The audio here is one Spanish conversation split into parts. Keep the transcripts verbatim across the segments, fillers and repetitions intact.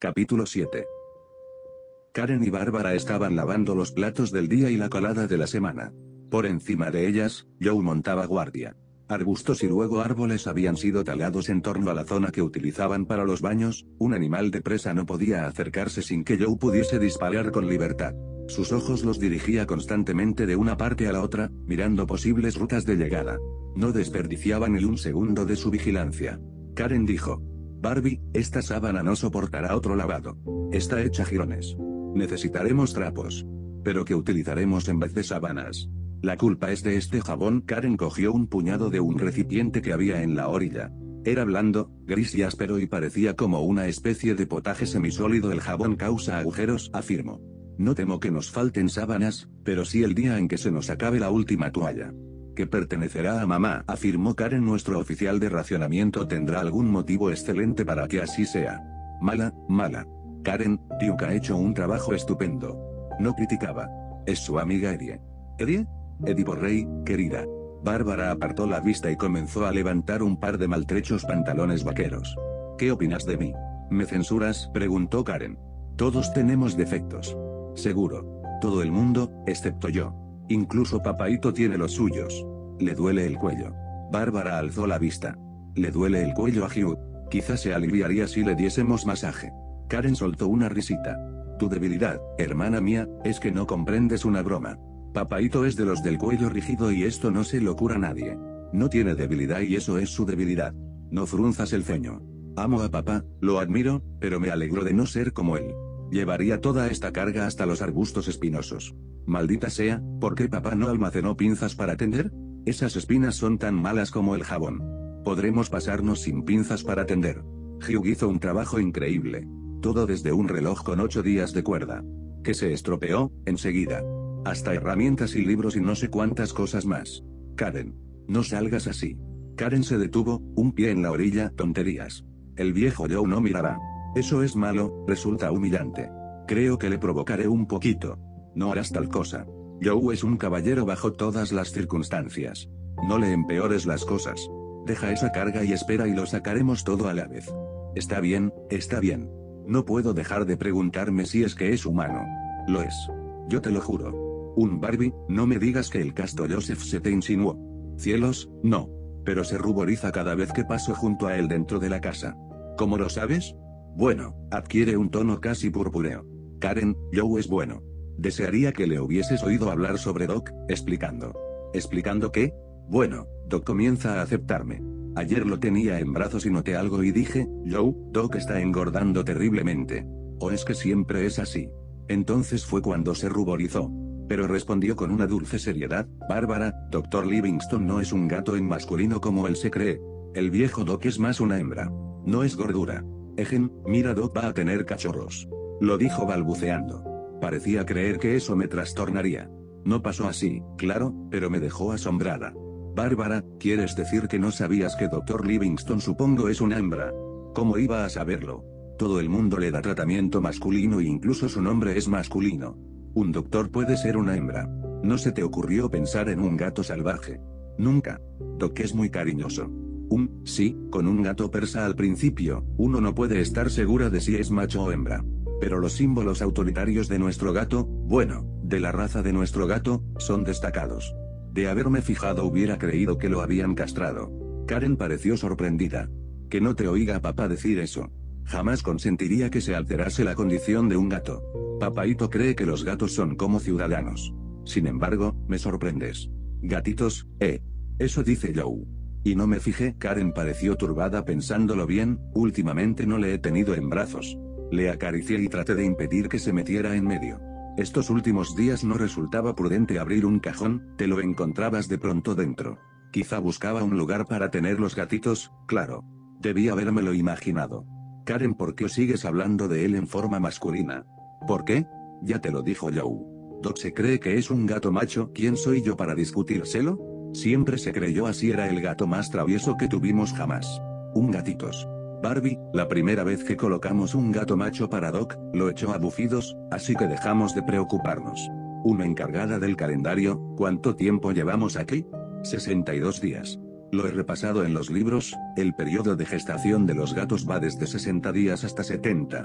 Capítulo siete. Karen y Bárbara estaban lavando los platos del día y la colada de la semana. Por encima de ellas, Joe montaba guardia. Arbustos y luego árboles habían sido talados en torno a la zona que utilizaban para los baños. Un animal de presa no podía acercarse sin que Joe pudiese disparar con libertad. Sus ojos los dirigía constantemente de una parte a la otra, mirando posibles rutas de llegada. No desperdiciaba ni un segundo de su vigilancia. Karen dijo: Barbie, esta sábana no soportará otro lavado. Está hecha jirones. Necesitaremos trapos. ¿Pero qué utilizaremos en vez de sábanas? La culpa es de este jabón. Karen cogió un puñado de un recipiente que había en la orilla. Era blando, gris y áspero y parecía como una especie de potaje semisólido. El jabón causa agujeros, afirmó. No temo que nos falten sábanas, pero sí el día en que se nos acabe la última toalla. Que pertenecerá a mamá, afirmó Karen. Nuestro oficial de racionamiento tendrá algún motivo excelente para que así sea. Mala, mala. Karen, Duke ha hecho un trabajo estupendo. No criticaba. Es su amiga Eddie. ¿Eddie? Eddie Borrey, querida. Bárbara apartó la vista y comenzó a levantar un par de maltrechos pantalones vaqueros. ¿Qué opinas de mí? ¿Me censuras?, preguntó Karen. Todos tenemos defectos. Seguro. Todo el mundo, excepto yo. Incluso Papaito tiene los suyos. Le duele el cuello. Bárbara alzó la vista. Le duele el cuello a Hugh. Quizás se aliviaría si le diésemos masaje. Karen soltó una risita. Tu debilidad, hermana mía, es que no comprendes una broma. Papaito es de los del cuello rígido y esto no se lo cura a nadie. No tiene debilidad y eso es su debilidad. No frunzas el ceño. Amo a papá, lo admiro, pero me alegro de no ser como él. Llevaría toda esta carga hasta los arbustos espinosos. Maldita sea, ¿por qué papá no almacenó pinzas para tender? Esas espinas son tan malas como el jabón. Podremos pasarnos sin pinzas para tender. Hugh hizo un trabajo increíble. Todo desde un reloj con ocho días de cuerda. Que se estropeó, enseguida. Hasta herramientas y libros y no sé cuántas cosas más. Karen. No salgas así. Karen se detuvo, un pie en la orilla. Tonterías. El viejo Joe no mirará. Eso es malo, resulta humillante. Creo que le provocaré un poquito. No harás tal cosa. Joe es un caballero bajo todas las circunstancias. No le empeores las cosas. Deja esa carga y espera y lo sacaremos todo a la vez. Está bien, está bien. No puedo dejar de preguntarme si es que es humano. Lo es. Yo te lo juro. Un Barbie, no me digas que el casto Joseph se te insinuó. Cielos, no. Pero se ruboriza cada vez que paso junto a él dentro de la casa. ¿Cómo lo sabes? Bueno, adquiere un tono casi purpúreo. Karen, Joe es bueno. Desearía que le hubieses oído hablar sobre Doc, explicando. ¿Explicando qué? Bueno, Doc comienza a aceptarme. Ayer lo tenía en brazos y noté algo y dije, Joe, Doc está engordando terriblemente. ¿O es que siempre es así? Entonces fue cuando se ruborizó. Pero respondió con una dulce seriedad, Bárbara, doctor Livingston no es un gato en masculino como él se cree. El viejo Doc es más una hembra. No es gordura. Ejen, mira, Doc va a tener cachorros. Lo dijo balbuceando. Parecía creer que eso me trastornaría. No pasó así, claro, pero me dejó asombrada. Bárbara, ¿quieres decir que no sabías que doctor Livingston supongo es una hembra? ¿Cómo iba a saberlo? Todo el mundo le da tratamiento masculino e incluso su nombre es masculino. Un doctor puede ser una hembra. ¿No se te ocurrió pensar en un gato salvaje? Nunca. Doc es muy cariñoso. Un, sí, con un gato persa al principio, uno no puede estar segura de si es macho o hembra. Pero los símbolos autoritarios de nuestro gato, bueno, de la raza de nuestro gato, son destacados. De haberme fijado hubiera creído que lo habían castrado. Karen pareció sorprendida. Que no te oiga papá decir eso. Jamás consentiría que se alterase la condición de un gato. Papaito cree que los gatos son como ciudadanos. Sin embargo, me sorprendes. Gatitos, eh. Eso dice Joe. Y no me fijé. Karen pareció turbada pensándolo bien, últimamente no le he tenido en brazos. Le acaricié y traté de impedir que se metiera en medio. Estos últimos días no resultaba prudente abrir un cajón, te lo encontrabas de pronto dentro. Quizá buscaba un lugar para tener los gatitos, claro. Debí habérmelo imaginado. Karen, ¿por qué sigues hablando de él en forma masculina? ¿Por qué? Ya te lo dijo Joe. Doc se cree que es un gato macho. ¿Quién soy yo para discutírselo? Siempre se creyó así. Era el gato más travieso que tuvimos jamás. Un gatitos. Barbie, la primera vez que colocamos un gato macho para Doc, lo echó a bufidos, así que dejamos de preocuparnos. Una encargada del calendario, ¿cuánto tiempo llevamos aquí? sesenta y dos días. Lo he repasado en los libros, el periodo de gestación de los gatos va desde sesenta días hasta setenta.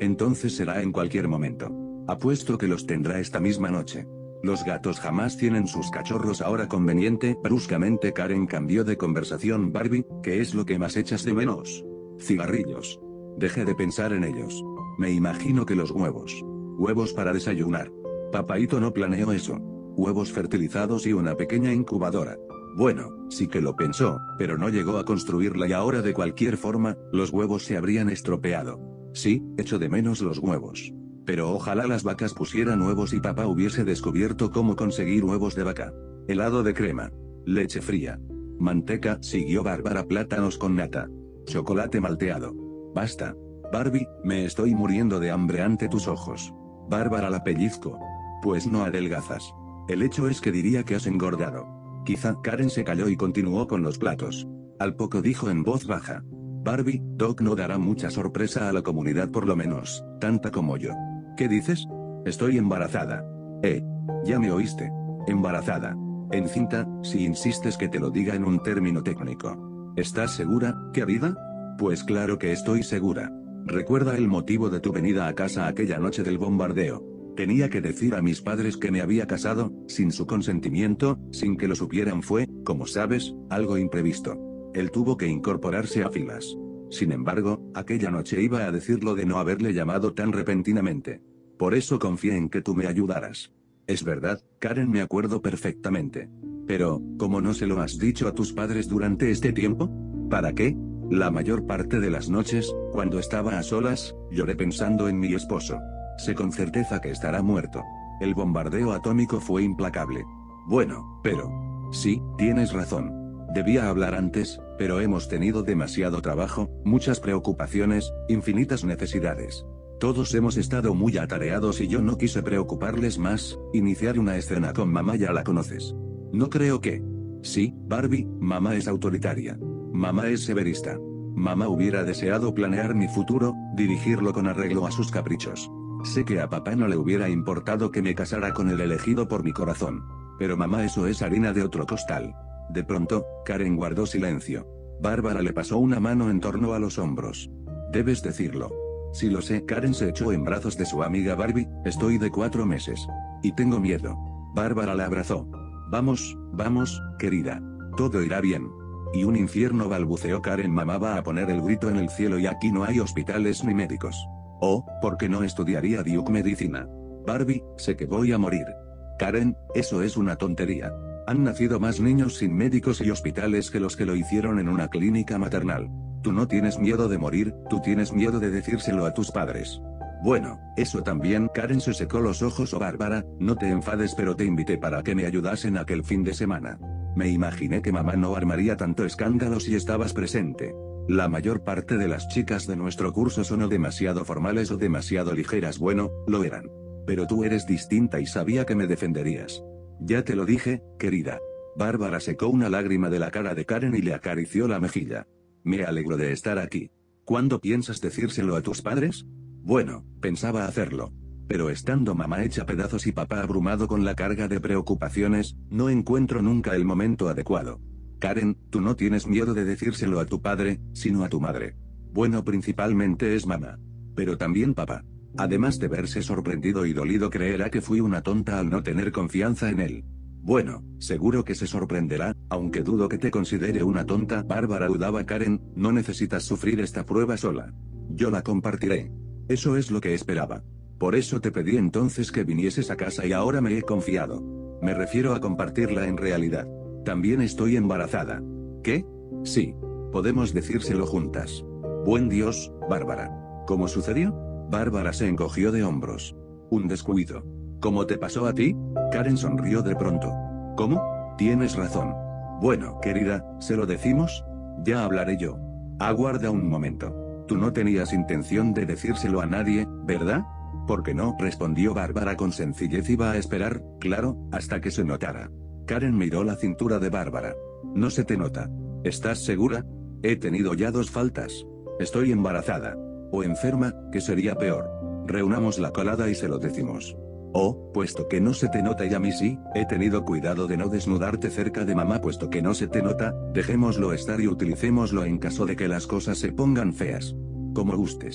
Entonces será en cualquier momento. Apuesto que los tendrá esta misma noche. Los gatos jamás tienen sus cachorros ahora conveniente. Bruscamente Karen cambió de conversación. Barbie, ¿qué es lo que más echas de menos? Cigarrillos. Deje de pensar en ellos. Me imagino que los huevos. Huevos para desayunar. Papaito no planeó eso. Huevos fertilizados y una pequeña incubadora. Bueno, sí que lo pensó, pero no llegó a construirla y ahora de cualquier forma, los huevos se habrían estropeado. Sí, echo de menos los huevos. Pero ojalá las vacas pusieran huevos y papá hubiese descubierto cómo conseguir huevos de vaca. Helado de crema. Leche fría. Manteca, siguió Bárbara. Plátanos con nata. Chocolate malteado. Basta. Barbie, me estoy muriendo de hambre ante tus ojos. Bárbara la pellizco. Pues no adelgazas. El hecho es que diría que has engordado. Quizá. Karen se calló y continuó con los platos. Al poco dijo en voz baja. Barbie, Doc no dará mucha sorpresa a la comunidad, por lo menos, tanta como yo. ¿Qué dices? Estoy embarazada. Eh. Ya me oíste. Embarazada. Encinta, si insistes que te lo diga en un término técnico. ¿Estás segura, querida? Pues claro que estoy segura. Recuerda el motivo de tu venida a casa aquella noche del bombardeo. Tenía que decir a mis padres que me había casado, sin su consentimiento, sin que lo supieran. Fue, como sabes, algo imprevisto. Él tuvo que incorporarse a filas. Sin embargo, aquella noche iba a decirlo de no haberle llamado tan repentinamente. Por eso confié en que tú me ayudaras. Es verdad, Karen, me acuerdo perfectamente. Pero, ¿cómo no se lo has dicho a tus padres durante este tiempo? ¿Para qué? La mayor parte de las noches, cuando estaba a solas, lloré pensando en mi esposo. Sé con certeza que estará muerto. El bombardeo atómico fue implacable. Bueno, pero... Sí, tienes razón. Debía hablar antes, pero hemos tenido demasiado trabajo, muchas preocupaciones, infinitas necesidades. Todos hemos estado muy atareados y yo no quise preocuparles más. Iniciar una escena con mamá ya la conoces. No creo que... Sí, Barbie, mamá es autoritaria. Mamá es severista. Mamá hubiera deseado planear mi futuro, dirigirlo con arreglo a sus caprichos. Sé que a papá no le hubiera importado que me casara con el elegido por mi corazón. Pero mamá, eso es harina de otro costal. De pronto, Karen guardó silencio. Bárbara le pasó una mano en torno a los hombros. Debes decirlo. Sí, lo sé. Karen se echó en brazos de su amiga Barbie. Estoy de cuatro meses. Y tengo miedo. Bárbara la abrazó. Vamos, vamos, querida. Todo irá bien. Y un infierno, balbuceó Karen. Mamá va a poner el grito en el cielo y aquí no hay hospitales ni médicos. Oh, ¿por qué no estudiaría Duke medicina? Barbie, sé que voy a morir. Karen, eso es una tontería. Han nacido más niños sin médicos y hospitales que los que lo hicieron en una clínica maternal. Tú no tienes miedo de morir, tú tienes miedo de decírselo a tus padres. Bueno, eso también. Karen se secó los ojos. Oh, Bárbara, no te enfades, pero te invité para que me ayudasen aquel fin de semana. Me imaginé que mamá no armaría tanto escándalo si estabas presente. La mayor parte de las chicas de nuestro curso son o demasiado formales o demasiado ligeras. Bueno, lo eran. Pero tú eres distinta y sabía que me defenderías. Ya te lo dije, querida. Bárbara secó una lágrima de la cara de Karen y le acarició la mejilla. Me alegro de estar aquí. ¿Cuándo piensas decírselo a tus padres? Bueno, pensaba hacerlo. Pero estando mamá hecha pedazos y papá abrumado con la carga de preocupaciones, no encuentro nunca el momento adecuado. Karen, tú no tienes miedo de decírselo a tu padre, sino a tu madre. Bueno, principalmente es mamá. Pero también papá. Además de verse sorprendido y dolido, creerá que fui una tonta al no tener confianza en él. Bueno, seguro que se sorprenderá, aunque dudo que te considere una tonta. Bárbara dudaba. Karen, no necesitas sufrir esta prueba sola. Yo la compartiré. Eso es lo que esperaba. Por eso te pedí entonces que vinieses a casa y ahora me he confiado. Me refiero a compartirla en realidad. También estoy embarazada. ¿Qué? Sí. Podemos decírselo juntas. Buen Dios, Bárbara. ¿Cómo sucedió? Bárbara se encogió de hombros. Un descuido. ¿Cómo te pasó a ti? Karen sonrió de pronto. ¿Cómo? Tienes razón. Bueno, querida, ¿se lo decimos? Ya hablaré yo. Aguarda un momento. Tú no tenías intención de decírselo a nadie, ¿verdad? ¿Por qué no? Respondió Bárbara con sencillez. Iba a esperar, claro, hasta que se notara. Karen miró la cintura de Bárbara. No se te nota. ¿Estás segura? He tenido ya dos faltas. Estoy embarazada. O enferma, que sería peor. Reunamos la colada y se lo decimos. Oh, puesto que no se te nota y a mí sí, he tenido cuidado de no desnudarte cerca de mamá. Puesto que no se te nota, dejémoslo estar y utilicémoslo en caso de que las cosas se pongan feas. Como gustes.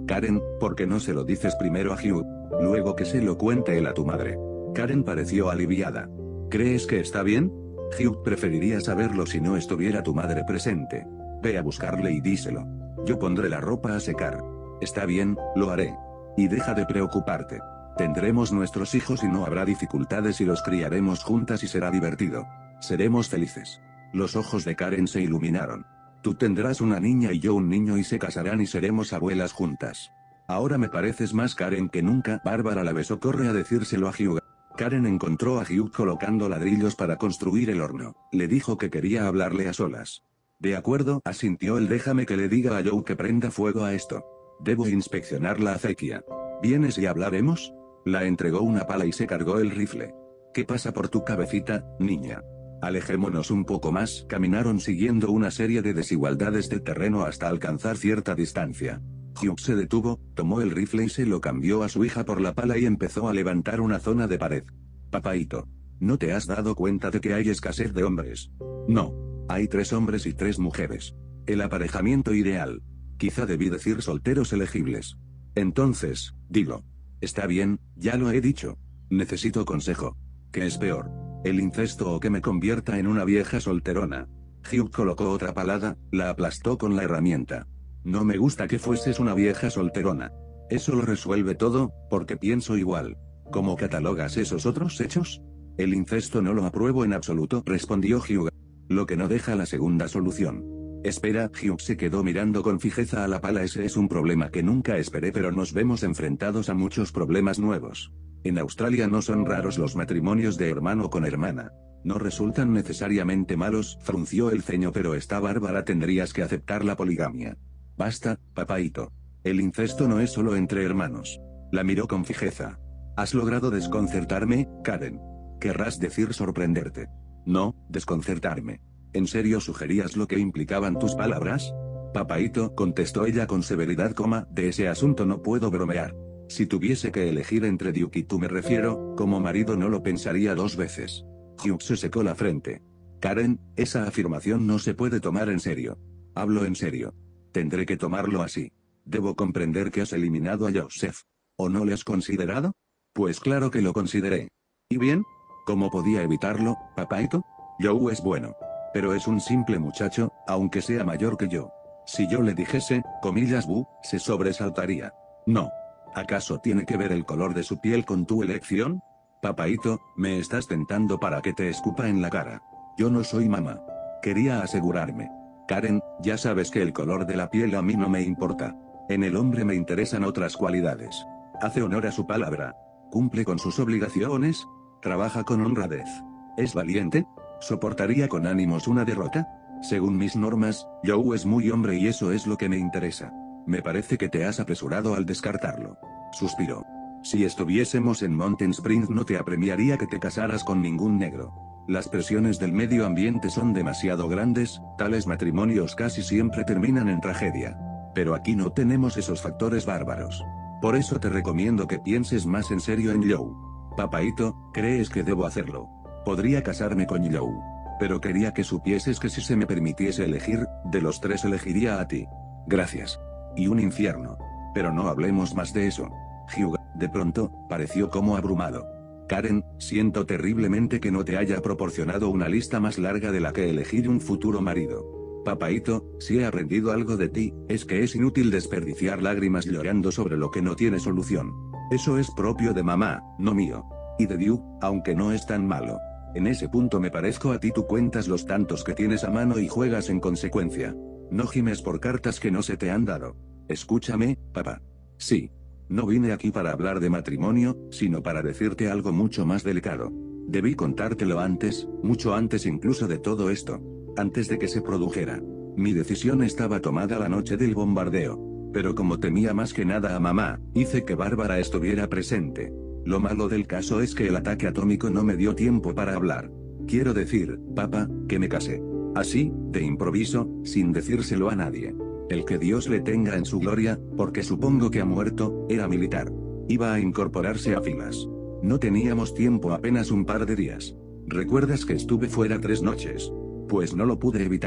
Karen, ¿por qué no se lo dices primero a Hugh? Luego que se lo cuente él a tu madre. Karen pareció aliviada. ¿Crees que está bien? Hugh preferiría saberlo si no estuviera tu madre presente. Ve a buscarle y díselo. Yo pondré la ropa a secar. Está bien, lo haré. Y deja de preocuparte. Tendremos nuestros hijos y no habrá dificultades y los criaremos juntas y será divertido. Seremos felices. Los ojos de Karen se iluminaron. Tú tendrás una niña y yo un niño y se casarán y seremos abuelas juntas. Ahora me pareces más Karen que nunca. Bárbara la besó. Corre a decírselo a Hugh. Karen encontró a Hugh colocando ladrillos para construir el horno. Le dijo que quería hablarle a solas. De acuerdo, asintió él. Déjame que le diga a Joe que prenda fuego a esto. Debo inspeccionar la acequia. ¿Vienes y hablaremos? La entregó una pala y se cargó el rifle. ¿Qué pasa por tu cabecita, niña? Alejémonos un poco más. Caminaron siguiendo una serie de desigualdades del terreno hasta alcanzar cierta distancia. Hugh se detuvo, tomó el rifle y se lo cambió a su hija por la pala y empezó a levantar una zona de pared. Papaíto, ¿no te has dado cuenta de que hay escasez de hombres? No. Hay tres hombres y tres mujeres. El aparejamiento ideal. Quizá debí decir solteros elegibles. Entonces, dilo. Está bien, ya lo he dicho. Necesito consejo. ¿Qué es peor? ¿El incesto o que me convierta en una vieja solterona? Hugh colocó otra palada, la aplastó con la herramienta. No me gusta que fueses una vieja solterona. Eso lo resuelve todo, porque pienso igual. ¿Cómo catalogas esos otros hechos? El incesto no lo apruebo en absoluto, respondió Hugh. Lo que no deja la segunda solución. Espera, Hugh se quedó mirando con fijeza a la pala. Ese es un problema que nunca esperé, pero nos vemos enfrentados a muchos problemas nuevos. En Australia no son raros los matrimonios de hermano con hermana. No resultan necesariamente malos, frunció el ceño, pero esta Bárbara tendrías que aceptar la poligamia. Basta, papaíto. El incesto no es solo entre hermanos. La miró con fijeza. Has logrado desconcertarme, Karen. Querrás decir sorprenderte. No, desconcertarme. ¿En serio sugerías lo que implicaban tus palabras? Papaíto, contestó ella con severidad, coma, de ese asunto no puedo bromear. Si tuviese que elegir entre Duke y tú me refiero, como marido no lo pensaría dos veces. Hugh se secó la frente. Karen, esa afirmación no se puede tomar en serio. Hablo en serio. Tendré que tomarlo así. Debo comprender que has eliminado a Joseph. ¿O no le has considerado? Pues claro que lo consideré. ¿Y bien? ¿Cómo podía evitarlo, papaíto? Joe es bueno. Pero es un simple muchacho, aunque sea mayor que yo. Si yo le dijese, comillas bu, se sobresaltaría. No. ¿Acaso tiene que ver el color de su piel con tu elección? Papaíto, me estás tentando para que te escupa en la cara. Yo no soy mamá. Quería asegurarme. Karen, ya sabes que el color de la piel a mí no me importa. En el hombre me interesan otras cualidades. Hace honor a su palabra. Cumple con sus obligaciones. Trabaja con honradez. ¿Es valiente? ¿Soportaría con ánimos una derrota? Según mis normas, Joe es muy hombre y eso es lo que me interesa. Me parece que te has apresurado al descartarlo. Suspiró. Si estuviésemos en Mountain Springs no te apremiaría que te casaras con ningún negro. Las presiones del medio ambiente son demasiado grandes, tales matrimonios casi siempre terminan en tragedia. Pero aquí no tenemos esos factores bárbaros. Por eso te recomiendo que pienses más en serio en Joe. Papaíto, ¿crees que debo hacerlo? Podría casarme con Joe. Pero quería que supieses que si se me permitiese elegir, de los tres elegiría a ti. Gracias. Y un infierno. Pero no hablemos más de eso. Hugh, de pronto, pareció como abrumado. Karen, siento terriblemente que no te haya proporcionado una lista más larga de la que elegir un futuro marido. Papaíto, si he aprendido algo de ti, es que es inútil desperdiciar lágrimas llorando sobre lo que no tiene solución. Eso es propio de mamá, no mío. Y de Duke, aunque no es tan malo. En ese punto me parezco a ti, tú cuentas los tantos que tienes a mano y juegas en consecuencia. No gimes por cartas que no se te han dado. Escúchame, papá. Sí. No vine aquí para hablar de matrimonio, sino para decirte algo mucho más delicado. Debí contártelo antes, mucho antes incluso de todo esto. Antes de que se produjera. Mi decisión estaba tomada la noche del bombardeo. Pero como temía más que nada a mamá, hice que Bárbara estuviera presente. Lo malo del caso es que el ataque atómico no me dio tiempo para hablar. Quiero decir, papá, que me casé. Así, de improviso, sin decírselo a nadie. El que Dios le tenga en su gloria, porque supongo que ha muerto, era militar. Iba a incorporarse a filas. No teníamos tiempo, apenas un par de días. ¿Recuerdas que estuve fuera tres noches? Pues no lo pude evitar.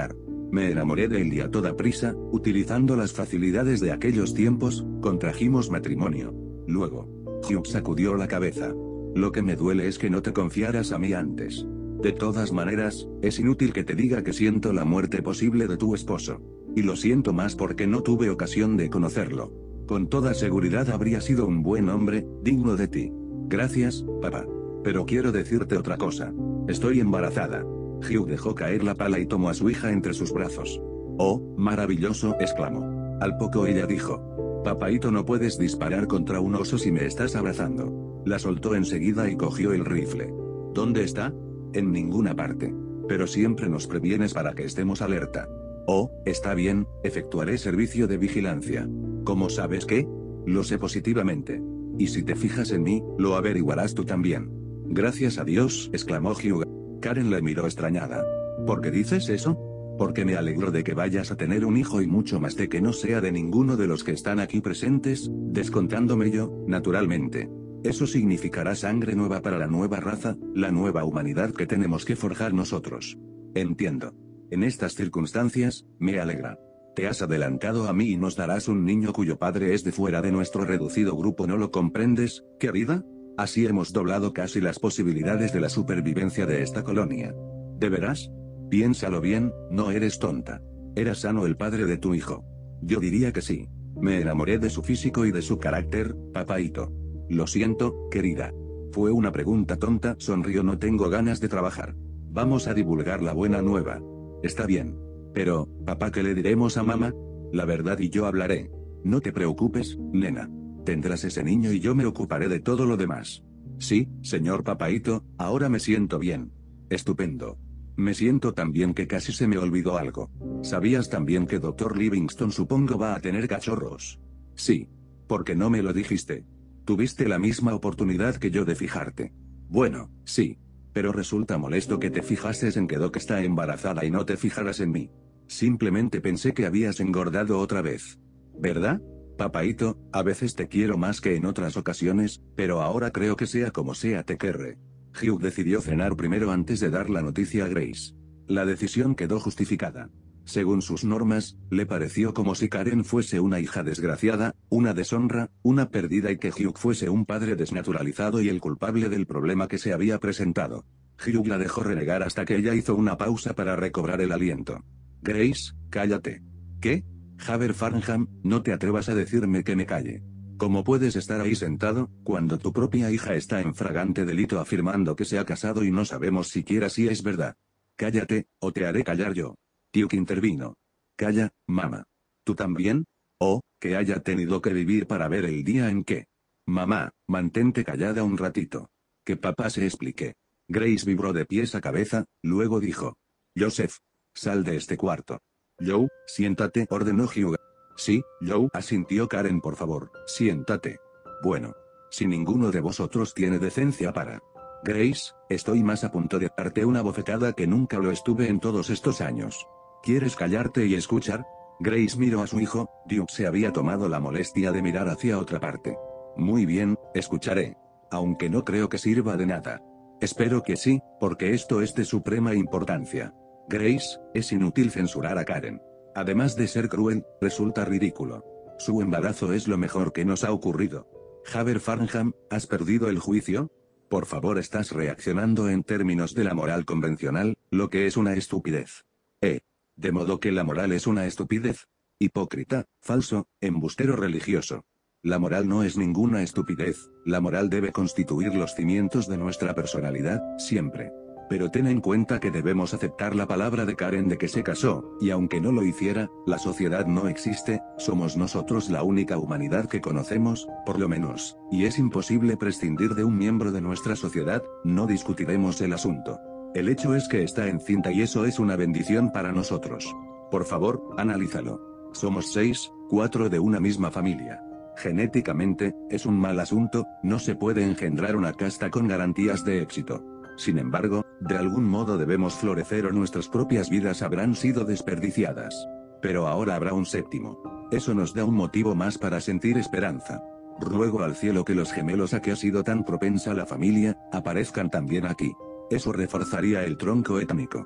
Me enamoré de él y a toda prisa, utilizando las facilidades de aquellos tiempos, contrajimos matrimonio. Luego, Hugh sacudió la cabeza. Lo que me duele es que no te confiaras a mí antes. De todas maneras, es inútil que te diga que siento la muerte posible de tu esposo. Y lo siento más porque no tuve ocasión de conocerlo. Con toda seguridad habría sido un buen hombre, digno de ti. Gracias, papá. Pero quiero decirte otra cosa. Estoy embarazada. Hugh dejó caer la pala y tomó a su hija entre sus brazos. Oh, maravilloso, exclamó. Al poco ella dijo: Papaito, no puedes disparar contra un oso si me estás abrazando. La soltó enseguida y cogió el rifle. ¿Dónde está? En ninguna parte. Pero siempre nos previenes para que estemos alerta. Oh, está bien, efectuaré servicio de vigilancia. ¿Cómo sabes qué? Lo sé positivamente. Y si te fijas en mí, lo averiguarás tú también. Gracias a Dios, exclamó Hugh. Karen le miró extrañada. ¿Por qué dices eso? Porque me alegro de que vayas a tener un hijo y mucho más de que no sea de ninguno de los que están aquí presentes, descontándome yo, naturalmente. Eso significará sangre nueva para la nueva raza, la nueva humanidad que tenemos que forjar nosotros. Entiendo. En estas circunstancias, me alegra. Te has adelantado a mí y nos darás un niño cuyo padre es de fuera de nuestro reducido grupo, ¿no lo comprendes, querida? Así hemos doblado casi las posibilidades de la supervivencia de esta colonia. ¿De veras? Piénsalo bien, no eres tonta. ¿Era sano el padre de tu hijo? Yo diría que sí. Me enamoré de su físico y de su carácter, papaito. Lo siento, querida. Fue una pregunta tonta, sonrió. No tengo ganas de trabajar. Vamos a divulgar la buena nueva. Está bien. Pero, papá, ¿qué le diremos a mamá? La verdad y yo hablaré. No te preocupes, nena. Tendrás ese niño y yo me ocuparé de todo lo demás. Sí, señor papaito, ahora me siento bien. Estupendo. Me siento tan bien que casi se me olvidó algo. ¿Sabías también que doctor Livingston supongo va a tener cachorros? Sí. ¿Por qué no me lo dijiste? Tuviste la misma oportunidad que yo de fijarte. Bueno, sí. Pero resulta molesto que te fijases en que Doc está embarazada y no te fijaras en mí. Simplemente pensé que habías engordado otra vez. ¿Verdad? Papaito, a veces te quiero más que en otras ocasiones, pero ahora creo que sea como sea te querré. Hugh decidió cenar primero antes de dar la noticia a Grace. La decisión quedó justificada. Según sus normas, le pareció como si Karen fuese una hija desgraciada, una deshonra, una perdida y que Hugh fuese un padre desnaturalizado y el culpable del problema que se había presentado. Hugh la dejó renegar hasta que ella hizo una pausa para recobrar el aliento. Grace, cállate. ¿Qué? Haber Farnham, no te atrevas a decirme que me calle. ¿Cómo puedes estar ahí sentado, cuando tu propia hija está en fragante delito afirmando que se ha casado y no sabemos siquiera si es verdad? Cállate, o te haré callar yo. Duke intervino. Calla, mamá. ¿Tú también? Oh, que haya tenido que vivir para ver el día en que... Mamá, mantente callada un ratito. Que papá se explique. Grace vibró de pies a cabeza, luego dijo. Joseph. Sal de este cuarto. Joe, siéntate, ordenó Hugh. Sí, Joe, asintió Karen. Por favor, siéntate. Bueno. Si ninguno de vosotros tiene decencia para... Grace, estoy más a punto de darte una bofetada que nunca lo estuve en todos estos años. ¿Quieres callarte y escuchar? Grace miró a su hijo. Duke se había tomado la molestia de mirar hacia otra parte. Muy bien, escucharé. Aunque no creo que sirva de nada. Espero que sí, porque esto es de suprema importancia. Grace, es inútil censurar a Karen. Además de ser cruel, resulta ridículo. Su embarazo es lo mejor que nos ha ocurrido. Haber Farnham, ¿has perdido el juicio? Por favor, estás reaccionando en términos de la moral convencional, lo que es una estupidez. Eh. ¿De modo que la moral es una estupidez? Hipócrita, falso, embustero religioso. La moral no es ninguna estupidez, la moral debe constituir los cimientos de nuestra personalidad, siempre. Pero ten en cuenta que debemos aceptar la palabra de Karen de que se casó, y aunque no lo hiciera, la sociedad no existe, somos nosotros la única humanidad que conocemos, por lo menos, y es imposible prescindir de un miembro de nuestra sociedad, no discutiremos el asunto. El hecho es que está encinta y eso es una bendición para nosotros. Por favor, analízalo. Somos seis, cuatro de una misma familia. Genéticamente, es un mal asunto, no se puede engendrar una casta con garantías de éxito. Sin embargo, de algún modo debemos florecer o nuestras propias vidas habrán sido desperdiciadas. Pero ahora habrá un séptimo. Eso nos da un motivo más para sentir esperanza. Ruego al cielo que los gemelos a que ha sido tan propensa la familia, aparezcan también aquí. Eso reforzaría el tronco étnico.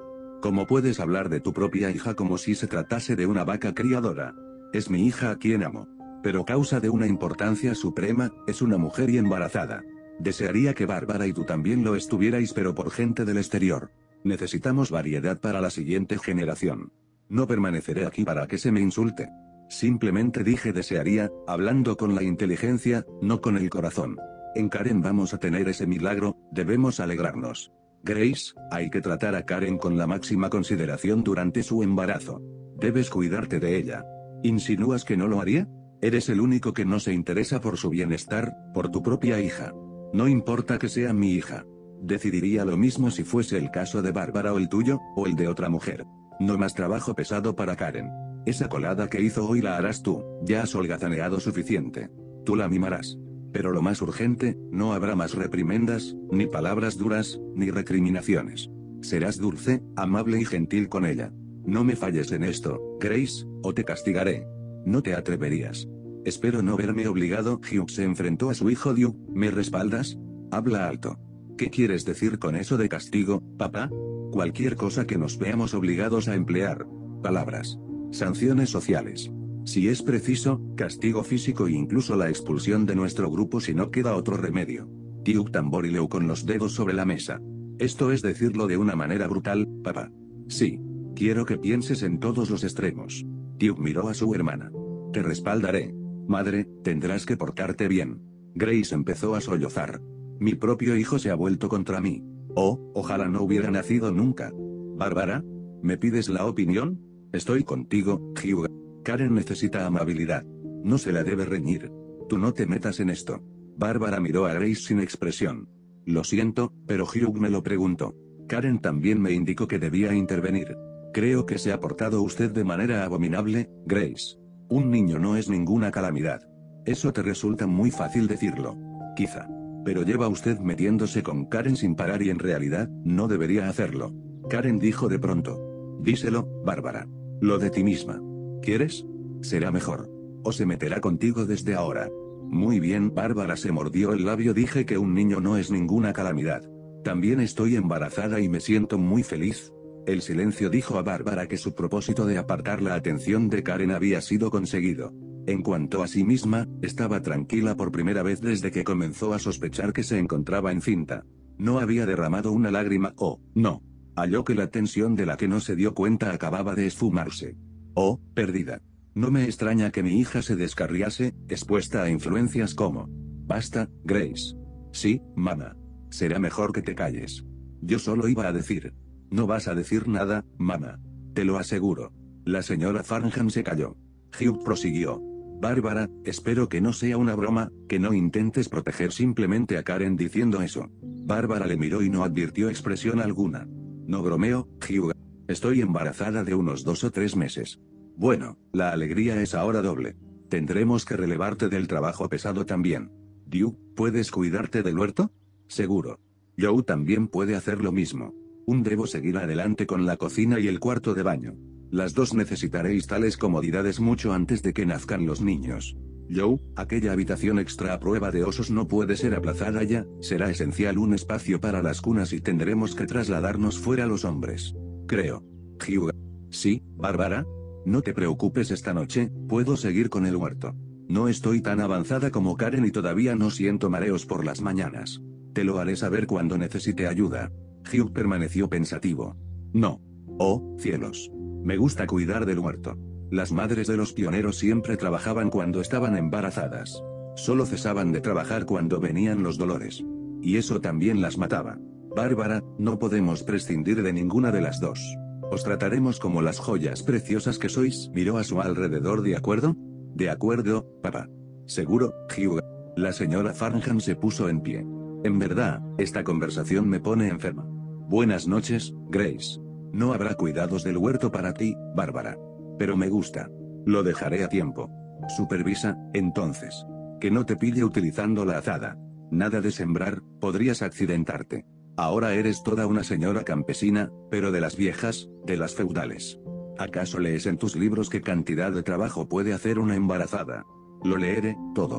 ¿Cómo puedes hablar de tu propia hija como si se tratase de una vaca criadora? Es mi hija a quien amo. Pero causa de una importancia suprema, es una mujer y embarazada. Desearía que Bárbara y tú también lo estuvierais, pero por gente del exterior. Necesitamos variedad para la siguiente generación. No permaneceré aquí para que se me insulte. Simplemente dije desearía, hablando con la inteligencia, no con el corazón. En Karen vamos a tener ese milagro, debemos alegrarnos. Grace, hay que tratar a Karen con la máxima consideración durante su embarazo. Debes cuidarte de ella. ¿Insinúas que no lo haría? Eres el único que no se interesa por su bienestar, por tu propia hija. No importa que sea mi hija. Decidiría lo mismo si fuese el caso de Bárbara o el tuyo, o el de otra mujer. No más trabajo pesado para Karen. Esa colada que hizo hoy la harás tú, ya has holgazaneado suficiente. Tú la mimarás. Pero lo más urgente, no habrá más reprimendas, ni palabras duras, ni recriminaciones. Serás dulce, amable y gentil con ella. No me falles en esto, Grace, o te castigaré. No te atreverías. Espero no verme obligado. Hugh se enfrentó a su hijo Duke. ¿Me respaldas? Habla alto. ¿Qué quieres decir con eso de castigo, papá? Cualquier cosa que nos veamos obligados a emplear. Palabras. Sanciones sociales. Si es preciso, castigo físico e incluso la expulsión de nuestro grupo si no queda otro remedio. Duke tamborileó con los dedos sobre la mesa. Esto es decirlo de una manera brutal, papá. Sí. Quiero que pienses en todos los extremos. Duke miró a su hermana. Te respaldaré. Madre, tendrás que portarte bien. Grace empezó a sollozar. Mi propio hijo se ha vuelto contra mí. Oh, ojalá no hubiera nacido nunca. Bárbara, ¿me pides la opinión? Estoy contigo, Hugh. Karen necesita amabilidad. No se la debe reñir. Tú no te metas en esto. Bárbara miró a Grace sin expresión. Lo siento, pero Hugh me lo preguntó. Karen también me indicó que debía intervenir. Creo que se ha portado usted de manera abominable, Grace. Un niño no es ninguna calamidad. Eso te resulta muy fácil decirlo. Quizá. Pero lleva usted metiéndose con Karen sin parar y en realidad, no debería hacerlo. Karen dijo de pronto. Díselo, Bárbara. Lo de ti misma. ¿Quieres? Será mejor. O se meterá contigo desde ahora. Muy bien, Bárbara se mordió el labio. Dije que un niño no es ninguna calamidad. También estoy embarazada y me siento muy feliz. El silencio dijo a Bárbara que su propósito de apartar la atención de Karen había sido conseguido. En cuanto a sí misma, estaba tranquila por primera vez desde que comenzó a sospechar que se encontraba encinta. No había derramado una lágrima. Oh, no. Halló que la tensión de la que no se dio cuenta acababa de esfumarse. Oh, perdida. No me extraña que mi hija se descarriase, expuesta a influencias como... Basta, Grace. Sí, mamá. Será mejor que te calles. Yo solo iba a decir... No vas a decir nada, mamá. Te lo aseguro. La señora Farnham se calló. Hugh prosiguió. Bárbara, espero que no sea una broma, que no intentes proteger simplemente a Karen diciendo eso. Bárbara le miró y no advirtió expresión alguna. No bromeo, Hugh. Estoy embarazada de unos dos o tres meses. Bueno, la alegría es ahora doble. Tendremos que relevarte del trabajo pesado también. Duke, ¿puedes cuidarte del huerto? Seguro. Joe también puede hacer lo mismo. Un debo seguir adelante con la cocina y el cuarto de baño. Las dos necesitaréis tales comodidades mucho antes de que nazcan los niños. Joe, aquella habitación extra a prueba de osos no puede ser aplazada ya, será esencial un espacio para las cunas y tendremos que trasladarnos fuera los hombres. Creo. Hugh. Sí, Bárbara. No te preocupes esta noche, puedo seguir con el huerto. No estoy tan avanzada como Karen y todavía no siento mareos por las mañanas. Te lo haré saber cuando necesite ayuda. Hugh permaneció pensativo. No. Oh, cielos. Me gusta cuidar del huerto. Las madres de los pioneros siempre trabajaban cuando estaban embarazadas. Solo cesaban de trabajar cuando venían los dolores. Y eso también las mataba. Bárbara, no podemos prescindir de ninguna de las dos. Os trataremos como las joyas preciosas que sois. Miró a su alrededor. ¿De acuerdo? De acuerdo, papá. Seguro, Hugh. La señora Farnham se puso en pie. En verdad, esta conversación me pone enferma. Buenas noches, Grace. No habrá cuidados del huerto para ti, Bárbara. Pero me gusta. Lo dejaré a tiempo. Supervisa, entonces. Que no te pille utilizando la azada. Nada de sembrar, podrías accidentarte. Ahora eres toda una señora campesina, pero de las viejas, de las feudales. ¿Acaso lees en tus libros qué cantidad de trabajo puede hacer una embarazada? Lo leeré, todo.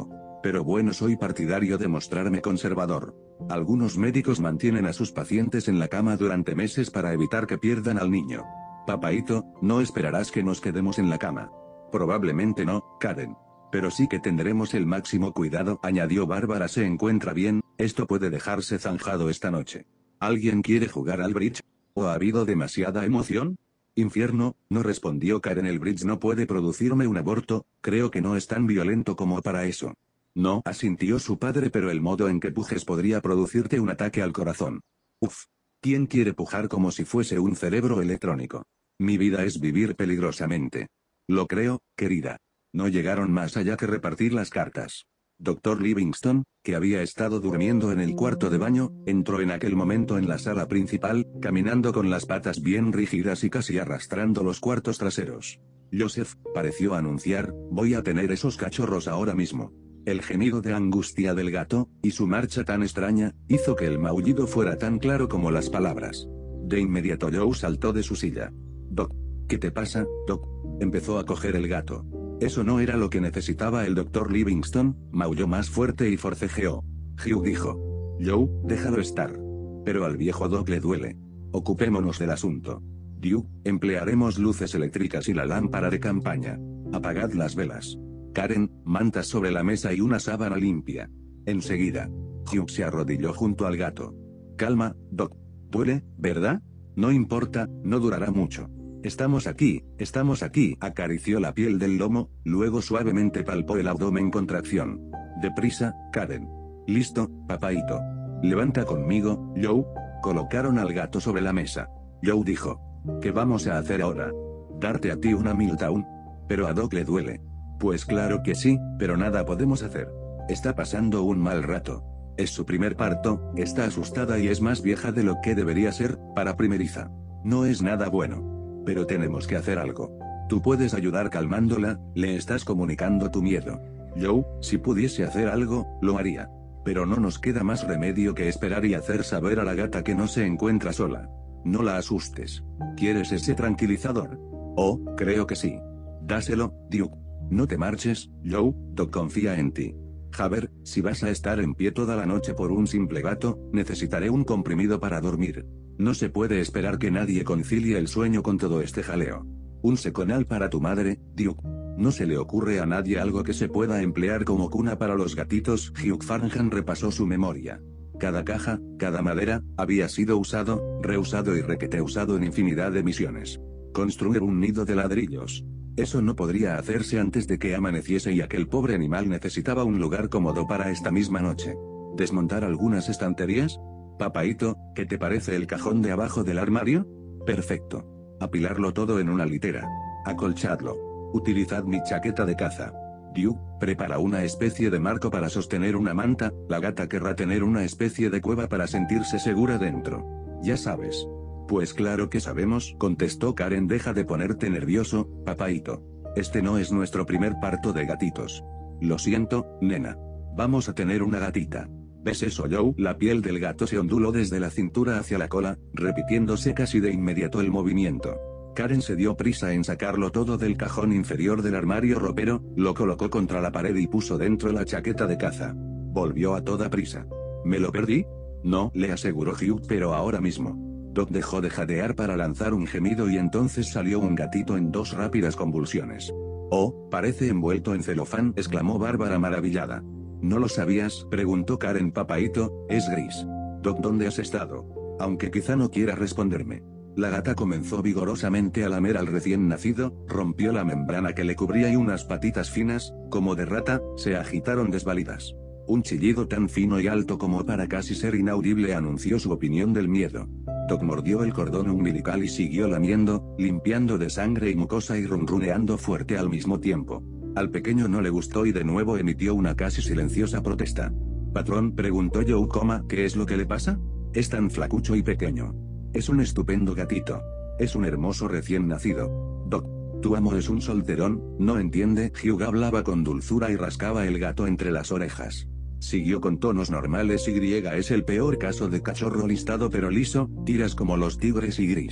Pero bueno, soy partidario de mostrarme conservador. Algunos médicos mantienen a sus pacientes en la cama durante meses para evitar que pierdan al niño. Papaito, no esperarás que nos quedemos en la cama. Probablemente no, Karen. Pero sí que tendremos el máximo cuidado, añadió Bárbara. ¿Se encuentra bien? Esto puede dejarse zanjado esta noche. ¿Alguien quiere jugar al bridge? ¿O ha habido demasiada emoción? Infierno, no respondió Karen. El bridge no puede producirme un aborto, creo que no es tan violento como para eso. No, asintió su padre, pero el modo en que pujes podría producirte un ataque al corazón. Uf. ¿Quién quiere pujar como si fuese un cerebro electrónico? Mi vida es vivir peligrosamente. Lo creo, querida. No llegaron más allá que repartir las cartas. Doctor Livingston, que había estado durmiendo en el cuarto de baño, entró en aquel momento en la sala principal, caminando con las patas bien rígidas y casi arrastrando los cuartos traseros. Joseph, pareció anunciar, voy a tener esos cachorros ahora mismo. El gemido de angustia del gato, y su marcha tan extraña, hizo que el maullido fuera tan claro como las palabras. De inmediato Joe saltó de su silla. Doc, ¿qué te pasa, Doc? Empezó a coger el gato. Eso no era lo que necesitaba el doctor Livingston, maulló más fuerte y forcejeó. Hugh dijo. Joe, déjalo estar. Pero al viejo Doc le duele. Ocupémonos del asunto. Duke, emplearemos luces eléctricas y la lámpara de campaña. Apagad las velas. Karen, mantas sobre la mesa y una sábana limpia. Enseguida. Hugh se arrodilló junto al gato. Calma, Doc. Duele, ¿verdad? No importa, no durará mucho. Estamos aquí, estamos aquí. Acarició la piel del lomo, luego suavemente palpó el abdomen con tracción. Deprisa, Karen. Listo, papaito. Levanta conmigo, Joe. Colocaron al gato sobre la mesa. Joe dijo. ¿Qué vamos a hacer ahora? ¿Darte a ti una Miltown? Pero a Doc le duele. Pues claro que sí, pero nada podemos hacer. Está pasando un mal rato. Es su primer parto, está asustada y es más vieja de lo que debería ser, para primeriza. No es nada bueno. Pero tenemos que hacer algo. Tú puedes ayudar calmándola, le estás comunicando tu miedo. Joe, si pudiese hacer algo, lo haría. Pero no nos queda más remedio que esperar y hacer saber a la gata que no se encuentra sola. No la asustes. ¿Quieres ese tranquilizador? Oh, creo que sí. Dáselo, Duke. No te marches, Joe, Doc confía en ti. Javier, si vas a estar en pie toda la noche por un simple gato, necesitaré un comprimido para dormir. No se puede esperar que nadie concilie el sueño con todo este jaleo. Un seconal para tu madre, Duke. ¿No se le ocurre a nadie algo que se pueda emplear como cuna para los gatitos? Hugh Farnham repasó su memoria. Cada caja, cada madera, había sido usado, reusado y requete usado en infinidad de misiones. Construir un nido de ladrillos. Eso no podría hacerse antes de que amaneciese y aquel pobre animal necesitaba un lugar cómodo para esta misma noche. ¿Desmontar algunas estanterías? Papaito, ¿qué te parece el cajón de abajo del armario? Perfecto. Apilarlo todo en una litera. Acolchadlo. Utilizad mi chaqueta de caza. Duke, prepara una especie de marco para sostener una manta, la gata querrá tener una especie de cueva para sentirse segura dentro. Ya sabes. Pues claro que sabemos, contestó Karen. Deja de ponerte nervioso, papaito. Este no es nuestro primer parto de gatitos. Lo siento, nena. Vamos a tener una gatita. ¿Ves eso, Joe? La piel del gato se onduló desde la cintura hacia la cola, repitiéndose casi de inmediato el movimiento. Karen se dio prisa en sacarlo todo del cajón inferior del armario ropero, lo colocó contra la pared y puso dentro la chaqueta de caza. Volvió a toda prisa. ¿Me lo perdí? No, le aseguró Hugh, pero ahora mismo. Doc dejó de jadear para lanzar un gemido y entonces salió un gatito en dos rápidas convulsiones. Oh, parece envuelto en celofán, exclamó Bárbara maravillada. ¿No lo sabías?, preguntó Karen. Papaito, es gris. Doc, ¿dónde has estado? Aunque quizá no quiera responderme. La gata comenzó vigorosamente a lamer al recién nacido, rompió la membrana que le cubría y unas patitas finas, como de rata, se agitaron desvalidas. Un chillido tan fino y alto como para casi ser inaudible anunció su opinión del miedo. Doc mordió el cordón umbilical y siguió lamiendo, limpiando de sangre y mucosa y ronroneando fuerte al mismo tiempo. Al pequeño no le gustó y de nuevo emitió una casi silenciosa protesta. «Patrón», preguntó Joe, coma, «¿qué es lo que le pasa? Es tan flacucho y pequeño. Es un estupendo gatito. Es un hermoso recién nacido. Doc, tu amo es un solterón, ¿no entiende?» Hugh hablaba con dulzura y rascaba el gato entre las orejas. Siguió con tonos normales. Y es el peor caso de cachorro listado, pero liso, tiras como los tigres y gris.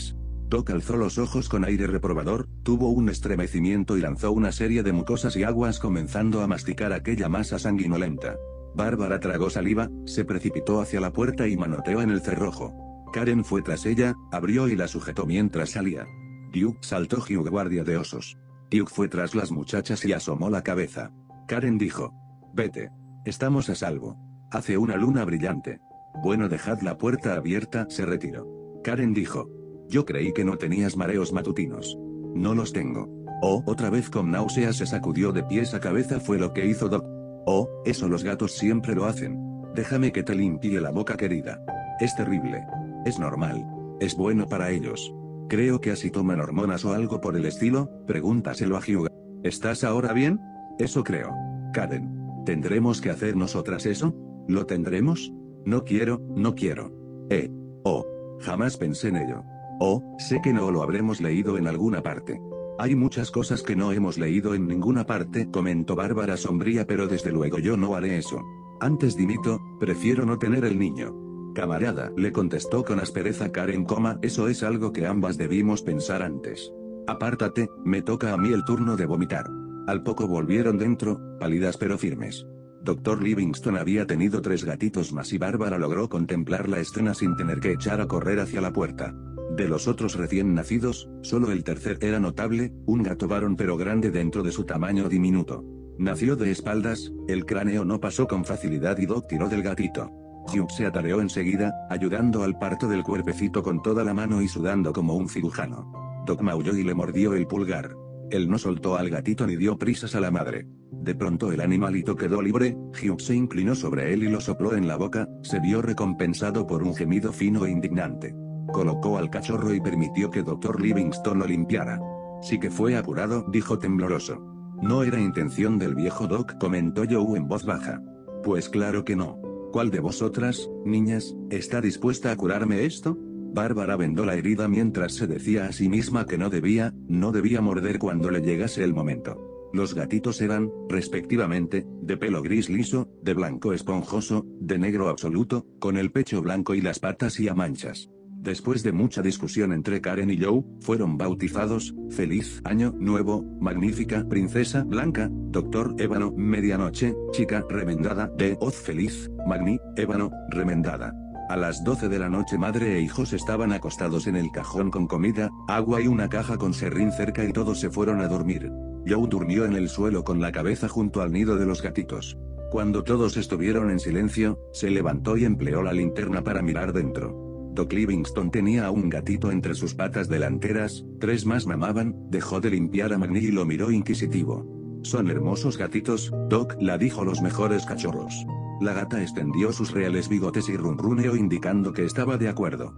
Doc alzó los ojos con aire reprobador, tuvo un estremecimiento y lanzó una serie de mucosas y aguas comenzando a masticar aquella masa sanguinolenta. Bárbara tragó saliva, se precipitó hacia la puerta y manoteó en el cerrojo. Karen fue tras ella, abrió y la sujetó mientras salía. Duke, saltó Hugh, guardia de osos. Duke fue tras las muchachas y asomó la cabeza. Karen dijo: vete. Estamos a salvo. Hace una luna brillante. Bueno, dejad la puerta abierta. Se retiró. Karen dijo: yo creí que no tenías mareos matutinos. No los tengo. Oh, otra vez con náuseas se sacudió de pies a cabeza. Fue lo que hizo Doc. Oh, eso los gatos siempre lo hacen. Déjame que te limpie la boca, querida. Es terrible. Es normal. Es bueno para ellos. Creo que así toman hormonas o algo por el estilo. Pregúntaselo a Hugh. ¿Estás ahora bien? Eso creo. Karen. ¿Tendremos que hacer nosotras eso? ¿Lo tendremos? No quiero, no quiero. Eh. Oh. Jamás pensé en ello. Oh, sé que no lo habremos leído en alguna parte. Hay muchas cosas que no hemos leído en ninguna parte, comentó Bárbara sombría, pero desde luego yo no haré eso. Antes dimito, prefiero no tener el niño. Camarada, le contestó con aspereza Karen, coma, eso es algo que ambas debimos pensar antes. Apártate, me toca a mí el turno de vomitar. Al poco volvieron dentro, pálidas pero firmes. Doctor Livingston había tenido tres gatitos más y Bárbara logró contemplar la escena sin tener que echar a correr hacia la puerta. De los otros recién nacidos, solo el tercer era notable, un gato varón pero grande dentro de su tamaño diminuto. Nació de espaldas, el cráneo no pasó con facilidad y Doc tiró del gatito. Hugh se atareó enseguida, ayudando al parto del cuerpecito con toda la mano y sudando como un cirujano. Doc maulló y le mordió el pulgar. Él no soltó al gatito ni dio prisas a la madre. De pronto el animalito quedó libre, Hugh se inclinó sobre él y lo sopló en la boca, se vio recompensado por un gemido fino e indignante. Colocó al cachorro y permitió que doctor Livingston lo limpiara. Sí que fue apurado, dijo tembloroso. No era intención del viejo Doc, comentó Joe en voz baja. Pues claro que no. ¿Cuál de vosotras, niñas, está dispuesta a curarme esto? Bárbara vendó la herida mientras se decía a sí misma que no debía, no debía morder cuando le llegase el momento. Los gatitos eran, respectivamente, de pelo gris liso, de blanco esponjoso, de negro absoluto, con el pecho blanco y las patas y a manchas. Después de mucha discusión entre Karen y Joe, fueron bautizados: Feliz Año Nuevo, Magnífica Princesa Blanca, Doctor Ébano, Medianoche, Chica Remendada, de Hoz Feliz, Magni, Ébano, Remendada. A las doce de la noche madre e hijos estaban acostados en el cajón con comida, agua y una caja con serrín cerca y todos se fueron a dormir. Joe durmió en el suelo con la cabeza junto al nido de los gatitos. Cuando todos estuvieron en silencio, se levantó y empleó la linterna para mirar dentro. Doc Livingston tenía a un gatito entre sus patas delanteras, tres más mamaban, dejó de limpiar a Magni y lo miró inquisitivo. Son hermosos gatitos, Doc, la dijo, los mejores cachorros. La gata extendió sus reales bigotes y ronroneó indicando que estaba de acuerdo.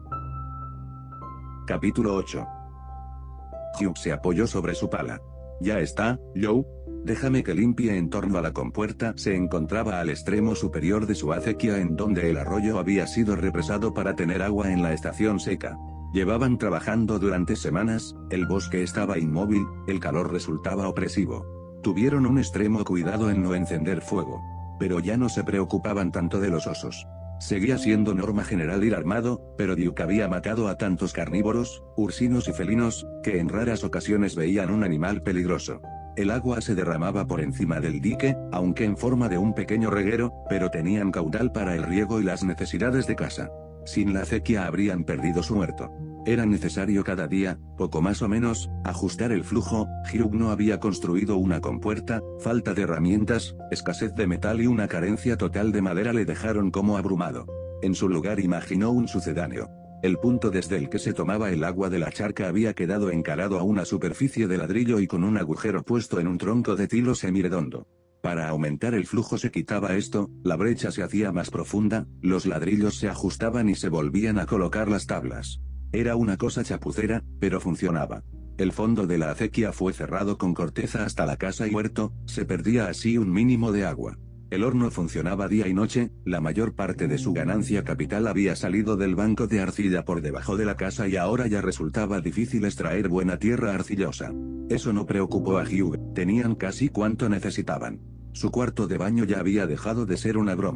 Capítulo ocho. Hugh se apoyó sobre su pala. Ya está, Joe. Déjame que limpie. En torno a la compuerta se encontraba al extremo superior de su acequia en donde el arroyo había sido represado para tener agua en la estación seca. Llevaban trabajando durante semanas, el bosque estaba inmóvil, el calor resultaba opresivo. Tuvieron un extremo cuidado en no encender fuego. Pero ya no se preocupaban tanto de los osos. Seguía siendo norma general ir armado, pero Duke había matado a tantos carnívoros, ursinos y felinos, que en raras ocasiones veían un animal peligroso. El agua se derramaba por encima del dique, aunque en forma de un pequeño reguero, pero tenían caudal para el riego y las necesidades de casa. Sin la acequia habrían perdido su huerto. Era necesario cada día, poco más o menos, ajustar el flujo. Hugh no había construido una compuerta, falta de herramientas, escasez de metal y una carencia total de madera le dejaron como abrumado. En su lugar imaginó un sucedáneo. El punto desde el que se tomaba el agua de la charca había quedado encarado a una superficie de ladrillo y con un agujero puesto en un tronco de tilo semiredondo. Para aumentar el flujo se quitaba esto, la brecha se hacía más profunda, los ladrillos se ajustaban y se volvían a colocar las tablas. Era una cosa chapucera, pero funcionaba. El fondo de la acequia fue cerrado con corteza hasta la casa y huerto, se perdía así un mínimo de agua. El horno funcionaba día y noche, la mayor parte de su ganancia capital había salido del banco de arcilla por debajo de la casa y ahora ya resultaba difícil extraer buena tierra arcillosa. Eso no preocupó a Hugh, tenían casi cuanto necesitaban. Su cuarto de baño ya había dejado de ser una broma.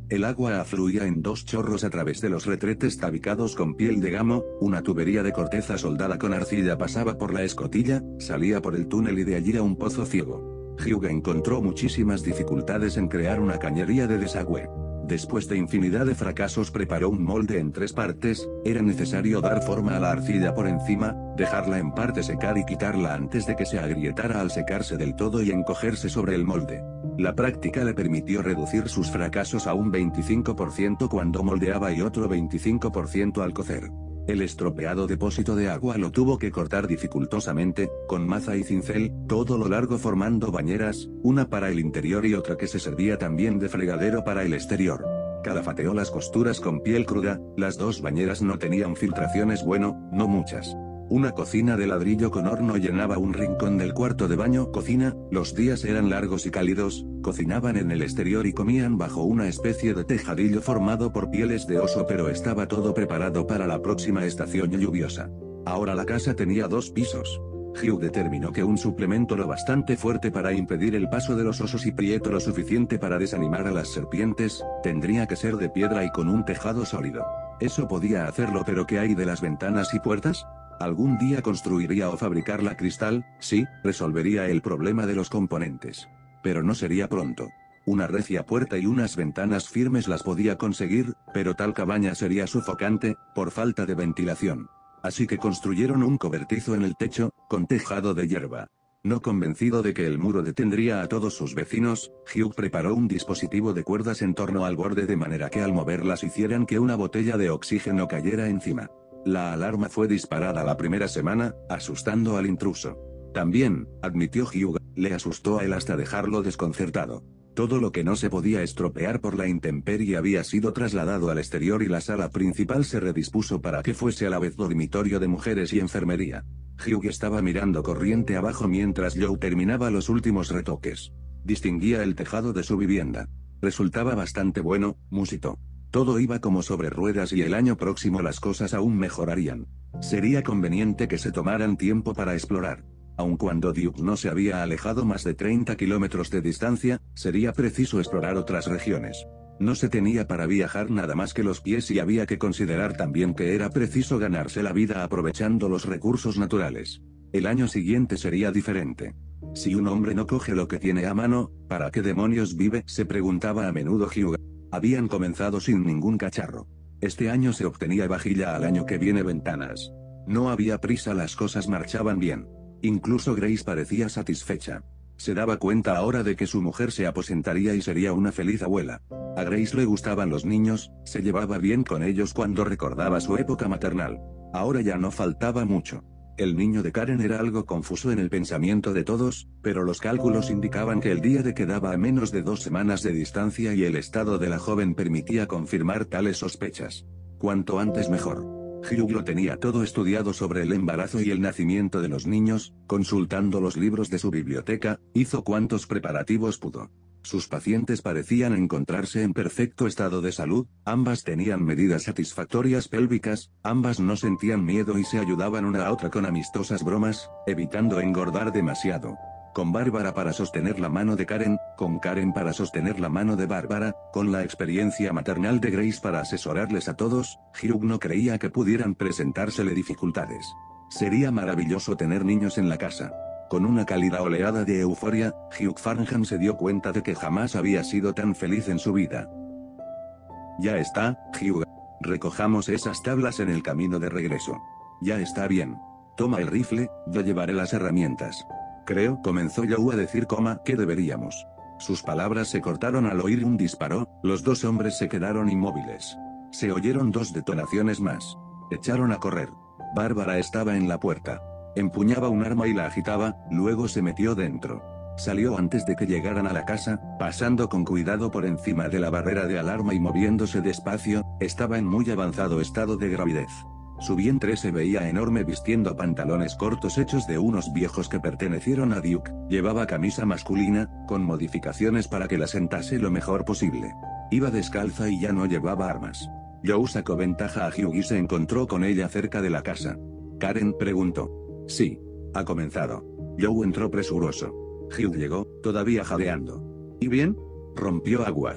El agua afluía en dos chorros a través de los retretes tabicados con piel de gamo, una tubería de corteza soldada con arcilla pasaba por la escotilla, salía por el túnel y de allí a un pozo ciego. Hugh encontró muchísimas dificultades en crear una cañería de desagüe. Después de infinidad de fracasos preparó un molde en tres partes, era necesario dar forma a la arcilla por encima, dejarla en parte secar y quitarla antes de que se agrietara al secarse del todo y encogerse sobre el molde. La práctica le permitió reducir sus fracasos a un veinticinco por ciento cuando moldeaba y otro veinticinco por ciento al cocer. El estropeado depósito de agua lo tuvo que cortar dificultosamente, con maza y cincel, todo lo largo formando bañeras, una para el interior y otra que se servía también de fregadero para el exterior. Calafateó las costuras con piel cruda, las dos bañeras no tenían filtraciones, bueno, no muchas. Una cocina de ladrillo con horno llenaba un rincón del cuarto de baño cocina, los días eran largos y cálidos, cocinaban en el exterior y comían bajo una especie de tejadillo formado por pieles de oso, pero estaba todo preparado para la próxima estación lluviosa. Ahora la casa tenía dos pisos. Hugh determinó que un suplemento lo bastante fuerte para impedir el paso de los osos y prieto lo suficiente para desanimar a las serpientes, tendría que ser de piedra y con un tejado sólido. Eso podía hacerlo, pero ¿qué hay de las ventanas y puertas? Algún día construiría o fabricarla cristal, sí, resolvería el problema de los componentes. Pero no sería pronto. Una recia puerta y unas ventanas firmes las podía conseguir, pero tal cabaña sería sofocante, por falta de ventilación. Así que construyeron un cobertizo en el techo, con tejado de hierba. No convencido de que el muro detendría a todos sus vecinos, Hugh preparó un dispositivo de cuerdas en torno al borde de manera que al moverlas hicieran que una botella de oxígeno cayera encima. La alarma fue disparada la primera semana, asustando al intruso. También, admitió Hugh, le asustó a él hasta dejarlo desconcertado. Todo lo que no se podía estropear por la intemperie había sido trasladado al exterior y la sala principal se redispuso para que fuese a la vez dormitorio de mujeres y enfermería. Hugh estaba mirando corriente abajo mientras Joe terminaba los últimos retoques. Distinguía el tejado de su vivienda. Resultaba bastante bueno, musitó. Todo iba como sobre ruedas y el año próximo las cosas aún mejorarían. Sería conveniente que se tomaran tiempo para explorar. Aun cuando Duke no se había alejado más de treinta kilómetros de distancia, sería preciso explorar otras regiones. No se tenía para viajar nada más que los pies y había que considerar también que era preciso ganarse la vida aprovechando los recursos naturales. El año siguiente sería diferente. Si un hombre no coge lo que tiene a mano, ¿para qué demonios vive?, se preguntaba a menudo Hugh. Habían comenzado sin ningún cacharro. Este año se obtenía vajilla, al año que viene ventanas. No había prisa, las cosas marchaban bien. Incluso Grace parecía satisfecha. Se daba cuenta ahora de que su mujer se aposentaría y sería una feliz abuela. A Grace le gustaban los niños, se llevaba bien con ellos cuando recordaba su época maternal. Ahora ya no faltaba mucho. El niño de Karen era algo confuso en el pensamiento de todos, pero los cálculos indicaban que el día de quedaba a menos de dos semanas de distancia y el estado de la joven permitía confirmar tales sospechas. Cuanto antes mejor. Hugh lo tenía todo estudiado sobre el embarazo y el nacimiento de los niños, consultando los libros de su biblioteca, hizo cuantos preparativos pudo. Sus pacientes parecían encontrarse en perfecto estado de salud, ambas tenían medidas satisfactorias pélvicas, ambas no sentían miedo y se ayudaban una a otra con amistosas bromas, evitando engordar demasiado. Con Bárbara para sostener la mano de Karen, con Karen para sostener la mano de Bárbara, con la experiencia maternal de Grace para asesorarles a todos, Hugh no creía que pudieran presentársele dificultades. Sería maravilloso tener niños en la casa. Con una cálida oleada de euforia, Hugh Farnham se dio cuenta de que jamás había sido tan feliz en su vida. Ya está, Hugh. Recojamos esas tablas en el camino de regreso. Ya está bien. Toma el rifle, yo llevaré las herramientas. Creo, comenzó Joe a decir, coma, que deberíamos. Sus palabras se cortaron al oír un disparo, los dos hombres se quedaron inmóviles. Se oyeron dos detonaciones más. Echaron a correr. Bárbara estaba en la puerta. Empuñaba un arma y la agitaba, luego se metió dentro. Salió antes de que llegaran a la casa, pasando con cuidado por encima de la barrera de alarma y moviéndose despacio, estaba en muy avanzado estado de gravidez. Su vientre se veía enorme vistiendo pantalones cortos hechos de unos viejos que pertenecieron a Duke, llevaba camisa masculina, con modificaciones para que la sentase lo mejor posible. Iba descalza y ya no llevaba armas. Joe sacó ventaja a Hugh y se encontró con ella cerca de la casa. Karen preguntó. Sí. Ha comenzado. Joe entró presuroso. Hugh llegó, todavía jadeando. ¿Y bien? Rompió aguas.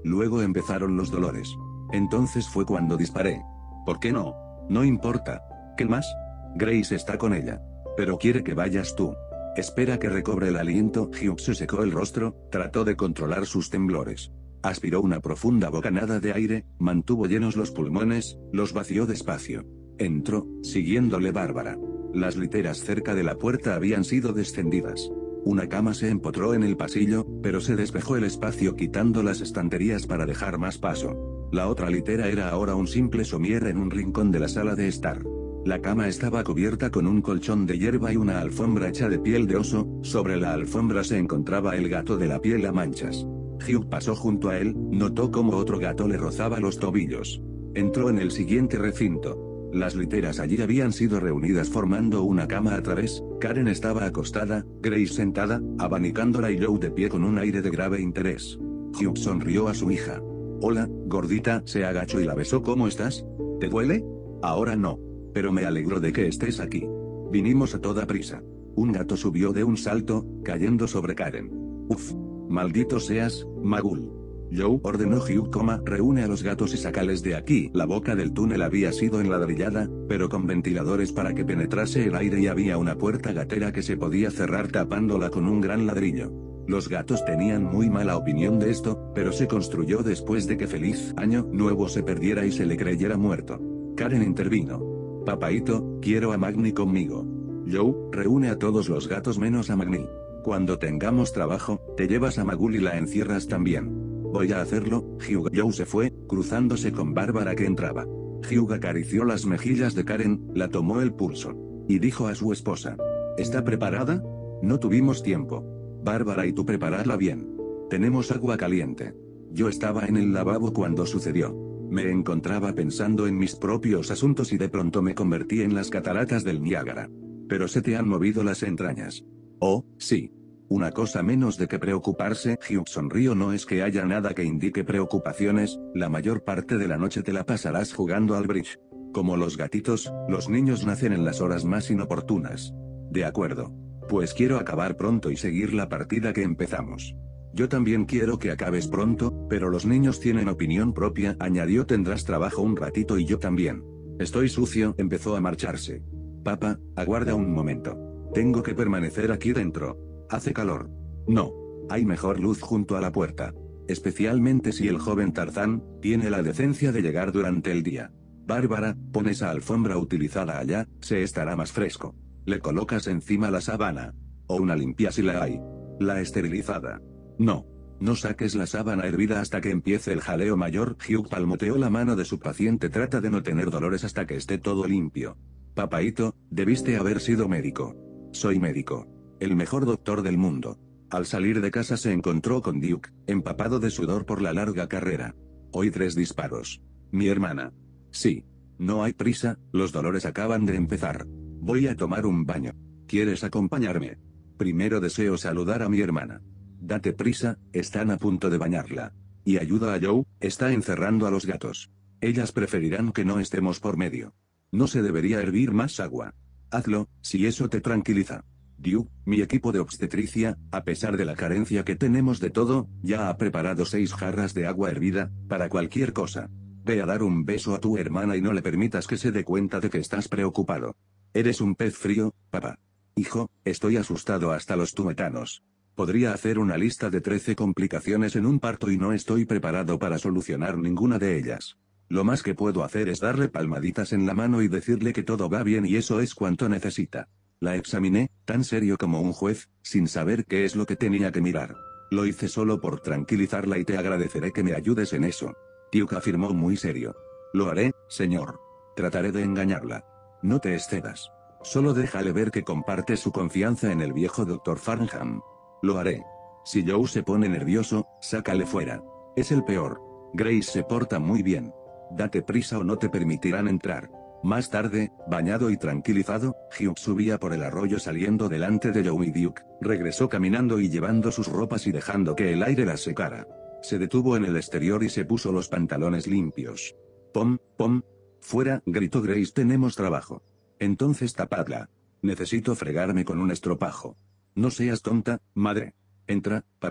Luego empezaron los dolores. Entonces fue cuando disparé. ¿Por qué no? No importa. ¿Qué más? Grace está con ella. Pero quiere que vayas tú. Espera que recobre el aliento. Hugh se secó el rostro, trató de controlar sus temblores. Aspiró una profunda bocanada de aire, mantuvo llenos los pulmones, los vació despacio. Entró, siguiéndole Bárbara. Las literas cerca de la puerta habían sido descendidas. Una cama se empotró en el pasillo, pero se despejó el espacio quitando las estanterías para dejar más paso. La otra litera era ahora un simple somier en un rincón de la sala de estar. La cama estaba cubierta con un colchón de hierba y una alfombra hecha de piel de oso, sobre la alfombra se encontraba el gato de la piel a manchas. Hugh pasó junto a él, notó cómo otro gato le rozaba los tobillos. Entró en el siguiente recinto. Las literas allí habían sido reunidas formando una cama a través, Karen estaba acostada, Grace sentada, abanicándola y Joe de pie con un aire de grave interés. Hugh sonrió a su hija. Hola, gordita, se agachó y la besó. ¿Cómo estás? ¿Te duele? Ahora no. Pero me alegro de que estés aquí. Vinimos a toda prisa. Un gato subió de un salto, cayendo sobre Karen. Uf. Maldito seas, Magul. Joe ordenó Hugh, coma, reúne a los gatos y sácales de aquí. La boca del túnel había sido enladrillada, pero con ventiladores para que penetrase el aire y había una puerta gatera que se podía cerrar tapándola con un gran ladrillo. Los gatos tenían muy mala opinión de esto, pero se construyó después de que Feliz Año Nuevo se perdiera y se le creyera muerto. Karen intervino. Papaito, quiero a Magni conmigo. Joe, reúne a todos los gatos menos a Magni. Cuando tengamos trabajo, te llevas a Magul y la encierras también. Voy a hacerlo. Hugh. Joe se fue, cruzándose con Bárbara que entraba. Hugh acarició las mejillas de Karen, la tomó el pulso. Y dijo a su esposa. ¿Está preparada? No tuvimos tiempo. Bárbara y tú prepararla bien. Tenemos agua caliente. Yo estaba en el lavabo cuando sucedió. Me encontraba pensando en mis propios asuntos y de pronto me convertí en las cataratas del Niágara. Pero se te han movido las entrañas. Oh, sí. Una cosa menos de que preocuparse. Hugh sonrió. No es que haya nada que indique preocupaciones, la mayor parte de la noche te la pasarás jugando al bridge. Como los gatitos, los niños nacen en las horas más inoportunas. De acuerdo. Pues quiero acabar pronto y seguir la partida que empezamos. Yo también quiero que acabes pronto, pero los niños tienen opinión propia, añadió. Tendrás trabajo un ratito y yo también. Estoy sucio. Empezó a marcharse. Papá, aguarda un momento. Tengo que permanecer aquí dentro. Hace calor. No. Hay mejor luz junto a la puerta. Especialmente si el joven Tarzán tiene la decencia de llegar durante el día. Bárbara, pon esa alfombra utilizada allá, se estará más fresco. Le colocas encima la sábana. O una limpia si la hay. La esterilizada. No. No saques la sábana hervida hasta que empiece el jaleo mayor. Hugh palmoteó la mano de su paciente. Trata de no tener dolores hasta que esté todo limpio. Papaito, debiste haber sido médico. Soy médico. El mejor doctor del mundo. Al salir de casa se encontró con Duke, empapado de sudor por la larga carrera. Oí tres disparos. Mi hermana. Sí. No hay prisa, los dolores acaban de empezar. Voy a tomar un baño. ¿Quieres acompañarme? Primero deseo saludar a mi hermana. Date prisa, están a punto de bañarla. Y ayuda a Joe, está encerrando a los gatos. Ellas preferirán que no estemos por medio. No se debería hervir más agua. Hazlo, si eso te tranquiliza. Duke, mi equipo de obstetricia, a pesar de la carencia que tenemos de todo, ya ha preparado seis jarras de agua hervida, para cualquier cosa. Ve a dar un beso a tu hermana y no le permitas que se dé cuenta de que estás preocupado. Eres un pez frío, papá. Hijo, estoy asustado hasta los tuétanos. Podría hacer una lista de trece complicaciones en un parto y no estoy preparado para solucionar ninguna de ellas. Lo más que puedo hacer es darle palmaditas en la mano y decirle que todo va bien y eso es cuanto necesita. La examiné, tan serio como un juez, sin saber qué es lo que tenía que mirar. Lo hice solo por tranquilizarla y te agradeceré que me ayudes en eso. Duke afirmó muy serio. Lo haré, señor. Trataré de engañarla. No te excedas. Solo déjale ver que comparte su confianza en el viejo doctor Farnham. Lo haré. Si Joe se pone nervioso, sácale fuera. Es el peor. Grace se porta muy bien. Date prisa o no te permitirán entrar. Más tarde, bañado y tranquilizado, Hugh subía por el arroyo saliendo delante de Joe y Duke. Regresó caminando y llevando sus ropas y dejando que el aire las secara. Se detuvo en el exterior y se puso los pantalones limpios. Pom, pom. Fuera, gritó Grace, tenemos trabajo. Entonces tapadla. Necesito fregarme con un estropajo. No seas tonta, madre. Entra, papá.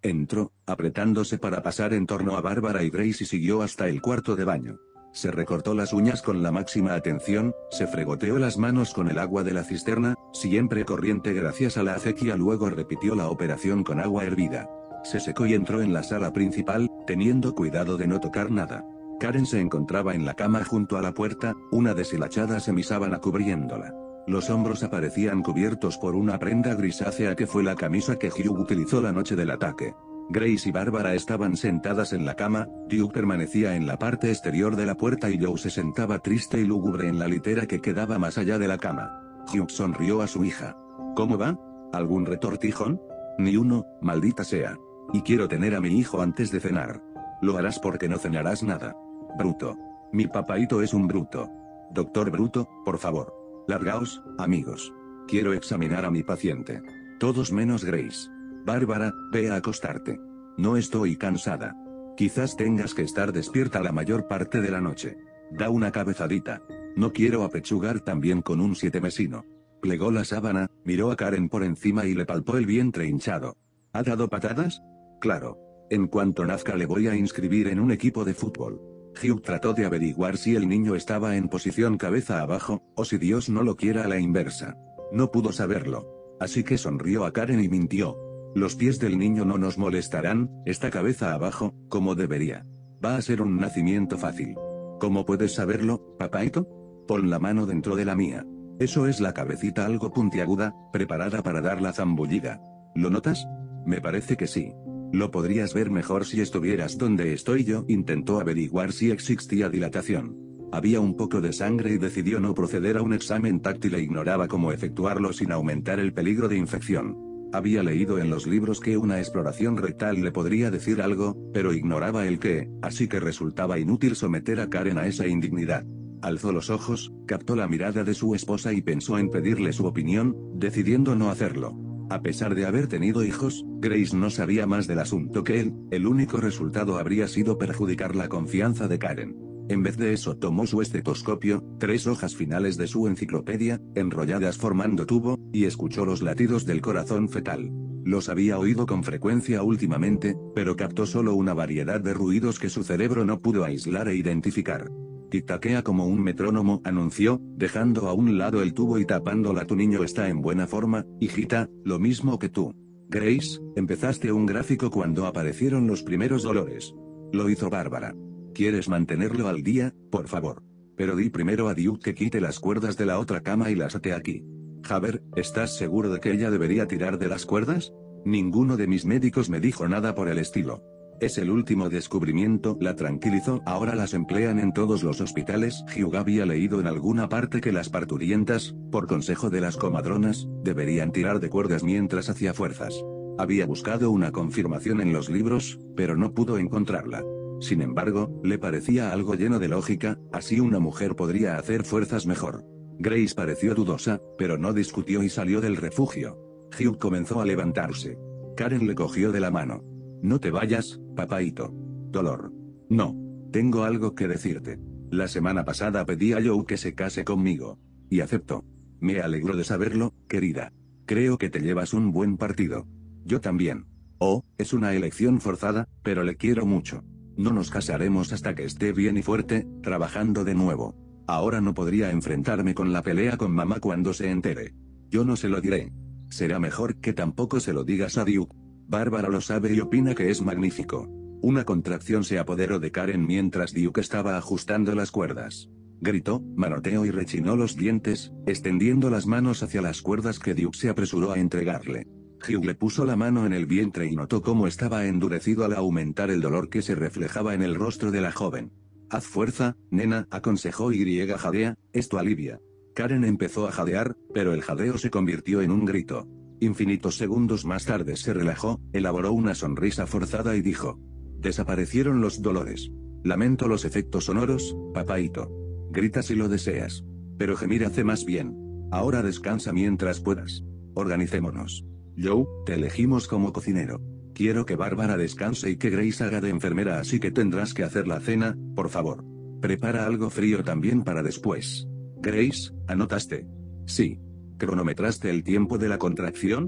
Entró, apretándose para pasar en torno a Bárbara y Grace y siguió hasta el cuarto de baño. Se recortó las uñas con la máxima atención, se fregoteó las manos con el agua de la cisterna, siempre corriente gracias a la acequia, luego repitió la operación con agua hervida. Se secó y entró en la sala principal, teniendo cuidado de no tocar nada. Karen se encontraba en la cama junto a la puerta, una deshilachada semisábana cubriéndola. Los hombros aparecían cubiertos por una prenda grisácea que fue la camisa que Hugh utilizó la noche del ataque. Grace y Bárbara estaban sentadas en la cama, Duke permanecía en la parte exterior de la puerta y Joe se sentaba triste y lúgubre en la litera que quedaba más allá de la cama. Hugh sonrió a su hija. ¿Cómo va? ¿Algún retortijón? Ni uno, maldita sea. Y quiero tener a mi hijo antes de cenar. Lo harás porque no cenarás nada. Bruto. Mi papaíto es un bruto. Doctor Bruto, por favor. Largaos, amigos. Quiero examinar a mi paciente. Todos menos Grace. Bárbara, ve a acostarte. No estoy cansada. Quizás tengas que estar despierta la mayor parte de la noche. Da una cabezadita. No quiero apechugar también con un sietemesino. Plegó la sábana, miró a Karen por encima y le palpó el vientre hinchado. ¿Ha dado patadas? Claro. En cuanto nazca le voy a inscribir en un equipo de fútbol. Hugh trató de averiguar si el niño estaba en posición cabeza abajo, o si Dios no lo quiera a la inversa. No pudo saberlo. Así que sonrió a Karen y mintió. Los pies del niño no nos molestarán, está cabeza abajo, como debería. Va a ser un nacimiento fácil. ¿Cómo puedes saberlo, papaito? Pon la mano dentro de la mía. Eso es la cabecita algo puntiaguda, preparada para dar la zambullida. ¿Lo notas? Me parece que sí. Lo podrías ver mejor si estuvieras donde estoy yo. Intentó averiguar si existía dilatación. Había un poco de sangre y decidió no proceder a un examen táctil e ignoraba cómo efectuarlo sin aumentar el peligro de infección. Había leído en los libros que una exploración rectal le podría decir algo, pero ignoraba el qué, así que resultaba inútil someter a Karen a esa indignidad. Alzó los ojos, captó la mirada de su esposa y pensó en pedirle su opinión, decidiendo no hacerlo. A pesar de haber tenido hijos, Grace no sabía más del asunto que él, el único resultado habría sido perjudicar la confianza de Karen. En vez de eso tomó su estetoscopio, tres hojas finales de su enciclopedia, enrolladas formando tubo, y escuchó los latidos del corazón fetal. Los había oído con frecuencia últimamente, pero captó solo una variedad de ruidos que su cerebro no pudo aislar e identificar. Tic-taquea como un metrónomo, anunció, dejando a un lado el tubo y tapándola. Tu niño está en buena forma, hijita, lo mismo que tú. Grace, empezaste un gráfico cuando aparecieron los primeros dolores. Lo hizo Bárbara. ¿Quieres mantenerlo al día, por favor? Pero di primero a Duke que quite las cuerdas de la otra cama y las ate aquí. Javier, ¿estás seguro de que ella debería tirar de las cuerdas? Ninguno de mis médicos me dijo nada por el estilo. Es el último descubrimiento, la tranquilizó. Ahora las emplean en todos los hospitales. Hugh había leído en alguna parte que las parturientas, por consejo de las comadronas, deberían tirar de cuerdas mientras hacía fuerzas. Había buscado una confirmación en los libros, pero no pudo encontrarla. Sin embargo, le parecía algo lleno de lógica, así una mujer podría hacer fuerzas mejor. Grace pareció dudosa, pero no discutió y salió del refugio. Hugh comenzó a levantarse. Karen le cogió de la mano. No te vayas, papaíto. Dolor. No. Tengo algo que decirte. La semana pasada pedí a Joe que se case conmigo. Y aceptó. Me alegro de saberlo, querida. Creo que te llevas un buen partido. Yo también. Oh, es una elección forzada, pero le quiero mucho. No nos casaremos hasta que esté bien y fuerte, trabajando de nuevo. Ahora no podría enfrentarme con la pelea con mamá cuando se entere. Yo no se lo diré. Será mejor que tampoco se lo digas a Duke. Bárbara lo sabe y opina que es magnífico. Una contracción se apoderó de Karen mientras Duke estaba ajustando las cuerdas. Gritó, manoteó y rechinó los dientes, extendiendo las manos hacia las cuerdas que Duke se apresuró a entregarle. Hugh le puso la mano en el vientre y notó cómo estaba endurecido al aumentar el dolor que se reflejaba en el rostro de la joven. Haz fuerza, nena, aconsejó y jadea, esto alivia. Karen empezó a jadear, pero el jadeo se convirtió en un grito. Infinitos segundos más tarde se relajó, elaboró una sonrisa forzada y dijo. Desaparecieron los dolores. Lamento los efectos sonoros, papaíto. Grita si lo deseas. Pero gemir hace más bien. Ahora descansa mientras puedas. Organicémonos. Joe, te elegimos como cocinero. Quiero que Bárbara descanse y que Grace haga de enfermera, así que tendrás que hacer la cena, por favor. Prepara algo frío también para después. Grace, ¿anotaste? Sí. ¿Cronometraste el tiempo de la contracción?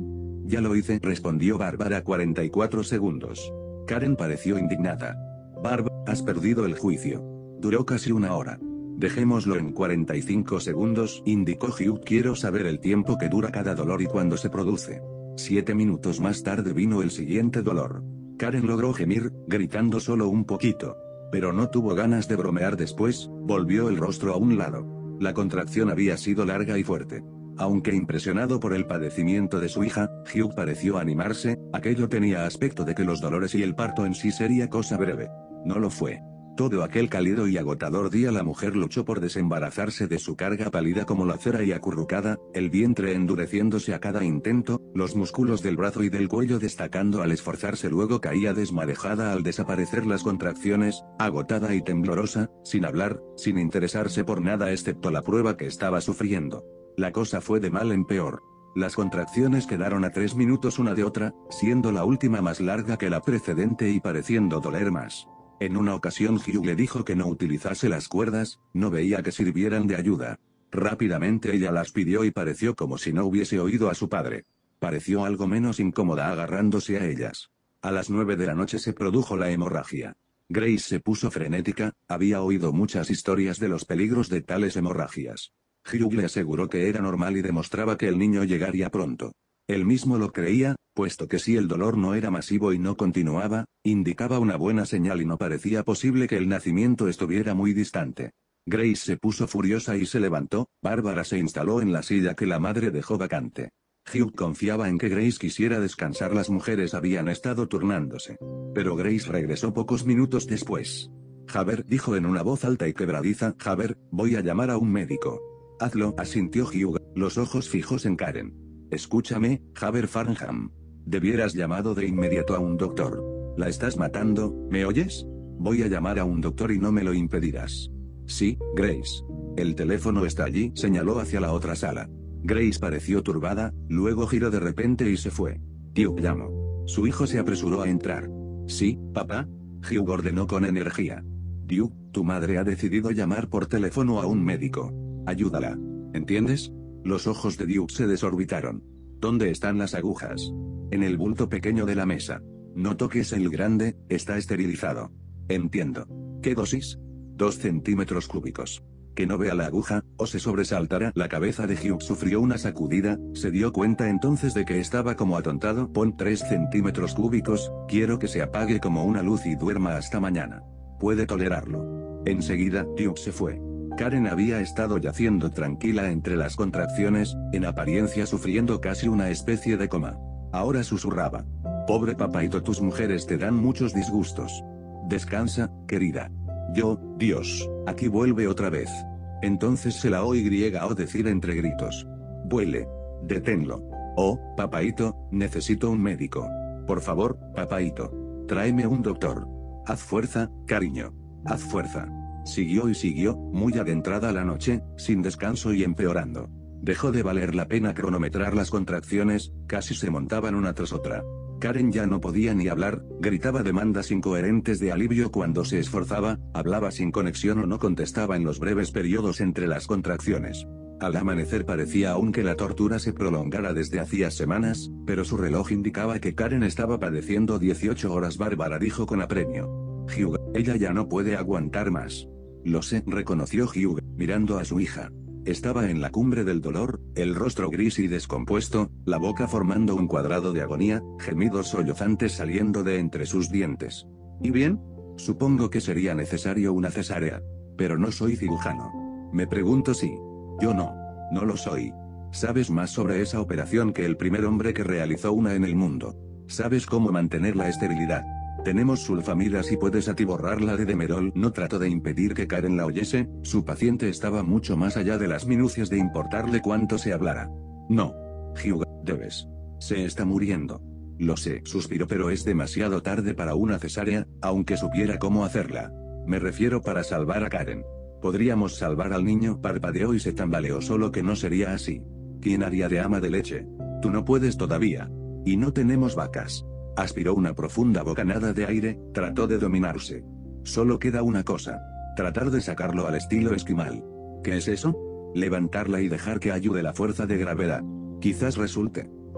Ya lo hice, respondió Bárbara cuarenta y cuatro segundos. Karen pareció indignada. Barb, has perdido el juicio. Duró casi una hora. Dejémoslo en cuarenta y cinco segundos, indicó Hugh. Quiero saber el tiempo que dura cada dolor y cuándo se produce. Siete minutos más tarde vino el siguiente dolor. Karen logró gemir, gritando solo un poquito. Pero no tuvo ganas de bromear después, volvió el rostro a un lado. La contracción había sido larga y fuerte. Aunque impresionado por el padecimiento de su hija, Hugh pareció animarse, aquello tenía aspecto de que los dolores y el parto en sí sería cosa breve. No lo fue. Todo aquel cálido y agotador día la mujer luchó por desembarazarse de su carga pálida como la cera y acurrucada, el vientre endureciéndose a cada intento, los músculos del brazo y del cuello destacando al esforzarse, luego caía desmadejada al desaparecer las contracciones, agotada y temblorosa, sin hablar, sin interesarse por nada excepto la prueba que estaba sufriendo. La cosa fue de mal en peor. Las contracciones quedaron a tres minutos una de otra, siendo la última más larga que la precedente y pareciendo doler más. En una ocasión Hugh le dijo que no utilizase las cuerdas, no veía que sirvieran de ayuda. Rápidamente ella las pidió y pareció como si no hubiese oído a su padre. Pareció algo menos incómoda agarrándose a ellas. A las nueve de la noche se produjo la hemorragia. Grace se puso frenética, había oído muchas historias de los peligros de tales hemorragias. Hugh le aseguró que era normal y demostraba que el niño llegaría pronto. Él mismo lo creía, puesto que si el dolor no era masivo y no continuaba, indicaba una buena señal y no parecía posible que el nacimiento estuviera muy distante. Grace se puso furiosa y se levantó. Bárbara se instaló en la silla que la madre dejó vacante. Hugh confiaba en que Grace quisiera descansar, las mujeres habían estado turnándose. Pero Grace regresó pocos minutos después. Haber, dijo en una voz alta y quebradiza, Haber, voy a llamar a un médico. Hazlo, asintió Hugh, los ojos fijos en Karen. Escúchame, Haber Farnham. Debieras llamado de inmediato a un doctor. La estás matando, ¿me oyes? Voy a llamar a un doctor y no me lo impedirás. Sí, Grace. El teléfono está allí, señaló hacia la otra sala. Grace pareció turbada, luego giró de repente y se fue. Tío, llamo. Su hijo se apresuró a entrar. Sí, papá. Hugh ordenó con energía. Duke, tu madre ha decidido llamar por teléfono a un médico. Ayúdala. ¿Entiendes? Los ojos de Duke se desorbitaron. ¿Dónde están las agujas? En el bulto pequeño de la mesa. No toques el grande, está esterilizado. Entiendo. ¿Qué dosis? Dos centímetros cúbicos. Que no vea la aguja, o se sobresaltará. La cabeza de Hugh sufrió una sacudida, se dio cuenta entonces de que estaba como atontado. Pon tres centímetros cúbicos, quiero que se apague como una luz y duerma hasta mañana. Puede tolerarlo. Enseguida, Duke se fue. Karen había estado yaciendo tranquila entre las contracciones, en apariencia sufriendo casi una especie de coma. Ahora susurraba. Pobre papaito, tus mujeres te dan muchos disgustos. Descansa, querida. Yo, Dios, aquí vuelve otra vez. Entonces se la oyó decir entre gritos. Vuele. Deténlo. Oh, papaito, necesito un médico. Por favor, papaito. Tráeme un doctor. Haz fuerza, cariño. Haz fuerza. Siguió y siguió, muy adentrada la noche, sin descanso y empeorando. Dejó de valer la pena cronometrar las contracciones, casi se montaban una tras otra. Karen ya no podía ni hablar, gritaba demandas incoherentes de alivio cuando se esforzaba, hablaba sin conexión o no contestaba en los breves periodos entre las contracciones. Al amanecer parecía aún que la tortura se prolongara desde hacía semanas, pero su reloj indicaba que Karen estaba padeciendo dieciocho horas. Bárbara dijo con apremio. Hugh, ella ya no puede aguantar más. Lo sé, reconoció Hugh, mirando a su hija. Estaba en la cumbre del dolor, el rostro gris y descompuesto, la boca formando un cuadrado de agonía, gemidos sollozantes saliendo de entre sus dientes. ¿Y bien? Supongo que sería necesario una cesárea. Pero no soy cirujano. Me pregunto si... Yo no. No lo soy. Sabes más sobre esa operación que el primer hombre que realizó una en el mundo. Sabes cómo mantener la esterilidad. Tenemos sulfamidas y puedes atiborrarla de demerol. No trató de impedir que Karen la oyese, su paciente estaba mucho más allá de las minucias de importarle cuánto se hablara. No. Hugh, debes. Se está muriendo. Lo sé, suspiró, pero es demasiado tarde para una cesárea, aunque supiera cómo hacerla. Me refiero para salvar a Karen. Podríamos salvar al niño, parpadeó y se tambaleó, solo que no sería así. ¿Quién haría de ama de leche? Tú no puedes todavía. Y no tenemos vacas. Aspiró una profunda bocanada de aire, trató de dominarse. Solo queda una cosa. Tratar de sacarlo al estilo esquimal. ¿Qué es eso? Levantarla y dejar que ayude la fuerza de gravedad. Quizás resulte.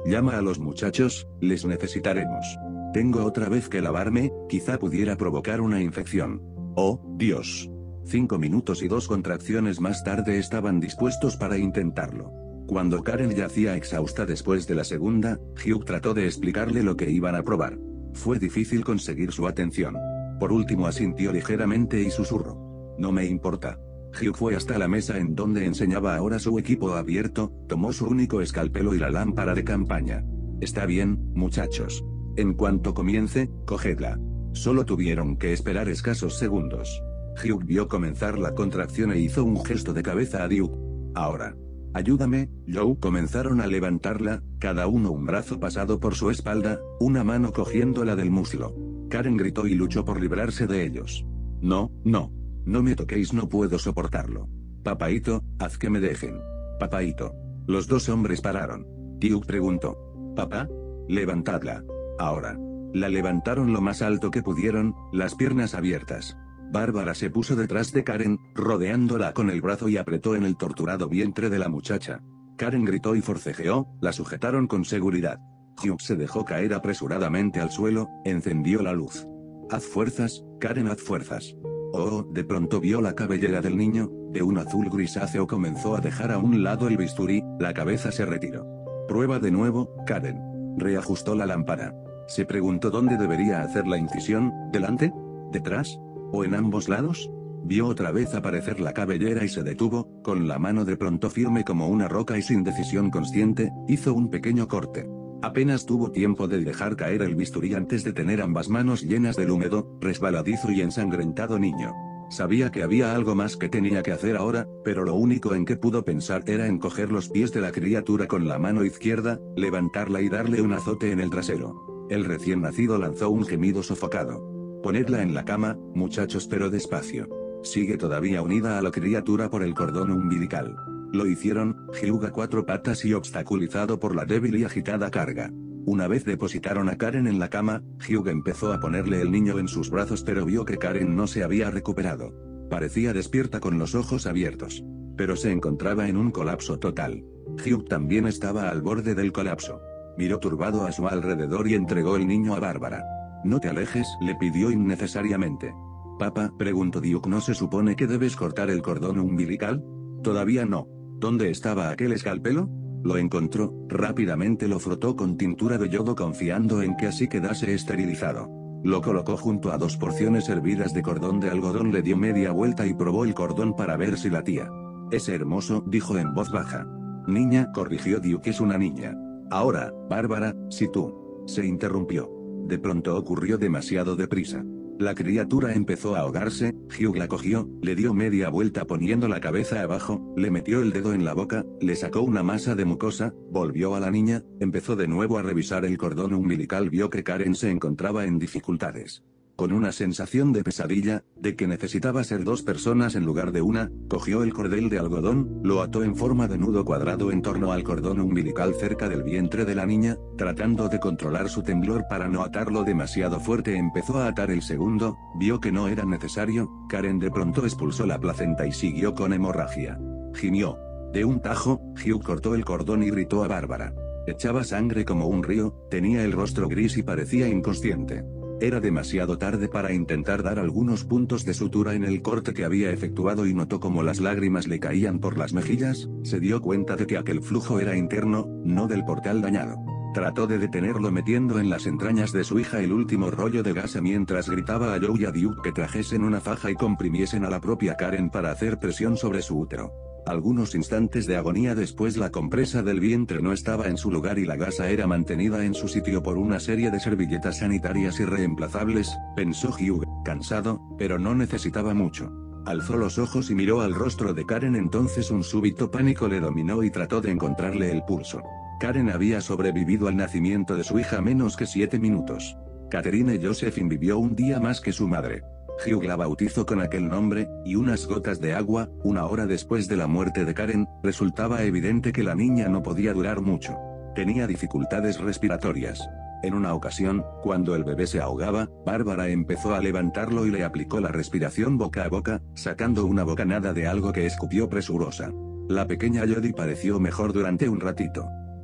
llama a los muchachos, les necesitaremos. Tengo otra vez que lavarme, quizá pudiera provocar una infección. Oh, Dios. Cinco minutos y dos contracciones más tarde estaban dispuestos para intentarlo. Cuando Karen yacía exhausta después de la segunda, Hugh trató de explicarle lo que iban a probar. Fue difícil conseguir su atención. Por último asintió ligeramente y susurró. No me importa. Hugh fue hasta la mesa en donde enseñaba ahora su equipo abierto, tomó su único escalpelo y la lámpara de campaña. Está bien, muchachos. En cuanto comience, cogedla. Solo tuvieron que esperar escasos segundos. Hugh vio comenzar la contracción e hizo un gesto de cabeza a Duke. Ahora. Ayúdame, Joe. Comenzaron a levantarla, cada uno un brazo pasado por su espalda, una mano cogiéndola del muslo. Karen gritó y luchó por librarse de ellos. No, no. No me toquéis, no puedo soportarlo. Papaito, haz que me dejen. Papaito. Los dos hombres pararon. Duke preguntó. ¿Papá? Levantadla. Ahora. La levantaron lo más alto que pudieron, las piernas abiertas. Bárbara se puso detrás de Karen, rodeándola con el brazo y apretó en el torturado vientre de la muchacha. Karen gritó y forcejeó, la sujetaron con seguridad. Hugh se dejó caer apresuradamente al suelo, encendió la luz. Haz fuerzas, Karen, haz fuerzas. Oh, de pronto vio la cabellera del niño, de un azul grisáceo. Comenzó a dejar a un lado el bisturí, la cabeza se retiró. Prueba de nuevo, Karen. Reajustó la lámpara. Se preguntó dónde debería hacer la incisión, ¿delante? ¿Detrás? ¿O en ambos lados? Vio otra vez aparecer la cabellera y se detuvo, con la mano de pronto firme como una roca y sin decisión consciente, hizo un pequeño corte. Apenas tuvo tiempo de dejar caer el bisturí antes de tener ambas manos llenas del húmedo, resbaladizo y ensangrentado niño. Sabía que había algo más que tenía que hacer ahora, pero lo único en que pudo pensar era en coger los pies de la criatura con la mano izquierda, levantarla y darle un azote en el trasero. El recién nacido lanzó un gemido sofocado. Ponedla en la cama, muchachos, pero despacio. Sigue todavía unida a la criatura por el cordón umbilical. Lo hicieron, Hugh a cuatro patas y obstaculizado por la débil y agitada carga. Una vez depositaron a Karen en la cama, Hugh empezó a ponerle el niño en sus brazos, pero vio que Karen no se había recuperado. Parecía despierta con los ojos abiertos. Pero se encontraba en un colapso total. Hugh también estaba al borde del colapso. Miró turbado a su alrededor y entregó el niño a Bárbara. No te alejes, le pidió innecesariamente. Papá, preguntó Duke, ¿no se supone que debes cortar el cordón umbilical? Todavía no. ¿Dónde estaba aquel escalpelo? Lo encontró, rápidamente lo frotó con tintura de yodo confiando en que así quedase esterilizado. Lo colocó junto a dos porciones hervidas de cordón de algodón, le dio media vuelta y probó el cordón para ver si latía. Es hermoso, dijo en voz baja. Niña, corrigió Duke, es una niña. Ahora, Bárbara, si tú. Se interrumpió. De pronto ocurrió demasiado deprisa. La criatura empezó a ahogarse, Hugh la cogió, le dio media vuelta poniendo la cabeza abajo, le metió el dedo en la boca, le sacó una masa de mucosa, volvió a la niña, empezó de nuevo a revisar el cordón umbilical, vio que Karen se encontraba en dificultades. Con una sensación de pesadilla, de que necesitaba ser dos personas en lugar de una, cogió el cordel de algodón, lo ató en forma de nudo cuadrado en torno al cordón umbilical cerca del vientre de la niña, tratando de controlar su temblor para no atarlo demasiado fuerte. Empezó a atar el segundo, vio que no era necesario, Karen de pronto expulsó la placenta y siguió con hemorragia. Gimió. De un tajo, Hugh cortó el cordón y gritó a Bárbara. Echaba sangre como un río, tenía el rostro gris y parecía inconsciente. Era demasiado tarde para intentar dar algunos puntos de sutura en el corte que había efectuado y notó cómo las lágrimas le caían por las mejillas, se dio cuenta de que aquel flujo era interno, no del portal dañado. Trató de detenerlo metiendo en las entrañas de su hija el último rollo de gasa mientras gritaba a Joe y a Duke que trajesen una faja y comprimiesen a la propia Karen para hacer presión sobre su útero. Algunos instantes de agonía después, la compresa del vientre no estaba en su lugar y la gasa era mantenida en su sitio por una serie de servilletas sanitarias irreemplazables, pensó Hugh, cansado, pero no necesitaba mucho. Alzó los ojos y miró al rostro de Karen, entonces un súbito pánico le dominó y trató de encontrarle el pulso. Karen había sobrevivido al nacimiento de su hija menos que siete minutos. Catherine Josephine vivió un día más que su madre. Hugh la bautizó con aquel nombre, y unas gotas de agua, una hora después de la muerte de Karen, resultaba evidente que la niña no podía durar mucho. Tenía dificultades respiratorias. En una ocasión, cuando el bebé se ahogaba, Bárbara empezó a levantarlo y le aplicó la respiración boca a boca, sacando una bocanada de algo que escupió presurosa. La pequeña Jodie pareció mejor durante un ratito.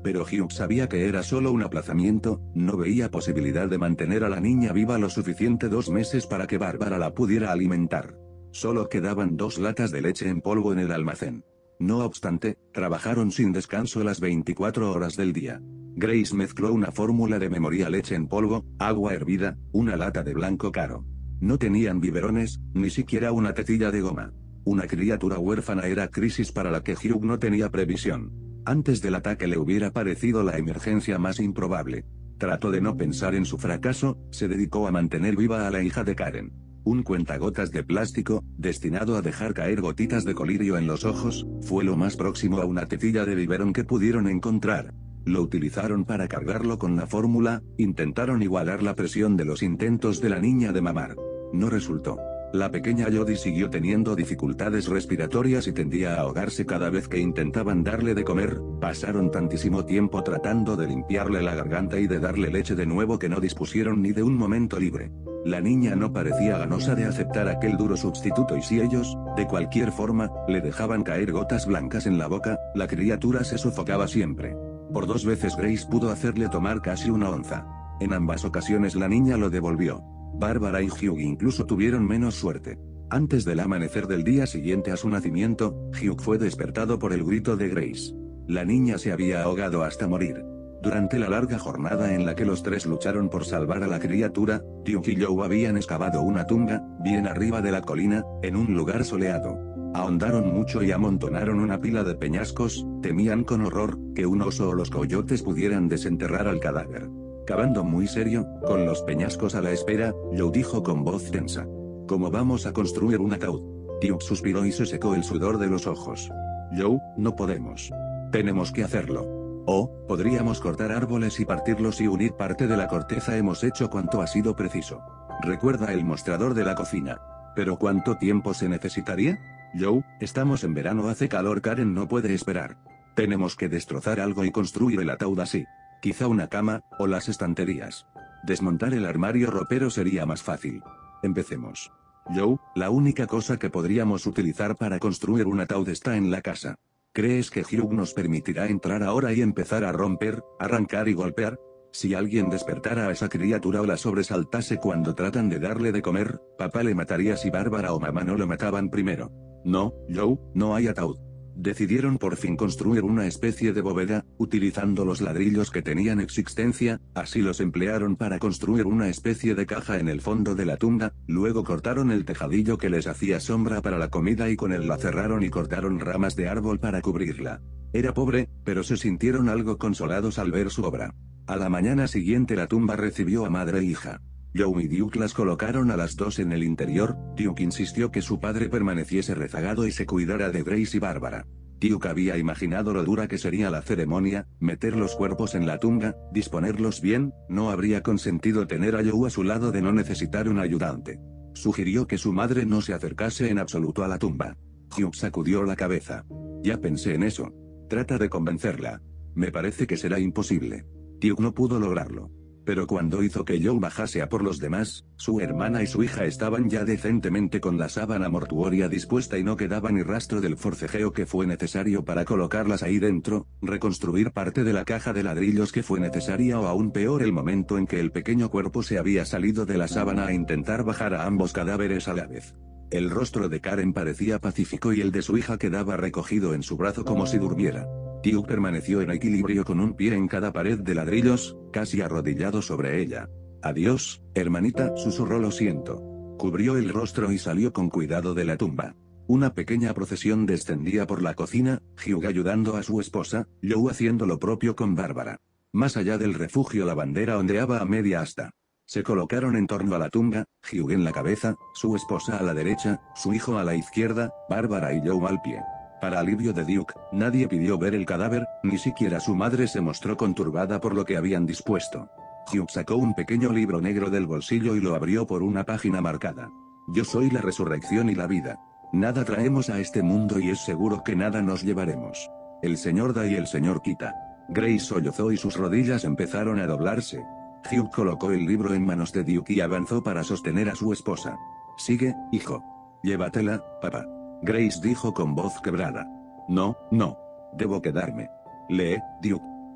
Pero Hugh sabía que era solo un aplazamiento, no veía posibilidad de mantener a la niña viva lo suficiente dos meses para que Bárbara la pudiera alimentar. Solo quedaban dos latas de leche en polvo en el almacén. No obstante, trabajaron sin descanso las veinticuatro horas del día. Grace mezcló una fórmula de memoria leche en polvo, agua hervida, una lata de blanco caro. No tenían biberones, ni siquiera una tetilla de goma. Una criatura huérfana era crisis para la que Hugh no tenía previsión. Antes del ataque le hubiera parecido la emergencia más improbable. Trató de no pensar en su fracaso, se dedicó a mantener viva a la hija de Karen. Un cuentagotas de plástico, destinado a dejar caer gotitas de colirio en los ojos, fue lo más próximo a una tetilla de biberón que pudieron encontrar. Lo utilizaron para cargarlo con la fórmula, intentaron igualar la presión de los intentos de la niña de mamar. No resultó. La pequeña Jodie siguió teniendo dificultades respiratorias y tendía a ahogarse cada vez que intentaban darle de comer. Pasaron tantísimo tiempo tratando de limpiarle la garganta y de darle leche de nuevo que no dispusieron ni de un momento libre. La niña no parecía ganosa de aceptar aquel duro sustituto y si ellos, de cualquier forma, le dejaban caer gotas blancas en la boca, la criatura se sofocaba siempre. Por dos veces Grace pudo hacerle tomar casi una onza. En ambas ocasiones la niña lo devolvió. Bárbara y Hugh incluso tuvieron menos suerte. Antes del amanecer del día siguiente a su nacimiento, Hugh fue despertado por el grito de Grace. La niña se había ahogado hasta morir. Durante la larga jornada en la que los tres lucharon por salvar a la criatura, Hugh y Joe habían excavado una tumba, bien arriba de la colina, en un lugar soleado. Ahondaron mucho y amontonaron una pila de peñascos, temían con horror, que un oso o los coyotes pudieran desenterrar al cadáver. Cavando muy serio, con los peñascos a la espera, Joe dijo con voz tensa: ¿Cómo vamos a construir un ataúd? Hugh suspiró y se secó el sudor de los ojos. Joe, no podemos. Tenemos que hacerlo. O, podríamos cortar árboles y partirlos y unir parte de la corteza. Hemos hecho cuanto ha sido preciso. Recuerda el mostrador de la cocina. ¿Pero cuánto tiempo se necesitaría? Joe, estamos en verano, hace calor, Karen no puede esperar. Tenemos que destrozar algo y construir el ataúd así. Quizá una cama, o las estanterías. Desmontar el armario ropero sería más fácil. Empecemos. Joe, la única cosa que podríamos utilizar para construir un ataúd está en la casa. ¿Crees que Hugh nos permitirá entrar ahora y empezar a romper, arrancar y golpear? Si alguien despertara a esa criatura o la sobresaltase cuando tratan de darle de comer, papá le mataría si Bárbara o mamá no lo mataban primero. No, Joe, no hay ataúd. Decidieron por fin construir una especie de bóveda, utilizando los ladrillos que tenían existencia, así los emplearon para construir una especie de caja en el fondo de la tumba, luego cortaron el tejadillo que les hacía sombra para la comida y con él la cerraron y cortaron ramas de árbol para cubrirla. Era pobre, pero se sintieron algo consolados al ver su obra. A la mañana siguiente la tumba recibió a madre e hija. Joe y Duke las colocaron a las dos en el interior. Duke insistió que su padre permaneciese rezagado y se cuidara de Grace y Bárbara. Duke había imaginado lo dura que sería la ceremonia, meter los cuerpos en la tumba, disponerlos bien, no habría consentido tener a Joe a su lado de no necesitar un ayudante. Sugirió que su madre no se acercase en absoluto a la tumba. Duke sacudió la cabeza. Ya pensé en eso. Trata de convencerla. Me parece que será imposible. Duke no pudo lograrlo. Pero cuando hizo que Joe bajase a por los demás, su hermana y su hija estaban ya decentemente con la sábana mortuoria dispuesta y no quedaba ni rastro del forcejeo que fue necesario para colocarlas ahí dentro, reconstruir parte de la caja de ladrillos que fue necesaria o aún peor el momento en que el pequeño cuerpo se había salido de la sábana a intentar bajar a ambos cadáveres a la vez. El rostro de Karen parecía pacífico y el de su hija quedaba recogido en su brazo como si durmiera. Duke permaneció en equilibrio con un pie en cada pared de ladrillos, casi arrodillado sobre ella. Adiós, hermanita, susurró. Lo siento. Cubrió el rostro y salió con cuidado de la tumba. Una pequeña procesión descendía por la cocina, Hugh ayudando a su esposa, Joe haciendo lo propio con Bárbara. Más allá del refugio la bandera ondeaba a media asta. Se colocaron en torno a la tumba, Hugh en la cabeza, su esposa a la derecha, su hijo a la izquierda, Bárbara y Joe al pie. Para alivio de Duke, nadie pidió ver el cadáver, ni siquiera su madre se mostró conturbada por lo que habían dispuesto. Hugh sacó un pequeño libro negro del bolsillo y lo abrió por una página marcada. Yo soy la resurrección y la vida. Nada traemos a este mundo y es seguro que nada nos llevaremos. El Señor da y el Señor quita. Grace sollozó y sus rodillas empezaron a doblarse. Hugh colocó el libro en manos de Duke y avanzó para sostener a su esposa. Sigue, hijo. Llévatela, papá. Grace dijo con voz quebrada. No, no. Debo quedarme. Lee, Duke.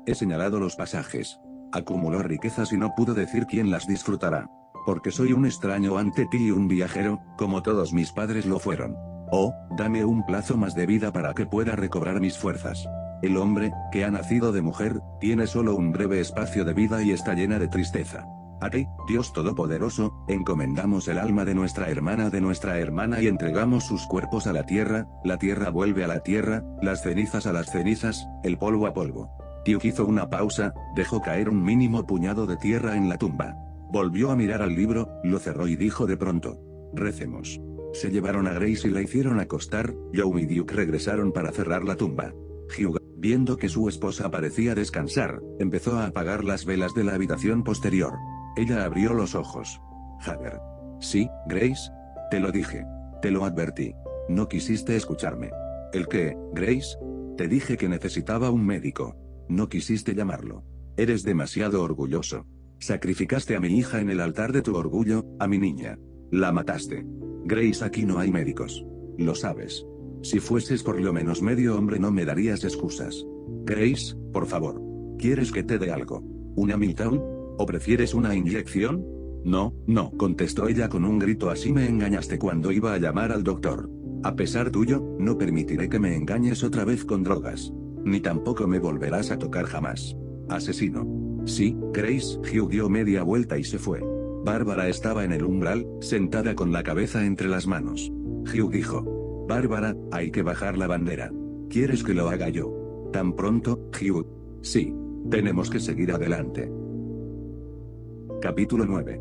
He señalado los pasajes. Acumuló riquezas y no pudo decir quién las disfrutará. Porque soy un extraño ante ti y un viajero, como todos mis padres lo fueron. Oh, dame un plazo más de vida para que pueda recobrar mis fuerzas. El hombre, que ha nacido de mujer, tiene solo un breve espacio de vida y está llena de tristeza. A ti, Dios Todopoderoso, encomendamos el alma de nuestra hermana de nuestra hermana y entregamos sus cuerpos a la tierra, la tierra vuelve a la tierra, las cenizas a las cenizas, el polvo a polvo. Duke hizo una pausa, dejó caer un mínimo puñado de tierra en la tumba. Volvió a mirar al libro, lo cerró y dijo de pronto: recemos. Se llevaron a Grace y la hicieron acostar. Joe y Duke regresaron para cerrar la tumba. Hugh, viendo que su esposa parecía descansar, empezó a apagar las velas de la habitación posterior. Ella abrió los ojos. Haber. Sí, Grace. Te lo dije. Te lo advertí. No quisiste escucharme. ¿El qué, Grace? Te dije que necesitaba un médico. No quisiste llamarlo. Eres demasiado orgulloso. Sacrificaste a mi hija en el altar de tu orgullo, a mi niña. La mataste. Grace, aquí no hay médicos. Lo sabes. Si fueses por lo menos medio hombre no me darías excusas. Grace, por favor. ¿Quieres que te dé algo? ¿Una Miltown? ¿O prefieres una inyección? No, no, contestó ella con un grito. Así me engañaste cuando iba a llamar al doctor. A pesar tuyo, no permitiré que me engañes otra vez con drogas. Ni tampoco me volverás a tocar jamás. Asesino. Sí, Grace. Hugh dio media vuelta y se fue. Bárbara estaba en el umbral, sentada con la cabeza entre las manos. Hugh dijo: Bárbara, hay que bajar la bandera. ¿Quieres que lo haga yo? ¿Tan pronto, Hugh? Sí. Tenemos que seguir adelante. Capítulo nueve.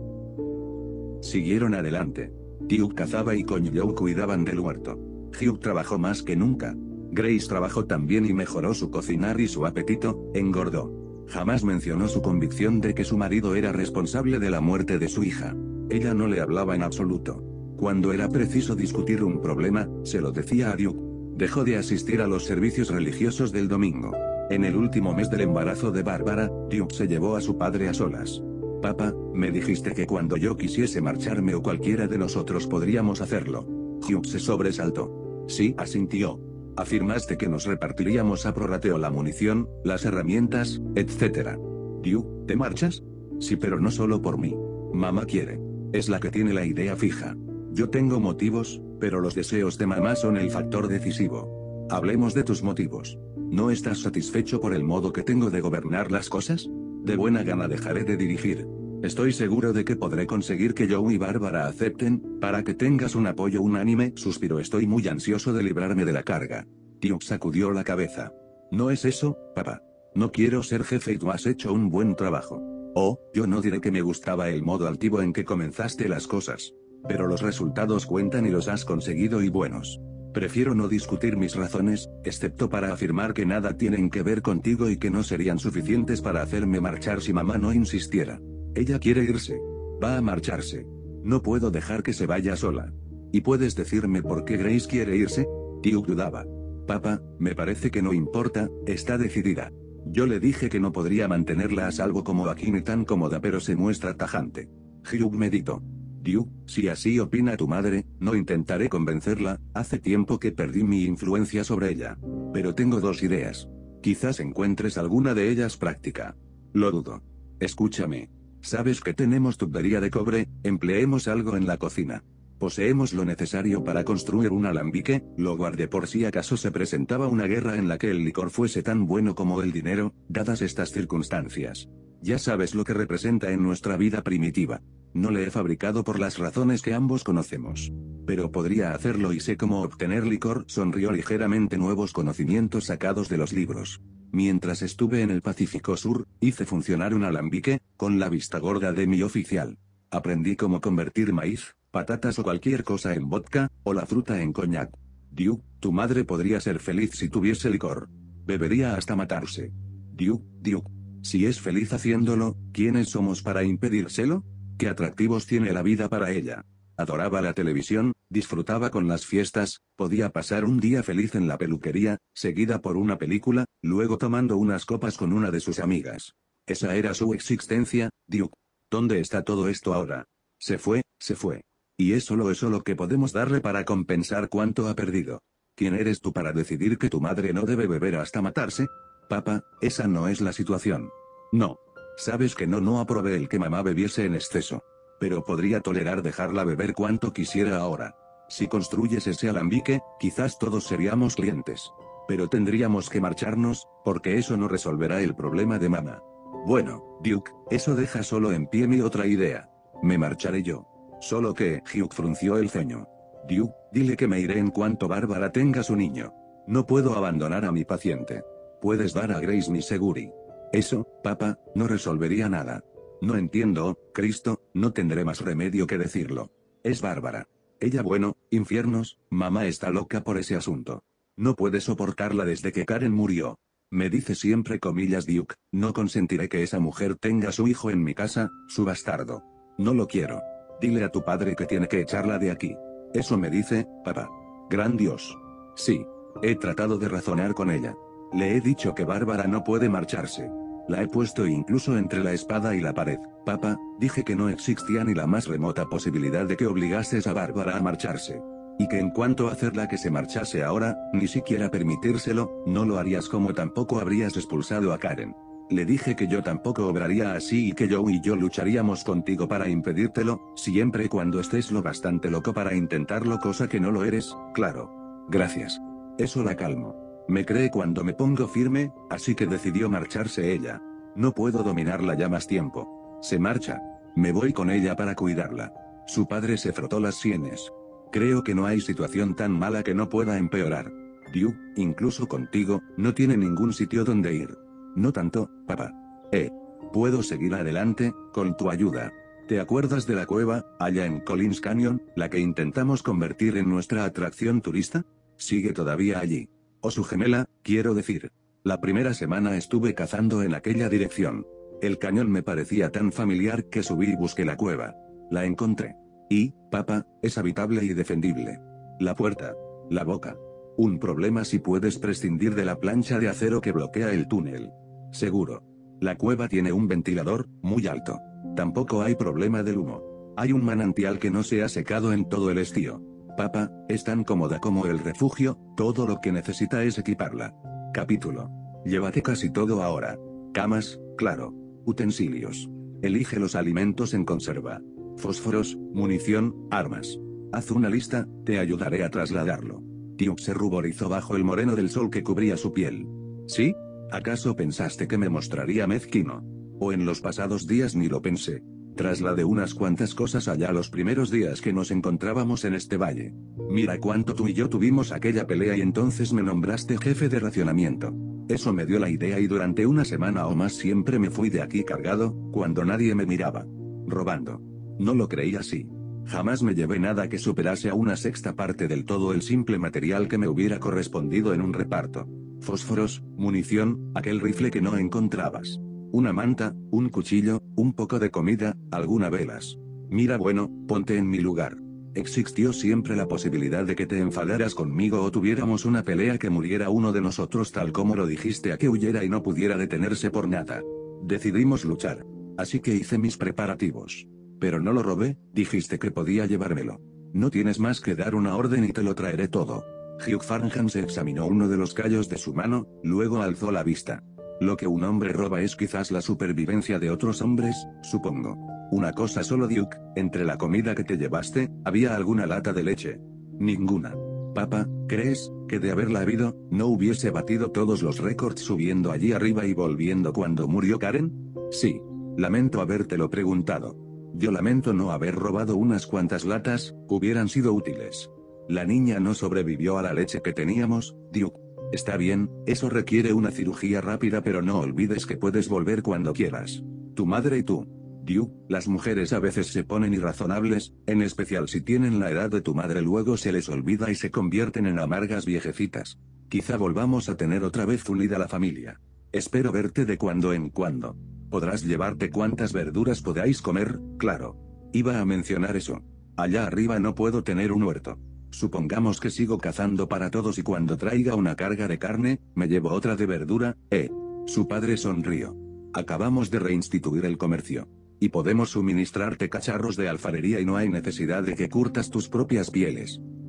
Siguieron adelante. Duke cazaba y con Joe cuidaban del huerto. Hugh trabajó más que nunca. Grace trabajó también y mejoró su cocinar y su apetito, engordó. Jamás mencionó su convicción de que su marido era responsable de la muerte de su hija. Ella no le hablaba en absoluto. Cuando era preciso discutir un problema, se lo decía a Duke. Dejó de asistir a los servicios religiosos del domingo. En el último mes del embarazo de Bárbara, Duke se llevó a su padre a solas. Papá, me dijiste que cuando yo quisiese marcharme o cualquiera de nosotros podríamos hacerlo. Hugh se sobresaltó. Sí, asintió. Afirmaste que nos repartiríamos a prorrateo la munición, las herramientas, etcétera. Duke, ¿te marchas? Sí, pero no solo por mí. Mamá quiere. Es la que tiene la idea fija. Yo tengo motivos, pero los deseos de mamá son el factor decisivo. Hablemos de tus motivos. ¿No estás satisfecho por el modo que tengo de gobernar las cosas? De buena gana dejaré de dirigir. Estoy seguro de que podré conseguir que Joe y Bárbara acepten, para que tengas un apoyo unánime. Suspiró. Estoy muy ansioso de librarme de la carga. Duke sacudió la cabeza. No es eso, papá. No quiero ser jefe y tú has hecho un buen trabajo. Oh, yo no diré que me gustaba el modo altivo en que comenzaste las cosas. Pero los resultados cuentan y los has conseguido y buenos. Prefiero no discutir mis razones, excepto para afirmar que nada tienen que ver contigo y que no serían suficientes para hacerme marchar si mamá no insistiera. Ella quiere irse. Va a marcharse. No puedo dejar que se vaya sola. ¿Y puedes decirme por qué Grace quiere irse? Duke dudaba. Papá, me parece que no importa, está decidida. Yo le dije que no podría mantenerla a salvo como aquí ni tan cómoda, pero se muestra tajante. Hugh meditó. Duke, si así opina tu madre, no intentaré convencerla. Hace tiempo que perdí mi influencia sobre ella. Pero tengo dos ideas. Quizás encuentres alguna de ellas práctica. Lo dudo. Escúchame. ¿Sabes que tenemos tubería de cobre? Empleemos algo en la cocina. Poseemos lo necesario para construir un alambique. Lo guardé por si acaso se presentaba una guerra en la que el licor fuese tan bueno como el dinero, dadas estas circunstancias. Ya sabes lo que representa en nuestra vida primitiva. No le he fabricado por las razones que ambos conocemos. Pero podría hacerlo y sé cómo obtener licor. Sonrió ligeramente. Nuevos conocimientos sacados de los libros. Mientras estuve en el Pacífico Sur, hice funcionar un alambique, con la vista gorda de mi oficial. Aprendí cómo convertir maíz, patatas o cualquier cosa en vodka, o la fruta en coñac. Duke, tu madre podría ser feliz si tuviese licor. Bebería hasta matarse. Duke, Duke. Si es feliz haciéndolo, ¿quiénes somos para impedírselo? ¿Qué atractivos tiene la vida para ella? Adoraba la televisión, disfrutaba con las fiestas, podía pasar un día feliz en la peluquería, seguida por una película, luego tomando unas copas con una de sus amigas. Esa era su existencia, Duke. ¿Dónde está todo esto ahora? Se fue, se fue. Y es solo eso lo que podemos darle para compensar cuánto ha perdido. ¿Quién eres tú para decidir que tu madre no debe beber hasta matarse? Papá, esa no es la situación. No. Sabes que no no aprobé el que mamá bebiese en exceso. Pero podría tolerar dejarla beber cuanto quisiera ahora. Si construyes ese alambique, quizás todos seríamos clientes. Pero tendríamos que marcharnos, porque eso no resolverá el problema de mamá. Bueno, Duke, eso deja solo en pie mi otra idea. Me marcharé yo. Solo que, Hugh frunció el ceño. Duke, dile que me iré en cuanto Bárbara tenga su niño. No puedo abandonar a mi paciente. Puedes dar a Grace mi seguri. Eso, papá, no resolvería nada. No entiendo, Cristo, no tendré más remedio que decirlo. Es Bárbara. Ella bueno, infiernos, mamá está loca por ese asunto. No puede soportarla desde que Karen murió. Me dice siempre comillas Duke, no consentiré que esa mujer tenga su hijo en mi casa, su bastardo. No lo quiero. Dile a tu padre que tiene que echarla de aquí. Eso me dice, papá. Gran Dios. Sí. He tratado de razonar con ella. Le he dicho que Bárbara no puede marcharse. La he puesto incluso entre la espada y la pared. Papá, dije que no existía ni la más remota posibilidad de que obligases a Bárbara a marcharse. Y que en cuanto a hacerla que se marchase ahora, ni siquiera permitírselo, no lo harías como tampoco habrías expulsado a Karen. Le dije que yo tampoco obraría así y que Joe y yo lucharíamos contigo para impedírtelo, siempre y cuando estés lo bastante loco para intentarlo, cosa que no lo eres, claro. Gracias. Eso la calmo. Me cree cuando me pongo firme, así que decidió marcharse ella. No puedo dominarla ya más tiempo. Se marcha. Me voy con ella para cuidarla. Su padre se frotó las sienes. Creo que no hay situación tan mala que no pueda empeorar. Duke, incluso contigo, no tiene ningún sitio donde ir. No tanto, papá. Eh. Puedo seguir adelante, con tu ayuda. ¿Te acuerdas de la cueva, allá en Collins Canyon, la que intentamos convertir en nuestra atracción turista? Sigue todavía allí. O su gemela, quiero decir. La primera semana estuve cazando en aquella dirección. El cañón me parecía tan familiar que subí y busqué la cueva. La encontré. Y, papá, es habitable y defendible. La puerta. La boca. Un problema si puedes prescindir de la plancha de acero que bloquea el túnel. Seguro. La cueva tiene un ventilador, muy alto. Tampoco hay problema del humo. Hay un manantial que no se ha secado en todo el estío. Papá, es tan cómoda como el refugio, todo lo que necesita es equiparla. Capítulo. Llévate casi todo ahora. Camas, claro. Utensilios. Elige los alimentos en conserva. Fósforos, munición, armas. Haz una lista, te ayudaré a trasladarlo. Duke se ruborizó bajo el moreno del sol que cubría su piel. ¿Sí? ¿Acaso pensaste que me mostraría mezquino? O en los pasados días ni lo pensé. Trasladé unas cuantas cosas allá los primeros días que nos encontrábamos en este valle. Mira cuánto tú y yo tuvimos aquella pelea y entonces me nombraste jefe de racionamiento. Eso me dio la idea y durante una semana o más siempre me fui de aquí cargado, cuando nadie me miraba. Robando. No lo creí así. Jamás me llevé nada que superase a una sexta parte del todo el simple material que me hubiera correspondido en un reparto. Fósforos, munición, aquel rifle que no encontrabas. Una manta, un cuchillo, un poco de comida, algunas velas. Mira bueno, ponte en mi lugar. Existió siempre la posibilidad de que te enfadaras conmigo o tuviéramos una pelea que muriera uno de nosotros tal como lo dijiste a que huyera y no pudiera detenerse por nada. Decidimos luchar. Así que hice mis preparativos. Pero no lo robé, dijiste que podía llevármelo. No tienes más que dar una orden y te lo traeré todo. Hugh Farnham se examinó uno de los callos de su mano, luego alzó la vista. Lo que un hombre roba es quizás la supervivencia de otros hombres, supongo. Una cosa solo Duke, entre la comida que te llevaste, ¿había alguna lata de leche? Ninguna. Papá, ¿crees, que de haberla habido, no hubiese batido todos los récords subiendo allí arriba y volviendo cuando murió Karen? Sí. Lamento habértelo preguntado. Yo lamento no haber robado unas cuantas latas, hubieran sido útiles. La niña no sobrevivió a la leche que teníamos, Duke. Está bien, eso requiere una cirugía rápida pero no olvides que puedes volver cuando quieras. Tu madre y tú. Duke, las mujeres a veces se ponen irrazonables, en especial si tienen la edad de tu madre, luego se les olvida y se convierten en amargas viejecitas. Quizá volvamos a tener otra vez unida la familia. Espero verte de cuando en cuando. Podrás llevarte cuantas verduras podáis comer, claro. Iba a mencionar eso. Allá arriba no puedo tener un huerto. Supongamos que sigo cazando para todos y cuando traiga una carga de carne, me llevo otra de verdura, ¿eh? Su padre sonrió. Acabamos de reinstituir el comercio. Y podemos suministrarte cacharros de alfarería y no hay necesidad de que curtas tus propias pieles.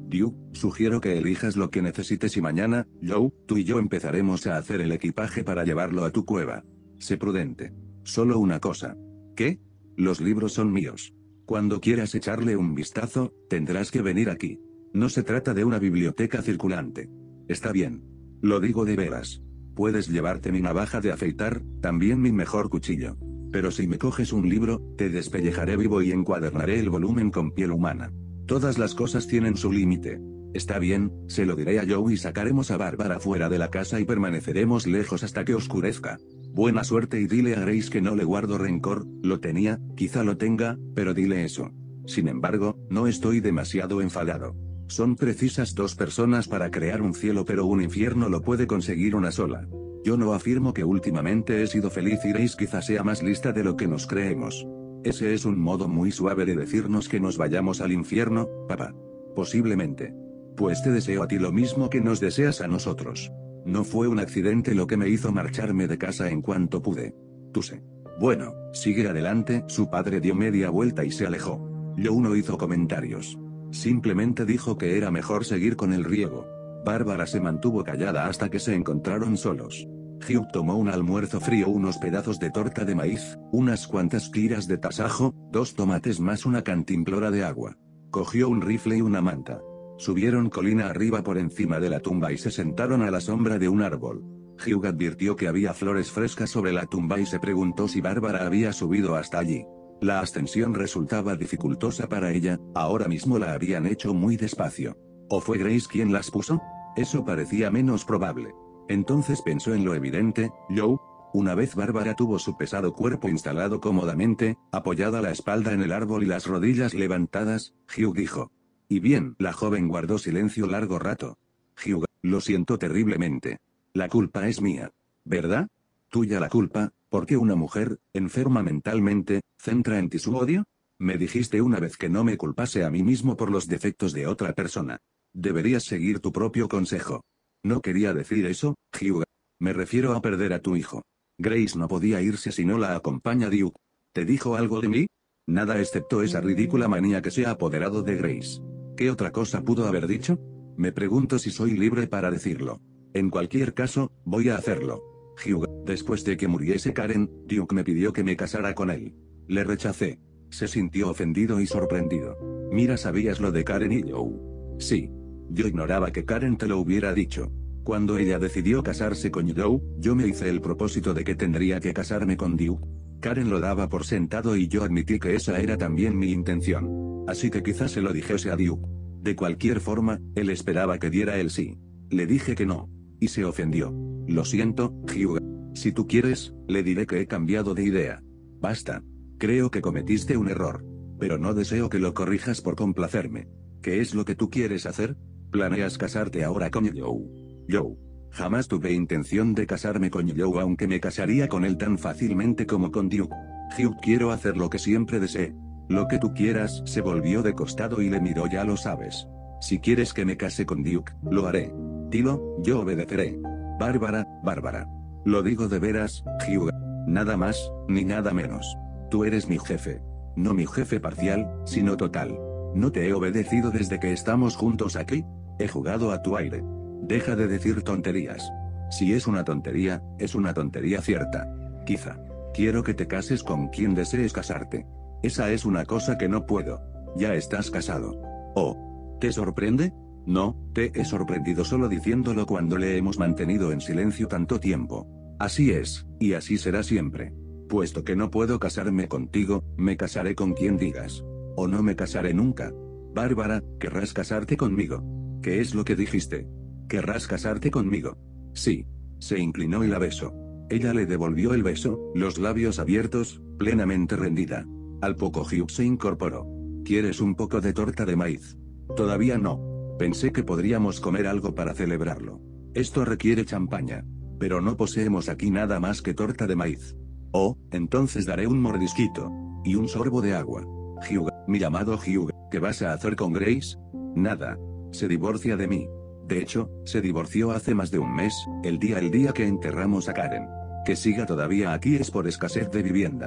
Duke, sugiero que elijas lo que necesites y mañana, Joe, tú y yo empezaremos a hacer el equipaje para llevarlo a tu cueva. Sé prudente. Solo una cosa. ¿Qué? Los libros son míos. Cuando quieras echarle un vistazo, tendrás que venir aquí. No se trata de una biblioteca circulante. Está bien. Lo digo de veras. Puedes llevarte mi navaja de afeitar, también mi mejor cuchillo. Pero si me coges un libro, te despellejaré vivo y encuadernaré el volumen con piel humana. Todas las cosas tienen su límite. Está bien, se lo diré a Joe y sacaremos a Bárbara fuera de la casa y permaneceremos lejos hasta que oscurezca. Buena suerte y dile a Grace que no le guardo rencor, lo tenía, quizá lo tenga, pero dile eso. Sin embargo, no estoy demasiado enfadado. Son precisas dos personas para crear un cielo, pero un infierno lo puede conseguir una sola. Yo no afirmo que últimamente he sido feliz y Grace quizá sea más lista de lo que nos creemos. Ese es un modo muy suave de decirnos que nos vayamos al infierno, papá. Posiblemente. Pues te deseo a ti lo mismo que nos deseas a nosotros. No fue un accidente lo que me hizo marcharme de casa en cuanto pude. Tú sé. Bueno, sigue adelante. Su padre dio media vuelta y se alejó. Joe no hizo comentarios. Simplemente dijo que era mejor seguir con el riego. Bárbara se mantuvo callada hasta que se encontraron solos. Hugh tomó un almuerzo frío, unos pedazos de torta de maíz, unas cuantas tiras de tasajo, dos tomates más una cantimplora de agua. Cogió un rifle y una manta. Subieron colina arriba por encima de la tumba y se sentaron a la sombra de un árbol. Hugh advirtió que había flores frescas sobre la tumba y se preguntó si Bárbara había subido hasta allí. La ascensión resultaba dificultosa para ella, ahora mismo la habían hecho muy despacio. ¿O fue Grace quien las puso? Eso parecía menos probable. Entonces pensó en lo evidente, Joe. Una vez Bárbara tuvo su pesado cuerpo instalado cómodamente, apoyada la espalda en el árbol y las rodillas levantadas, Hugh dijo. Y bien, la joven guardó silencio largo rato. Hugh, lo siento terriblemente. La culpa es mía. ¿Verdad? Tuya la culpa, porque una mujer, enferma mentalmente, centra en ti su odio. Me dijiste una vez que no me culpase a mí mismo por los defectos de otra persona. Deberías seguir tu propio consejo. No quería decir eso, Hugh. Me refiero a perder a tu hijo. Grace no podía irse si no la acompaña Duke. ¿Te dijo algo de mí? Nada excepto esa ridícula manía que se ha apoderado de Grace. ¿Qué otra cosa pudo haber dicho? Me pregunto si soy libre para decirlo. En cualquier caso, voy a hacerlo. Hugh, después de que muriese Karen, Duke me pidió que me casara con él. Le rechacé. Se sintió ofendido y sorprendido. Mira, ¿sabías lo de Karen y Joe? Sí. Yo ignoraba que Karen te lo hubiera dicho. Cuando ella decidió casarse con Joe, yo me hice el propósito de que tendría que casarme con Duke. Karen lo daba por sentado y yo admití que esa era también mi intención. Así que quizás se lo dijese a Duke. De cualquier forma, él esperaba que diera el sí. Le dije que no. Y se ofendió. Lo siento, Hugh. Si tú quieres, le diré que he cambiado de idea. Basta. Creo que cometiste un error. Pero no deseo que lo corrijas por complacerme. ¿Qué es lo que tú quieres hacer? ¿Planeas casarte ahora con Joe? Joe. Jamás tuve intención de casarme con Joe, aunque me casaría con él tan fácilmente como con Duke. Hugh, quiero hacer lo que siempre deseé. Lo que tú quieras. Se volvió de costado y le miró. Ya lo sabes. Si quieres que me case con Duke, lo haré. Dilo, yo obedeceré. Bárbara, Bárbara. Lo digo de veras, Hugh. Nada más, ni nada menos. Tú eres mi jefe. No mi jefe parcial, sino total. ¿No te he obedecido desde que estamos juntos aquí? He jugado a tu aire. Deja de decir tonterías. Si es una tontería, es una tontería cierta. Quizá. Quiero que te cases con quien desees casarte. Esa es una cosa que no puedo. Ya estás casado. Oh. ¿Te sorprende? No, te he sorprendido solo diciéndolo cuando le hemos mantenido en silencio tanto tiempo. Así es, y así será siempre. Puesto que no puedo casarme contigo, me casaré con quien digas. O no me casaré nunca. Bárbara, ¿querrás casarte conmigo? ¿Qué es lo que dijiste? ¿Querrás casarte conmigo? Sí. Se inclinó y la besó. Ella le devolvió el beso, los labios abiertos, plenamente rendida. Al poco Hugh se incorporó. ¿Quieres un poco de torta de maíz? Todavía no. Pensé que podríamos comer algo para celebrarlo. Esto requiere champaña. Pero no poseemos aquí nada más que torta de maíz. Oh, entonces daré un mordisquito. Y un sorbo de agua. Hugh, mi amado Hugh, ¿qué vas a hacer con Grace? Nada. Se divorcia de mí. De hecho, se divorció hace más de un mes, el día el día que enterramos a Karen. Que siga todavía aquí es por escasez de viviendas.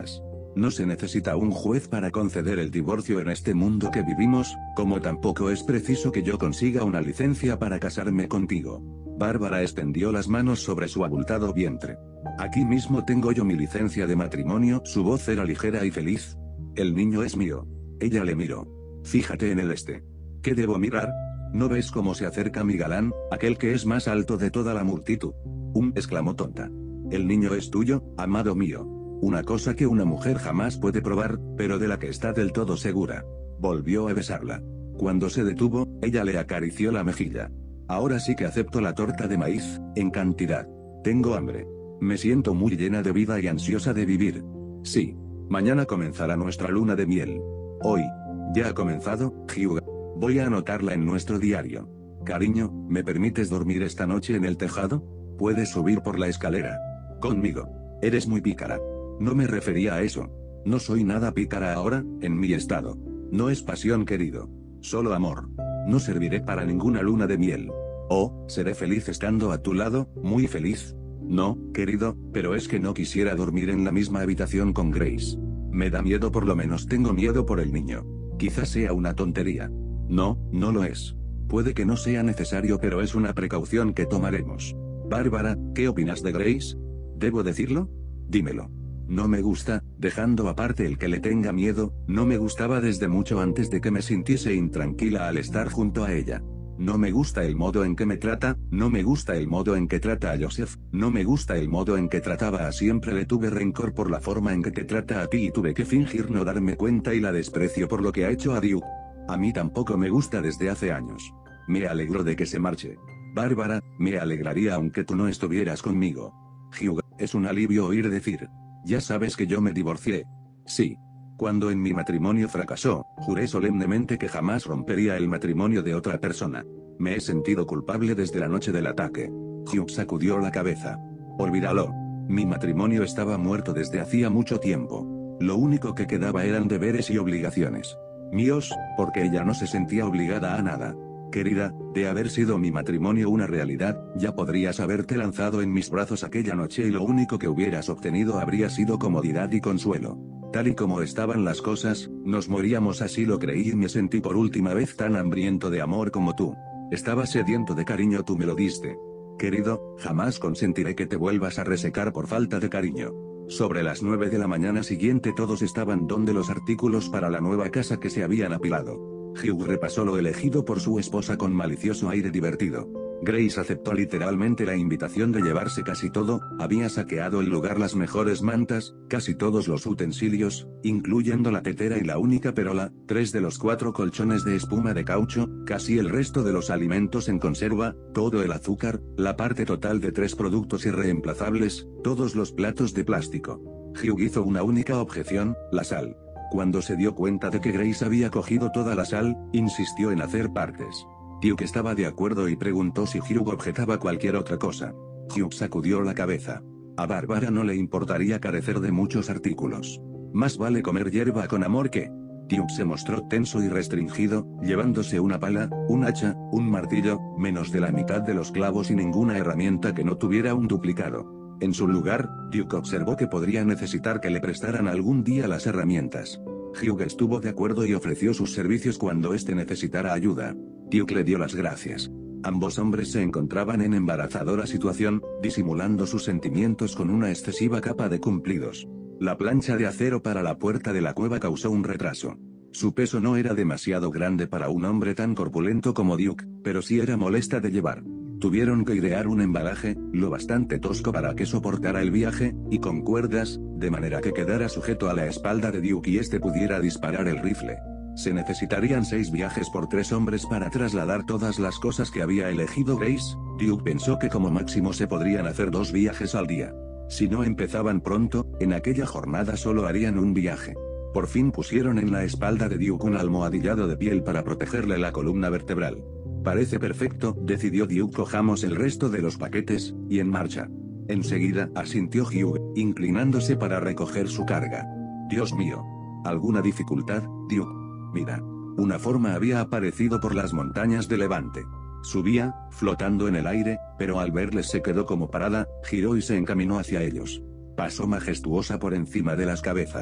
No se necesita un juez para conceder el divorcio en este mundo que vivimos, como tampoco es preciso que yo consiga una licencia para casarme contigo. Bárbara extendió las manos sobre su abultado vientre. Aquí mismo tengo yo mi licencia de matrimonio. Su voz era ligera y feliz. El niño es mío. Ella le miró. Fíjate en el este. ¿Qué debo mirar? ¿No ves cómo se acerca mi galán, aquel que es más alto de toda la multitud? Um, exclamó tonta. El niño es tuyo, amado mío. Una cosa que una mujer jamás puede probar, pero de la que está del todo segura. Volvió a besarla. Cuando se detuvo, ella le acarició la mejilla. Ahora sí que acepto la torta de maíz, en cantidad. Tengo hambre. Me siento muy llena de vida y ansiosa de vivir. Sí. Mañana comenzará nuestra luna de miel. Hoy. ¿Ya ha comenzado, Hyuga? Voy a anotarla en nuestro diario. Cariño, ¿me permites dormir esta noche en el tejado? Puedes subir por la escalera. Conmigo. Eres muy pícara. No me refería a eso. No soy nada pícara ahora, en mi estado. No es pasión, querido. Solo amor. No serviré para ninguna luna de miel. Oh, seré feliz estando a tu lado, muy feliz. No, querido, pero es que no quisiera dormir en la misma habitación con Grace. Me da miedo, por lo menos tengo miedo por el niño. Quizás sea una tontería. No, no lo es. Puede que no sea necesario, pero es una precaución que tomaremos. Bárbara, ¿qué opinas de Grace? ¿Debo decirlo? Dímelo. No me gusta, dejando aparte el que le tenga miedo, no me gustaba desde mucho antes de que me sintiese intranquila al estar junto a ella. No me gusta el modo en que me trata, no me gusta el modo en que trata a Joseph, no me gusta el modo en que trataba a siempre. Le tuve rencor por la forma en que te trata a ti y tuve que fingir no darme cuenta y la desprecio por lo que ha hecho a Duke. A mí tampoco me gusta desde hace años. Me alegro de que se marche. Bárbara, me alegraría aunque tú no estuvieras conmigo. Hyuga, es un alivio oír decir. Ya sabes que yo me divorcié. Sí. Cuando en mi matrimonio fracasó, juré solemnemente que jamás rompería el matrimonio de otra persona. Me he sentido culpable desde la noche del ataque. Hyuk sacudió la cabeza. Olvídalo. Mi matrimonio estaba muerto desde hacía mucho tiempo. Lo único que quedaba eran deberes y obligaciones. Míos, porque ella no se sentía obligada a nada. Querida, de haber sido mi matrimonio una realidad, ya podrías haberte lanzado en mis brazos aquella noche y lo único que hubieras obtenido habría sido comodidad y consuelo. Tal y como estaban las cosas, nos moríamos, así lo creí y me sentí por última vez tan hambriento de amor como tú. Estaba sediento de cariño, tú me lo diste. Querido, jamás consentiré que te vuelvas a resecar por falta de cariño. Sobre las nueve de la mañana siguiente todos estaban donde los artículos para la nueva casa que se habían apilado. Hugh repasó lo elegido por su esposa con malicioso aire divertido. Grace aceptó literalmente la invitación de llevarse casi todo, había saqueado el lugar, las mejores mantas, casi todos los utensilios, incluyendo la tetera y la única perola, tres de los cuatro colchones de espuma de caucho, casi el resto de los alimentos en conserva, todo el azúcar, la parte total de tres productos irreemplazables, todos los platos de plástico. Hugh hizo una única objeción, la sal. Cuando se dio cuenta de que Grace había cogido toda la sal, insistió en hacer partes. Duke estaba de acuerdo y preguntó si Hugh objetaba cualquier otra cosa. Hugh sacudió la cabeza. A Bárbara no le importaría carecer de muchos artículos. Más vale comer hierba con amor que... Duke se mostró tenso y restringido, llevándose una pala, un hacha, un martillo, menos de la mitad de los clavos y ninguna herramienta que no tuviera un duplicado. En su lugar, Duke observó que podría necesitar que le prestaran algún día las herramientas. Hugh estuvo de acuerdo y ofreció sus servicios cuando éste necesitara ayuda. Duke le dio las gracias. Ambos hombres se encontraban en embarazadora situación, disimulando sus sentimientos con una excesiva capa de cumplidos. La plancha de acero para la puerta de la cueva causó un retraso. Su peso no era demasiado grande para un hombre tan corpulento como Duke, pero sí era molesta de llevar. Tuvieron que idear un embalaje, lo bastante tosco para que soportara el viaje, y con cuerdas, de manera que quedara sujeto a la espalda de Duke y este pudiera disparar el rifle. Se necesitarían seis viajes por tres hombres para trasladar todas las cosas que había elegido Grace. Duke pensó que como máximo se podrían hacer dos viajes al día. Si no empezaban pronto, en aquella jornada solo harían un viaje. Por fin pusieron en la espalda de Duke un almohadillado de piel para protegerle la columna vertebral. Parece perfecto, decidió Duke, cojamos el resto de los paquetes, y en marcha. Enseguida, asintió Hugh, inclinándose para recoger su carga. Dios mío. ¿Alguna dificultad, Duke? Mira. Una forma había aparecido por las montañas de Levante. Subía, flotando en el aire, pero al verles se quedó como parada, giró y se encaminó hacia ellos. Pasó majestuosa por encima de las cabezas.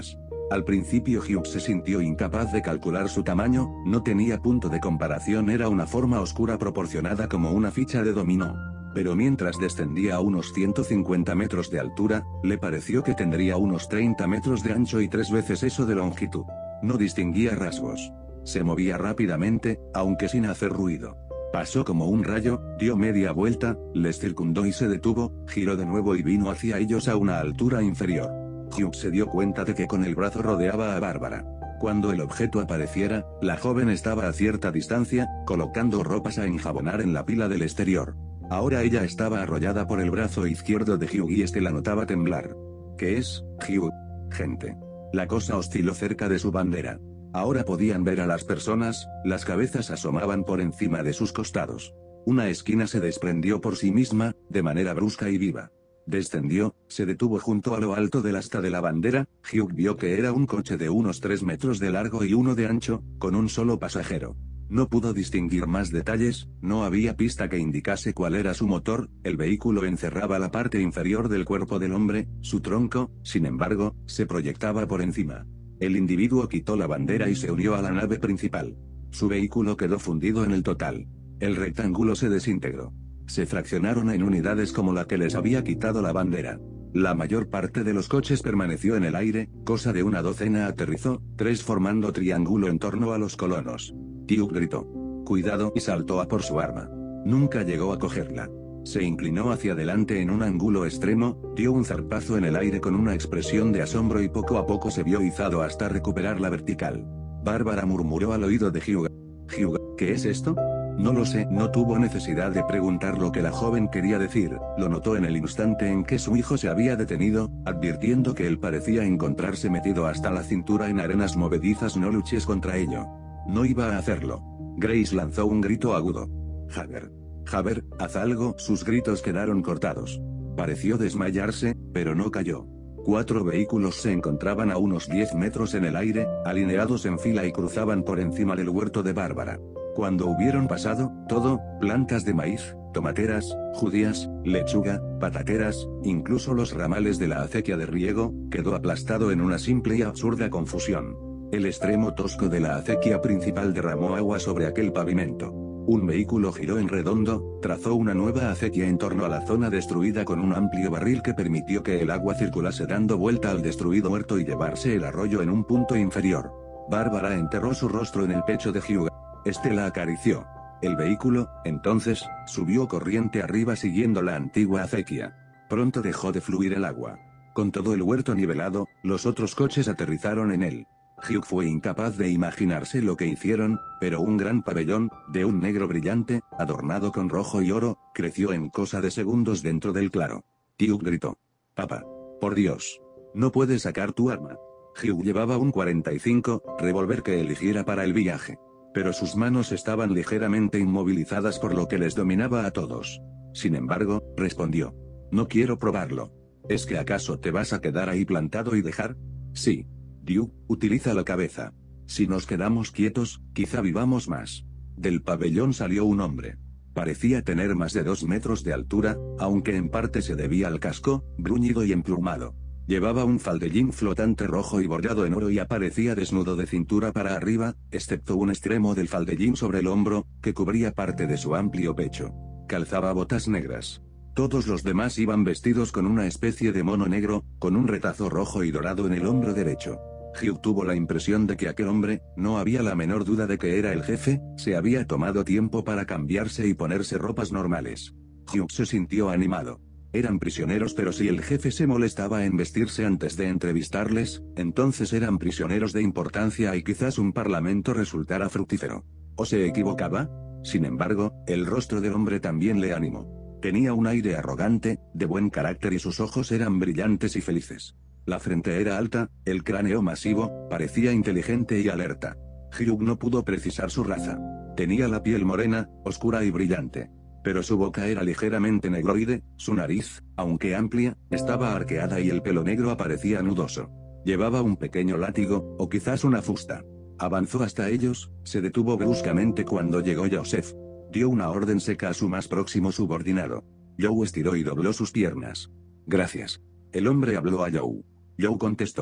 Al principio Hugh se sintió incapaz de calcular su tamaño, no tenía punto de comparación, era una forma oscura proporcionada como una ficha de dominó. Pero mientras descendía a unos ciento cincuenta metros de altura, le pareció que tendría unos treinta metros de ancho y tres veces eso de longitud. No distinguía rasgos. Se movía rápidamente, aunque sin hacer ruido. Pasó como un rayo, dio media vuelta, les circundó y se detuvo, giró de nuevo y vino hacia ellos a una altura inferior. Hugh se dio cuenta de que con el brazo rodeaba a Bárbara. Cuando el objeto apareciera, la joven estaba a cierta distancia, colocando ropas a enjabonar en la pila del exterior. Ahora ella estaba arrollada por el brazo izquierdo de Hugh y este la notaba temblar. ¿Qué es, Hugh? Gente. La cosa osciló cerca de su bandera. Ahora podían ver a las personas, las cabezas asomaban por encima de sus costados. Una esquina se desprendió por sí misma, de manera brusca y viva. Descendió, se detuvo junto a lo alto del asta de la bandera. Hugh vio que era un coche de unos tres metros de largo y uno de ancho, con un solo pasajero. No pudo distinguir más detalles, no había pista que indicase cuál era su motor, el vehículo encerraba la parte inferior del cuerpo del hombre, su tronco, sin embargo, se proyectaba por encima. El individuo quitó la bandera y se unió a la nave principal. Su vehículo quedó fundido en el total. El rectángulo se desintegró. Se fraccionaron en unidades como la que les había quitado la bandera. La mayor parte de los coches permaneció en el aire, cosa de una docena aterrizó, tres formando triángulo en torno a los colonos. Hugh gritó. Cuidado, y saltó a por su arma. Nunca llegó a cogerla. Se inclinó hacia adelante en un ángulo extremo, dio un zarpazo en el aire con una expresión de asombro y poco a poco se vio izado hasta recuperar la vertical. Bárbara murmuró al oído de Hugh. Hugh, ¿qué es esto? No lo sé, no tuvo necesidad de preguntar lo que la joven quería decir, lo notó en el instante en que su hijo se había detenido, advirtiendo que él parecía encontrarse metido hasta la cintura en arenas movedizas. No luches contra ello. No iba a hacerlo. Grace lanzó un grito agudo. Haber. Haber, haz algo. Sus gritos quedaron cortados. Pareció desmayarse, pero no cayó. Cuatro vehículos se encontraban a unos diez metros en el aire, alineados en fila y cruzaban por encima del huerto de Bárbara. Cuando hubieron pasado, todo, plantas de maíz, tomateras, judías, lechuga, patateras, incluso los ramales de la acequia de riego, quedó aplastado en una simple y absurda confusión. El extremo tosco de la acequia principal derramó agua sobre aquel pavimento. Un vehículo giró en redondo, trazó una nueva acequia en torno a la zona destruida con un amplio barril que permitió que el agua circulase dando vuelta al destruido huerto y llevarse el arroyo en un punto inferior. Bárbara enterró su rostro en el pecho de Hugh. Este la acarició. El vehículo, entonces, subió corriente arriba siguiendo la antigua acequia. Pronto dejó de fluir el agua. Con todo el huerto nivelado, los otros coches aterrizaron en él. Hugh fue incapaz de imaginarse lo que hicieron, pero un gran pabellón, de un negro brillante, adornado con rojo y oro, creció en cosa de segundos dentro del claro. Hugh gritó. Papá. Por Dios. No puedes sacar tu arma. Hugh llevaba un cuarenta y cinco, revólver que eligiera para el viaje. Pero sus manos estaban ligeramente inmovilizadas por lo que les dominaba a todos. Sin embargo, respondió. No quiero probarlo. ¿Es que acaso te vas a quedar ahí plantado y dejar? Sí. Hugh, utiliza la cabeza. Si nos quedamos quietos, quizá vivamos más. Del pabellón salió un hombre. Parecía tener más de dos metros de altura, aunque en parte se debía al casco, bruñido y emplumado. Llevaba un faldellín flotante rojo y bordado en oro y aparecía desnudo de cintura para arriba, excepto un extremo del faldellín sobre el hombro, que cubría parte de su amplio pecho. Calzaba botas negras. Todos los demás iban vestidos con una especie de mono negro, con un retazo rojo y dorado en el hombro derecho. Hugh tuvo la impresión de que aquel hombre, no había la menor duda de que era el jefe, se había tomado tiempo para cambiarse y ponerse ropas normales. Hugh se sintió animado. Eran prisioneros, pero si el jefe se molestaba en vestirse antes de entrevistarles, entonces eran prisioneros de importancia y quizás un parlamento resultara fructífero. ¿O se equivocaba? Sin embargo, el rostro del hombre también le animó. Tenía un aire arrogante, de buen carácter y sus ojos eran brillantes y felices. La frente era alta, el cráneo masivo, parecía inteligente y alerta. Hugh no pudo precisar su raza. Tenía la piel morena, oscura y brillante. Pero su boca era ligeramente negroide, su nariz, aunque amplia, estaba arqueada y el pelo negro aparecía nudoso. Llevaba un pequeño látigo, o quizás una fusta. Avanzó hasta ellos, se detuvo bruscamente cuando llegó Joseph. Dio una orden seca a su más próximo subordinado. Joe estiró y dobló sus piernas. Gracias. El hombre habló a Joe. Joe contestó.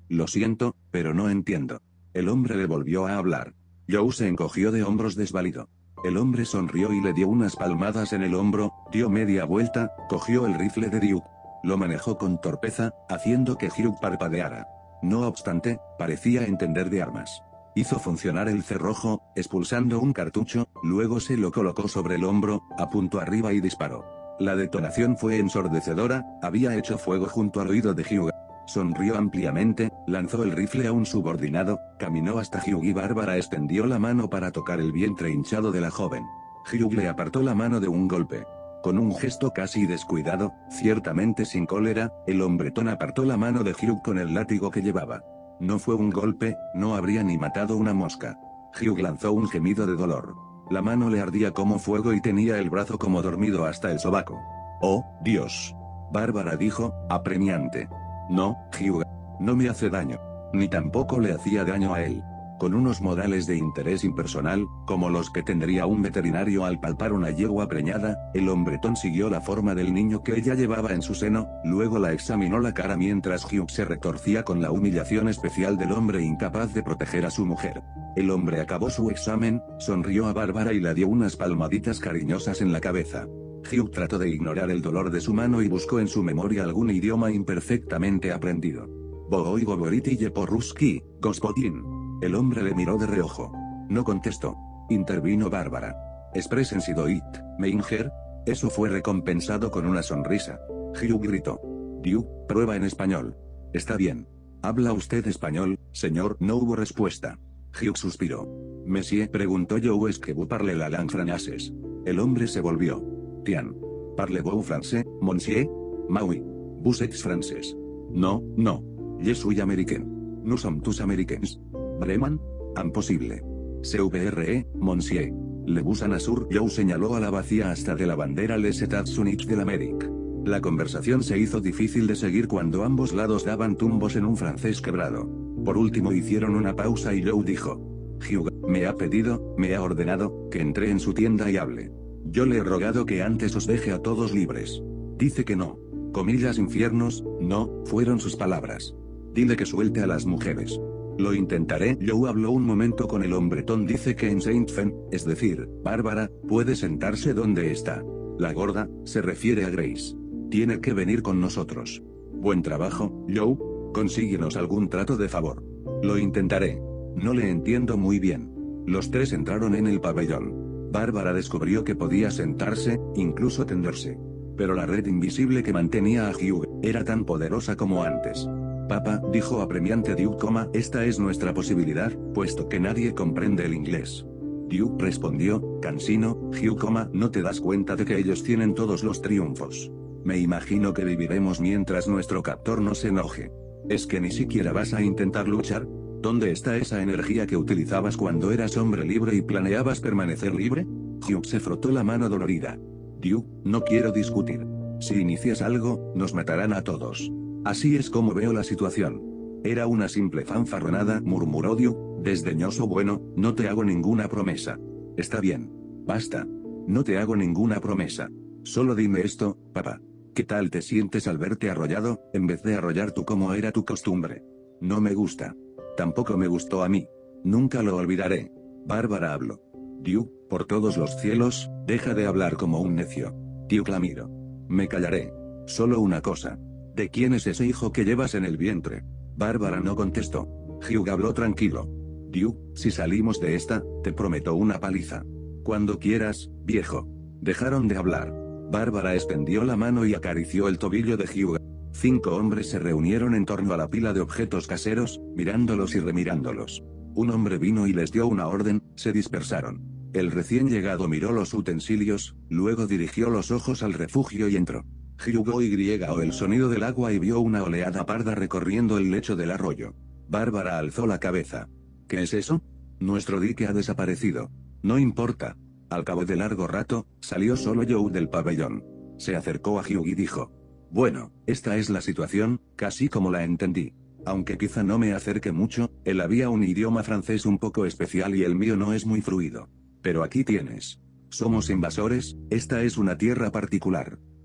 Lo siento, pero no entiendo. El hombre le volvió a hablar. Joe se encogió de hombros desvalido. El hombre sonrió y le dio unas palmadas en el hombro, dio media vuelta, cogió el rifle de Duke. Lo manejó con torpeza, haciendo que Hugh parpadeara. No obstante, parecía entender de armas. Hizo funcionar el cerrojo, expulsando un cartucho, luego se lo colocó sobre el hombro, apuntó arriba y disparó. La detonación fue ensordecedora, había hecho fuego junto al oído de Hugh. Sonrió ampliamente, lanzó el rifle a un subordinado, caminó hasta Hugh y Bárbara extendió la mano para tocar el vientre hinchado de la joven. Hugh le apartó la mano de un golpe. Con un gesto casi descuidado, ciertamente sin cólera, el hombretón apartó la mano de Hugh con el látigo que llevaba. No fue un golpe, no habría ni matado una mosca. Hugh lanzó un gemido de dolor. La mano le ardía como fuego y tenía el brazo como dormido hasta el sobaco. ¡Oh, Dios! Bárbara dijo, apremiante. No, Hugh. No me hace daño. Ni tampoco le hacía daño a él. Con unos modales de interés impersonal, como los que tendría un veterinario al palpar una yegua preñada, el hombretón siguió la forma del niño que ella llevaba en su seno, luego la examinó la cara mientras Hugh se retorcía con la humillación especial del hombre incapaz de proteger a su mujer. El hombre acabó su examen, sonrió a Bárbara y le dio unas palmaditas cariñosas en la cabeza. Hugh trató de ignorar el dolor de su mano y buscó en su memoria algún idioma imperfectamente aprendido. Bogoi govoriti je po-ruski, gospodin. El hombre le miró de reojo. No contestó. Intervino Bárbara. Expresen sidoit, Meinger. Eso fue recompensado con una sonrisa. Hugh gritó. Duke, prueba en español. Está bien. ¿Habla usted español, señor? No hubo respuesta. Hugh suspiró. Monsieur, preguntó Joe, ¿es que vous parlez la langue française? El hombre se volvió. Tian. Parlez-vous français, monsieur? Maui. Vous êtes français. No, no. Je suis américain. Nous sommes tous américains. Breman? Imposible. C V R E, monsieur. Le Busan Asur. Joe señaló a la vacía hasta de la bandera Les États-Unis de l'Amérique. La conversación se hizo difícil de seguir cuando ambos lados daban tumbos en un francés quebrado. Por último hicieron una pausa y Joe dijo. Hugh, me ha pedido, me ha ordenado, que entré en su tienda y hable. Yo le he rogado que antes os deje a todos libres. Dice que no. Comillas infiernos, no, fueron sus palabras. Dile que suelte a las mujeres. Lo intentaré. Joe habló un momento con el hombretón. Dice que en Saint-Fen, es decir, Bárbara, puede sentarse donde está. La gorda, se refiere a Grace. Tiene que venir con nosotros. Buen trabajo, Joe. Consíguenos algún trato de favor. Lo intentaré. No le entiendo muy bien. Los tres entraron en el pabellón. Bárbara descubrió que podía sentarse, incluso tenderse. Pero la red invisible que mantenía a Hugh, era tan poderosa como antes. Papá, dijo apremiante Duke, esta es nuestra posibilidad, puesto que nadie comprende el inglés. Duke respondió, cansino, Hugh, no te das cuenta de que ellos tienen todos los triunfos. Me imagino que viviremos mientras nuestro captor no se enoje. ¿Es que ni siquiera vas a intentar luchar? ¿Dónde está esa energía que utilizabas cuando eras hombre libre y planeabas permanecer libre? Hugh se frotó la mano dolorida. Duke, no quiero discutir. Si inicias algo, nos matarán a todos. Así es como veo la situación. Era una simple fanfarronada, murmuró Duke, desdeñoso. Bueno, no te hago ninguna promesa. Está bien. Basta. No te hago ninguna promesa. Solo dime esto, papá. ¿Qué tal te sientes al verte arrollado, en vez de arrollar tú como era tu costumbre? No me gusta. Tampoco me gustó a mí. Nunca lo olvidaré. Bárbara habló. Duke, por todos los cielos, deja de hablar como un necio. Duke la miro. Me callaré. Solo una cosa. ¿De quién es ese hijo que llevas en el vientre? Bárbara no contestó. Hugh habló tranquilo. Duke, si salimos de esta, te prometo una paliza. Cuando quieras, viejo. Dejaron de hablar. Bárbara extendió la mano y acarició el tobillo de Hugh. Cinco hombres se reunieron en torno a la pila de objetos caseros, mirándolos y remirándolos. Un hombre vino y les dio una orden, se dispersaron. El recién llegado miró los utensilios, luego dirigió los ojos al refugio y entró. Hugh oyó el sonido del agua y vio una oleada parda recorriendo el lecho del arroyo. Bárbara alzó la cabeza. ¿Qué es eso? Nuestro dique ha desaparecido. No importa. Al cabo de largo rato, salió solo Joe del pabellón. Se acercó a Hugh y dijo. Bueno, esta es la situación, casi como la entendí. Aunque quizá no me acerque mucho, él había un idioma francés un poco especial y el mío no es muy fluido. Pero aquí tienes. Somos invasores, esta es una tierra particular.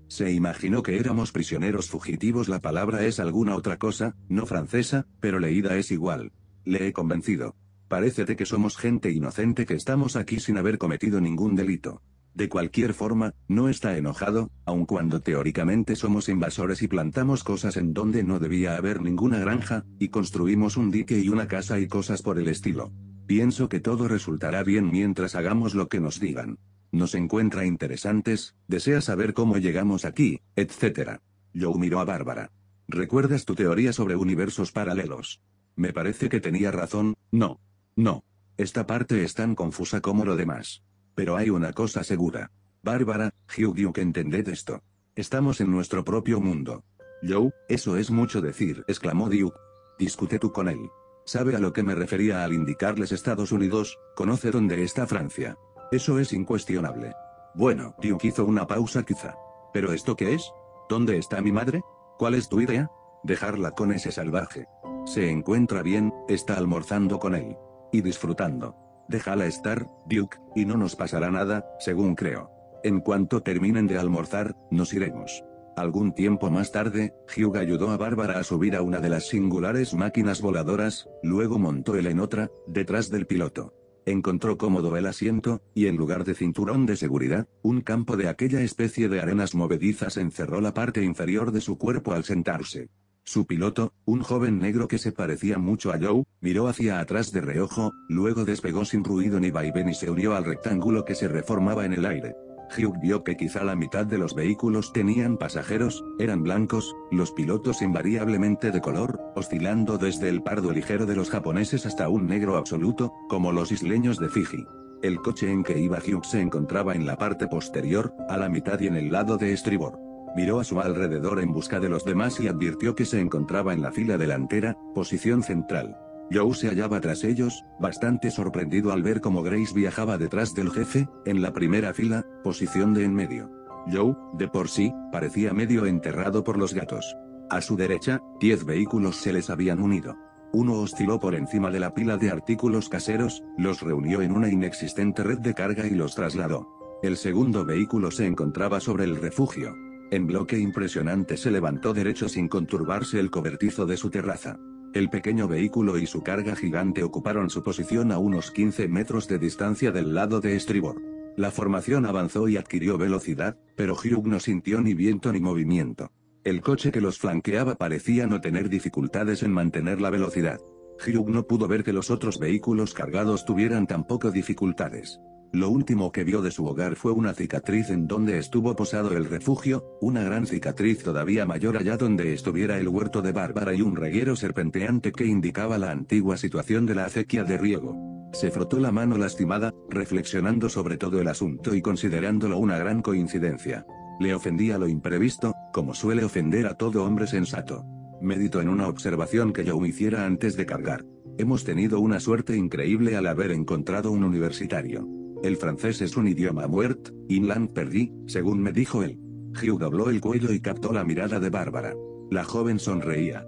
Se imaginó que éramos prisioneros fugitivos. La palabra es alguna otra cosa, no francesa, pero leída es igual. Le he convencido. Parécete que somos gente inocente que estamos aquí sin haber cometido ningún delito. De cualquier forma, no está enojado, aun cuando teóricamente somos invasores y plantamos cosas en donde no debía haber ninguna granja, y construimos un dique y una casa y cosas por el estilo. Pienso que todo resultará bien mientras hagamos lo que nos digan. Nos encuentra interesantes, desea saber cómo llegamos aquí, etcétera. Joe miró a Bárbara. ¿Recuerdas tu teoría sobre universos paralelos? Me parece que tenía razón. No. No. Esta parte es tan confusa como lo demás. Pero hay una cosa segura. Bárbara, Hugh Duke, entended esto. Estamos en nuestro propio mundo. Joe, eso es mucho decir, exclamó Duke. Discute tú con él. ¿Sabe a lo que me refería al indicarles Estados Unidos? ¿Conoce dónde está Francia? Eso es incuestionable. Bueno, Duke hizo una pausa quizá. ¿Pero esto qué es? ¿Dónde está mi madre? ¿Cuál es tu idea? Dejarla con ese salvaje. Se encuentra bien, está almorzando con él. Y disfrutando. Déjala estar, Duke, y no nos pasará nada, según creo. En cuanto terminen de almorzar, nos iremos. Algún tiempo más tarde, Hugh ayudó a Bárbara a subir a una de las singulares máquinas voladoras, luego montó él en otra, detrás del piloto. Encontró cómodo el asiento, y en lugar de cinturón de seguridad, un campo de aquella especie de arenas movedizas encerró la parte inferior de su cuerpo al sentarse. Su piloto, un joven negro que se parecía mucho a Joe, miró hacia atrás de reojo, luego despegó sin ruido ni vaivén y se unió al rectángulo que se reformaba en el aire. Hugh vio que quizá la mitad de los vehículos tenían pasajeros, eran blancos, los pilotos invariablemente de color, oscilando desde el pardo ligero de los japoneses hasta un negro absoluto, como los isleños de Fiji. El coche en que iba Hugh se encontraba en la parte posterior, a la mitad y en el lado de estribor. Miró a su alrededor en busca de los demás y advirtió que se encontraba en la fila delantera, posición central. Joe se hallaba tras ellos, bastante sorprendido al ver cómo Grace viajaba detrás del jefe, en la primera fila, posición de en medio. Joe, de por sí, parecía medio enterrado por los gatos. A su derecha, diez vehículos se les habían unido. Uno osciló por encima de la pila de artículos caseros, los reunió en una inexistente red de carga y los trasladó. El segundo vehículo se encontraba sobre el refugio. En bloque impresionante se levantó derecho sin conturbarse el cobertizo de su terraza. El pequeño vehículo y su carga gigante ocuparon su posición a unos quince metros de distancia del lado de estribor. La formación avanzó y adquirió velocidad, pero Hugh no sintió ni viento ni movimiento. El coche que los flanqueaba parecía no tener dificultades en mantener la velocidad. Hugh no pudo ver que los otros vehículos cargados tuvieran tampoco dificultades. Lo último que vio de su hogar fue una cicatriz en donde estuvo posado el refugio, una gran cicatriz todavía mayor allá donde estuviera el huerto de Bárbara y un reguero serpenteante que indicaba la antigua situación de la acequia de riego. Se frotó la mano lastimada, reflexionando sobre todo el asunto y considerándolo una gran coincidencia. Le ofendía lo imprevisto, como suele ofender a todo hombre sensato. Meditó en una observación que Joe hiciera antes de cargar. Hemos tenido una suerte increíble al haber encontrado un universitario. El francés es un idioma muerto, inland perdí, según me dijo él. Hugh dobló el cuello y captó la mirada de Bárbara. La joven sonreía.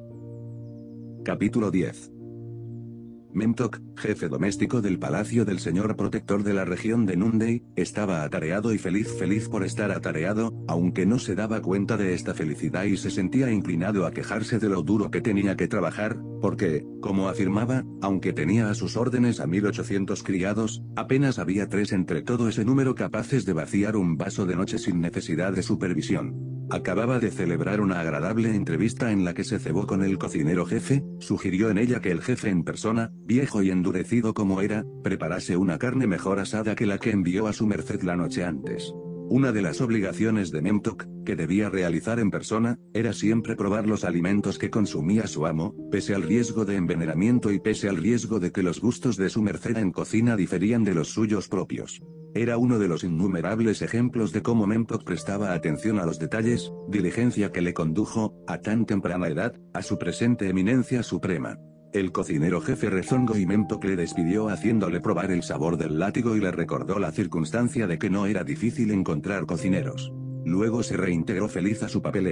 Capítulo diez. Memtok, jefe doméstico del palacio del señor protector de la región de Nundey, estaba atareado y feliz feliz por estar atareado, aunque no se daba cuenta de esta felicidad y se sentía inclinado a quejarse de lo duro que tenía que trabajar, porque, como afirmaba, aunque tenía a sus órdenes a mil ochocientos criados, apenas había tres entre todo ese número capaces de vaciar un vaso de noche sin necesidad de supervisión. Acababa de celebrar una agradable entrevista en la que se cebó con el cocinero jefe, sugirió en ella que el jefe en persona, viejo y endurecido como era, preparase una carne mejor asada que la que envió a su merced la noche antes. Una de las obligaciones de Memtok, que debía realizar en persona, era siempre probar los alimentos que consumía su amo, pese al riesgo de envenenamiento y pese al riesgo de que los gustos de su merced en cocina diferían de los suyos propios. Era uno de los innumerables ejemplos de cómo Memtok prestaba atención a los detalles, diligencia que le condujo, a tan temprana edad, a su presente eminencia suprema. El cocinero jefe rezongó y Memtok le despidió haciéndole probar el sabor del látigo y le recordó la circunstancia de que no era difícil encontrar cocineros. Luego se reintegró feliz a su papeleo.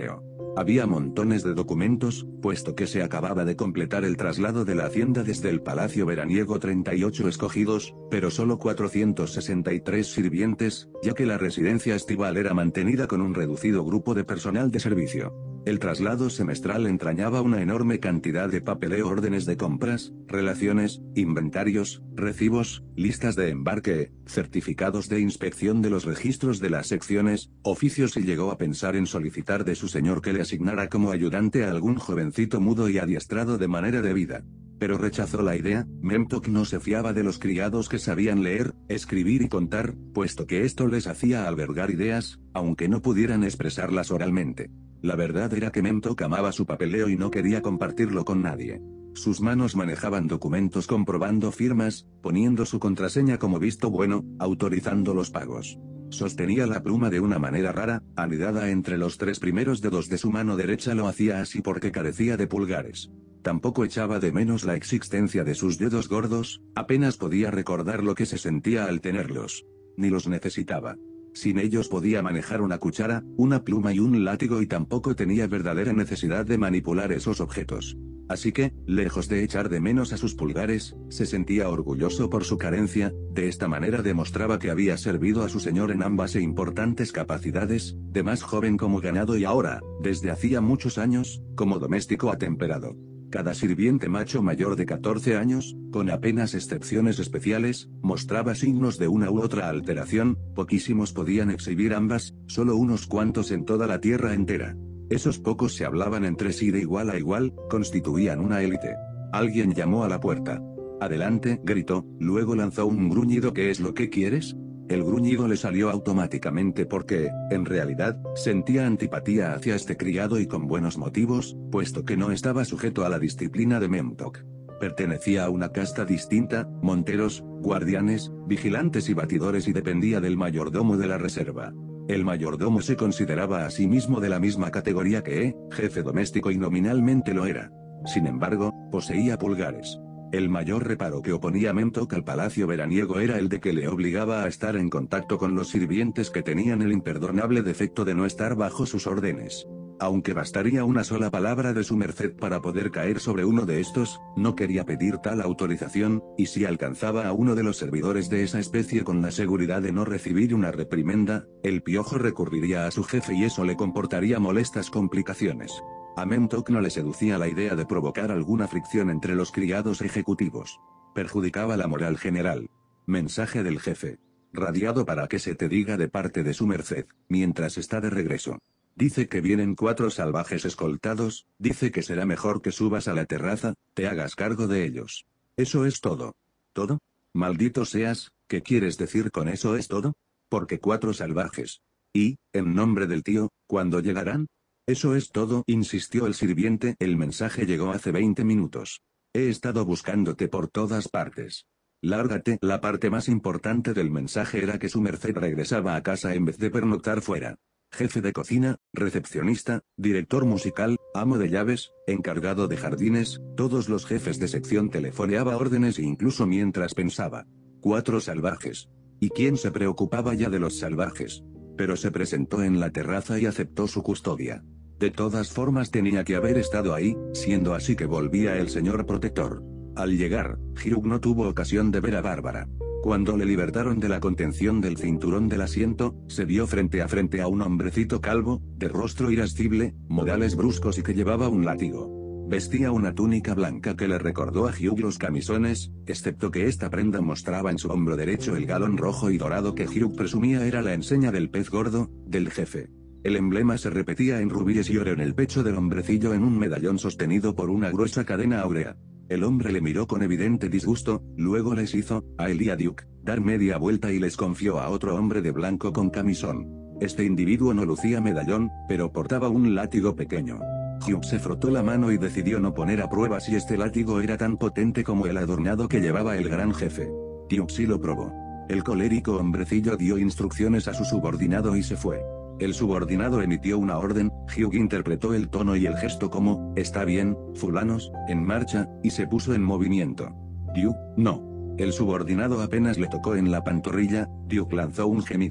Había montones de documentos, puesto que se acababa de completar el traslado de la hacienda desde el Palacio Veraniego. treinta y ocho escogidos, pero solo cuatrocientos sesenta y tres sirvientes, ya que la residencia estival era mantenida con un reducido grupo de personal de servicio. El traslado semestral entrañaba una enorme cantidad de papeleo, órdenes de compras, relaciones, inventarios, recibos, listas de embarque, certificados de inspección de los registros de las secciones, oficios, y llegó a pensar en solicitar de su señor que le asignara como ayudante a algún jovencito mudo y adiestrado de manera debida. Pero rechazó la idea. Memtok no se fiaba de los criados que sabían leer, escribir y contar, puesto que esto les hacía albergar ideas, aunque no pudieran expresarlas oralmente. La verdad era que Memtok amaba su papeleo y no quería compartirlo con nadie. Sus manos manejaban documentos comprobando firmas, poniendo su contraseña como visto bueno, autorizando los pagos. Sostenía la pluma de una manera rara, anidada entre los tres primeros dedos de su mano derecha. Lo hacía así porque carecía de pulgares. Tampoco echaba de menos la existencia de sus dedos gordos, apenas podía recordar lo que se sentía al tenerlos. Ni los necesitaba. Sin ellos podía manejar una cuchara, una pluma y un látigo, y tampoco tenía verdadera necesidad de manipular esos objetos. Así que, lejos de echar de menos a sus pulgares, se sentía orgulloso por su carencia. De esta manera demostraba que había servido a su señor en ambas e importantes capacidades, de más joven como ganado y ahora, desde hacía muchos años, como doméstico atemperado. Cada sirviente macho mayor de catorce años, con apenas excepciones especiales, mostraba signos de una u otra alteración. Poquísimos podían exhibir ambas, solo unos cuantos en toda la tierra entera. Esos pocos se hablaban entre sí de igual a igual, constituían una élite. Alguien llamó a la puerta. «Adelante», gritó, luego lanzó un gruñido. «¿Qué es lo que quieres?». El gruñido le salió automáticamente porque, en realidad, sentía antipatía hacia este criado, y con buenos motivos, puesto que no estaba sujeto a la disciplina de Memtok. Pertenecía a una casta distinta, monteros, guardianes, vigilantes y batidores, y dependía del mayordomo de la reserva. El mayordomo se consideraba a sí mismo de la misma categoría que E, jefe doméstico, y nominalmente lo era. Sin embargo, poseía pulgares. El mayor reparo que oponía Memtok al palacio veraniego era el de que le obligaba a estar en contacto con los sirvientes que tenían el imperdonable defecto de no estar bajo sus órdenes. Aunque bastaría una sola palabra de su merced para poder caer sobre uno de estos, no quería pedir tal autorización, y si alcanzaba a uno de los servidores de esa especie con la seguridad de no recibir una reprimenda, el piojo recurriría a su jefe y eso le comportaría molestas complicaciones. A Memtok no le seducía la idea de provocar alguna fricción entre los criados ejecutivos. Perjudicaba la moral general. Mensaje del jefe. Radiado para que se te diga de parte de su merced, mientras está de regreso. Dice que vienen cuatro salvajes escoltados, dice que será mejor que subas a la terraza, te hagas cargo de ellos. Eso es todo. ¿Todo? Maldito seas, ¿qué quieres decir con eso es todo? Porque cuatro salvajes. Y, en nombre del tío, ¿cuándo llegarán? Eso es todo, insistió el sirviente. El mensaje llegó hace veinte minutos. He estado buscándote por todas partes. Lárgate. La parte más importante del mensaje era que su merced regresaba a casa en vez de pernoctar fuera. Jefe de cocina, recepcionista, director musical, amo de llaves, encargado de jardines, todos los jefes de sección telefoneaba órdenes e incluso mientras pensaba. Cuatro salvajes. ¿Y quién se preocupaba ya de los salvajes? Pero se presentó en la terraza y aceptó su custodia. De todas formas tenía que haber estado ahí, siendo así que volvía el señor protector. Al llegar, Hugh no tuvo ocasión de ver a Bárbara. Cuando le libertaron de la contención del cinturón del asiento, se vio frente a frente a un hombrecito calvo, de rostro irascible, modales bruscos y que llevaba un látigo. Vestía una túnica blanca que le recordó a Hugh los camisones, excepto que esta prenda mostraba en su hombro derecho el galón rojo y dorado que Hugh presumía era la enseña del pez gordo, del jefe. El emblema se repetía en rubíes y oro en el pecho del hombrecillo en un medallón sostenido por una gruesa cadena áurea. El hombre le miró con evidente disgusto, luego les hizo, a él y a Duke, dar media vuelta y les confió a otro hombre de blanco con camisón. Este individuo no lucía medallón, pero portaba un látigo pequeño. Hugh se frotó la mano y decidió no poner a prueba si este látigo era tan potente como el adornado que llevaba el gran jefe. Duke sí lo probó. El colérico hombrecillo dio instrucciones a su subordinado y se fue. El subordinado emitió una orden, Hugh interpretó el tono y el gesto como, está bien, fulanos, en marcha, y se puso en movimiento. Duke, no. El subordinado apenas le tocó en la pantorrilla, Duke lanzó un gemido.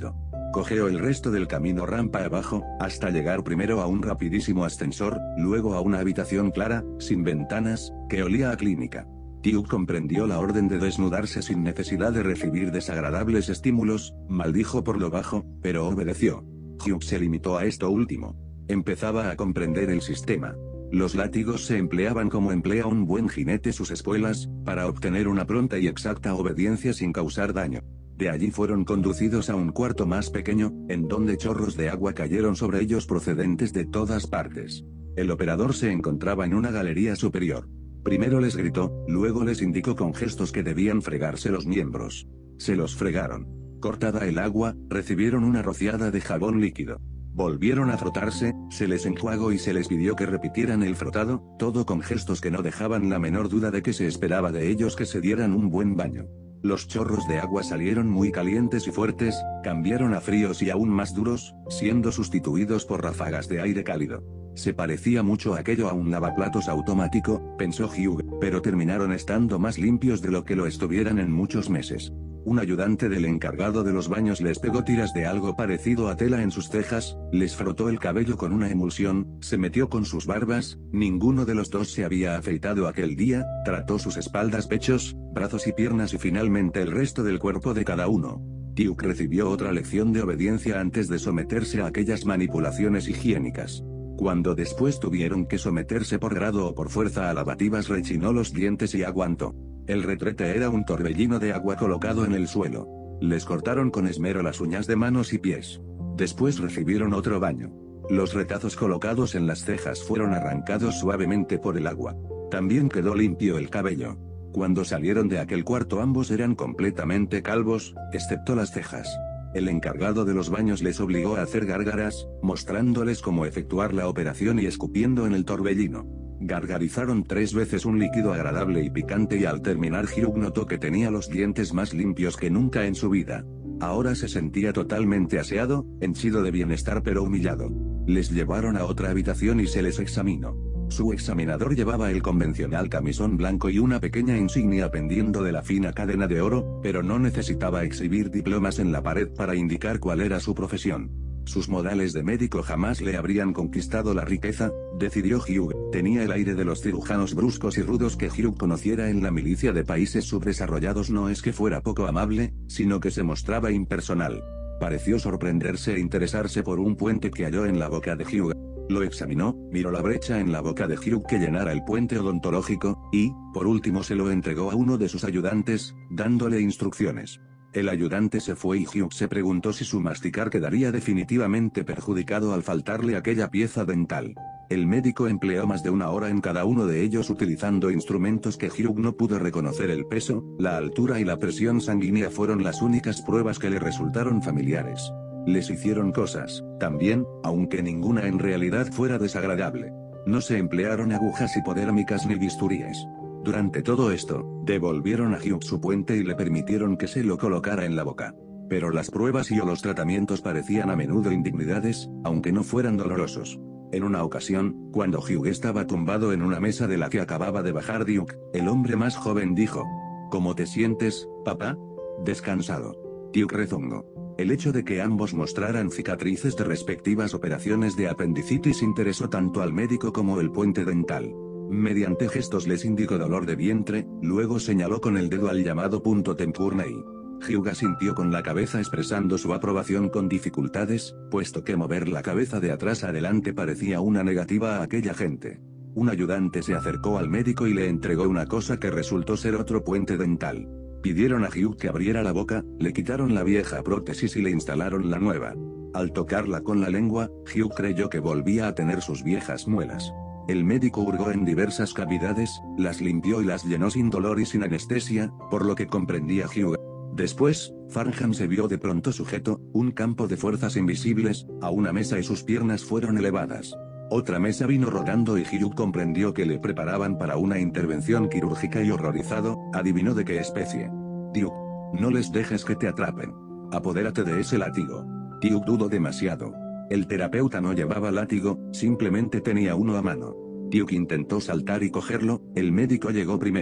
Cogeó el resto del camino rampa abajo, hasta llegar primero a un rapidísimo ascensor, luego a una habitación clara, sin ventanas, que olía a clínica. Duke comprendió la orden de desnudarse sin necesidad de recibir desagradables estímulos, maldijo por lo bajo, pero obedeció. Hugh se limitó a esto último. Empezaba a comprender el sistema. Los látigos se empleaban como emplea un buen jinete sus espuelas, para obtener una pronta y exacta obediencia sin causar daño. De allí fueron conducidos a un cuarto más pequeño, en donde chorros de agua cayeron sobre ellos procedentes de todas partes. El operador se encontraba en una galería superior. Primero les gritó, luego les indicó con gestos que debían fregarse los miembros. Se los fregaron. Cortada el agua, recibieron una rociada de jabón líquido. Volvieron a frotarse, se les enjuagó y se les pidió que repitieran el frotado, todo con gestos que no dejaban la menor duda de que se esperaba de ellos que se dieran un buen baño. Los chorros de agua salieron muy calientes y fuertes, cambiaron a fríos y aún más duros, siendo sustituidos por ráfagas de aire cálido. Se parecía mucho aquello a un lavaplatos automático, pensó Hugh, pero terminaron estando más limpios de lo que lo estuvieran en muchos meses. Un ayudante del encargado de los baños les pegó tiras de algo parecido a tela en sus cejas, les frotó el cabello con una emulsión, se metió con sus barbas, ninguno de los dos se había afeitado aquel día, trató sus espaldas, pechos, brazos y piernas y finalmente el resto del cuerpo de cada uno. Duke recibió otra lección de obediencia antes de someterse a aquellas manipulaciones higiénicas. Cuando después tuvieron que someterse por grado o por fuerza a lavativas, rechinó los dientes y aguantó. El retrete era un torbellino de agua colocado en el suelo. Les cortaron con esmero las uñas de manos y pies. Después recibieron otro baño. Los retazos colocados en las cejas fueron arrancados suavemente por el agua. También quedó limpio el cabello. Cuando salieron de aquel cuarto ambos eran completamente calvos, excepto las cejas. El encargado de los baños les obligó a hacer gárgaras, mostrándoles cómo efectuar la operación y escupiendo en el torbellino. Gargarizaron tres veces un líquido agradable y picante y al terminar Hugh notó que tenía los dientes más limpios que nunca en su vida. Ahora se sentía totalmente aseado, henchido de bienestar pero humillado. Les llevaron a otra habitación y se les examinó. Su examinador llevaba el convencional camisón blanco y una pequeña insignia pendiendo de la fina cadena de oro, pero no necesitaba exhibir diplomas en la pared para indicar cuál era su profesión. Sus modales de médico jamás le habrían conquistado la riqueza, decidió Hugh. Tenía el aire de los cirujanos bruscos y rudos que Hugh conociera en la milicia de países subdesarrollados. No es que fuera poco amable, sino que se mostraba impersonal. Pareció sorprenderse e interesarse por un puente que halló en la boca de Hugh. Lo examinó, miró la brecha en la boca de Hugh que llenara el puente odontológico, y, por último se lo entregó a uno de sus ayudantes, dándole instrucciones. El ayudante se fue y Hugh se preguntó si su masticar quedaría definitivamente perjudicado al faltarle aquella pieza dental. El médico empleó más de una hora en cada uno de ellos utilizando instrumentos que Hugh no pudo reconocer. El peso, la altura y la presión sanguínea fueron las únicas pruebas que le resultaron familiares. Les hicieron cosas, también, aunque ninguna en realidad fuera desagradable. No se emplearon agujas hipodérmicas ni bisturíes. Durante todo esto, devolvieron a Hugh su puente y le permitieron que se lo colocara en la boca. Pero las pruebas y o los tratamientos parecían a menudo indignidades, aunque no fueran dolorosos. En una ocasión, cuando Hugh estaba tumbado en una mesa de la que acababa de bajar Duke, el hombre más joven dijo: ¿Cómo te sientes, papá? Descansado. Duke rezongó. El hecho de que ambos mostraran cicatrices de respectivas operaciones de apendicitis interesó tanto al médico como el puente dental. Mediante gestos les indicó dolor de vientre, luego señaló con el dedo al llamado punto Tempurney. Hugh asintió con la cabeza expresando su aprobación con dificultades, puesto que mover la cabeza de atrás a adelante parecía una negativa a aquella gente. Un ayudante se acercó al médico y le entregó una cosa que resultó ser otro puente dental. Pidieron a Hugh que abriera la boca, le quitaron la vieja prótesis y le instalaron la nueva. Al tocarla con la lengua, Hugh creyó que volvía a tener sus viejas muelas. El médico hurgó en diversas cavidades, las limpió y las llenó sin dolor y sin anestesia, por lo que comprendía Hugh. Después, Farnham se vio de pronto sujeto, un campo de fuerzas invisibles, a una mesa y sus piernas fueron elevadas. Otra mesa vino rodando y Hugh comprendió que le preparaban para una intervención quirúrgica y horrorizado, adivinó de qué especie. Duke, no les dejes que te atrapen. Apodérate de ese látigo. Duke dudó demasiado. El terapeuta no llevaba látigo, simplemente tenía uno a mano. Duke intentó saltar y cogerlo, el médico llegó primero.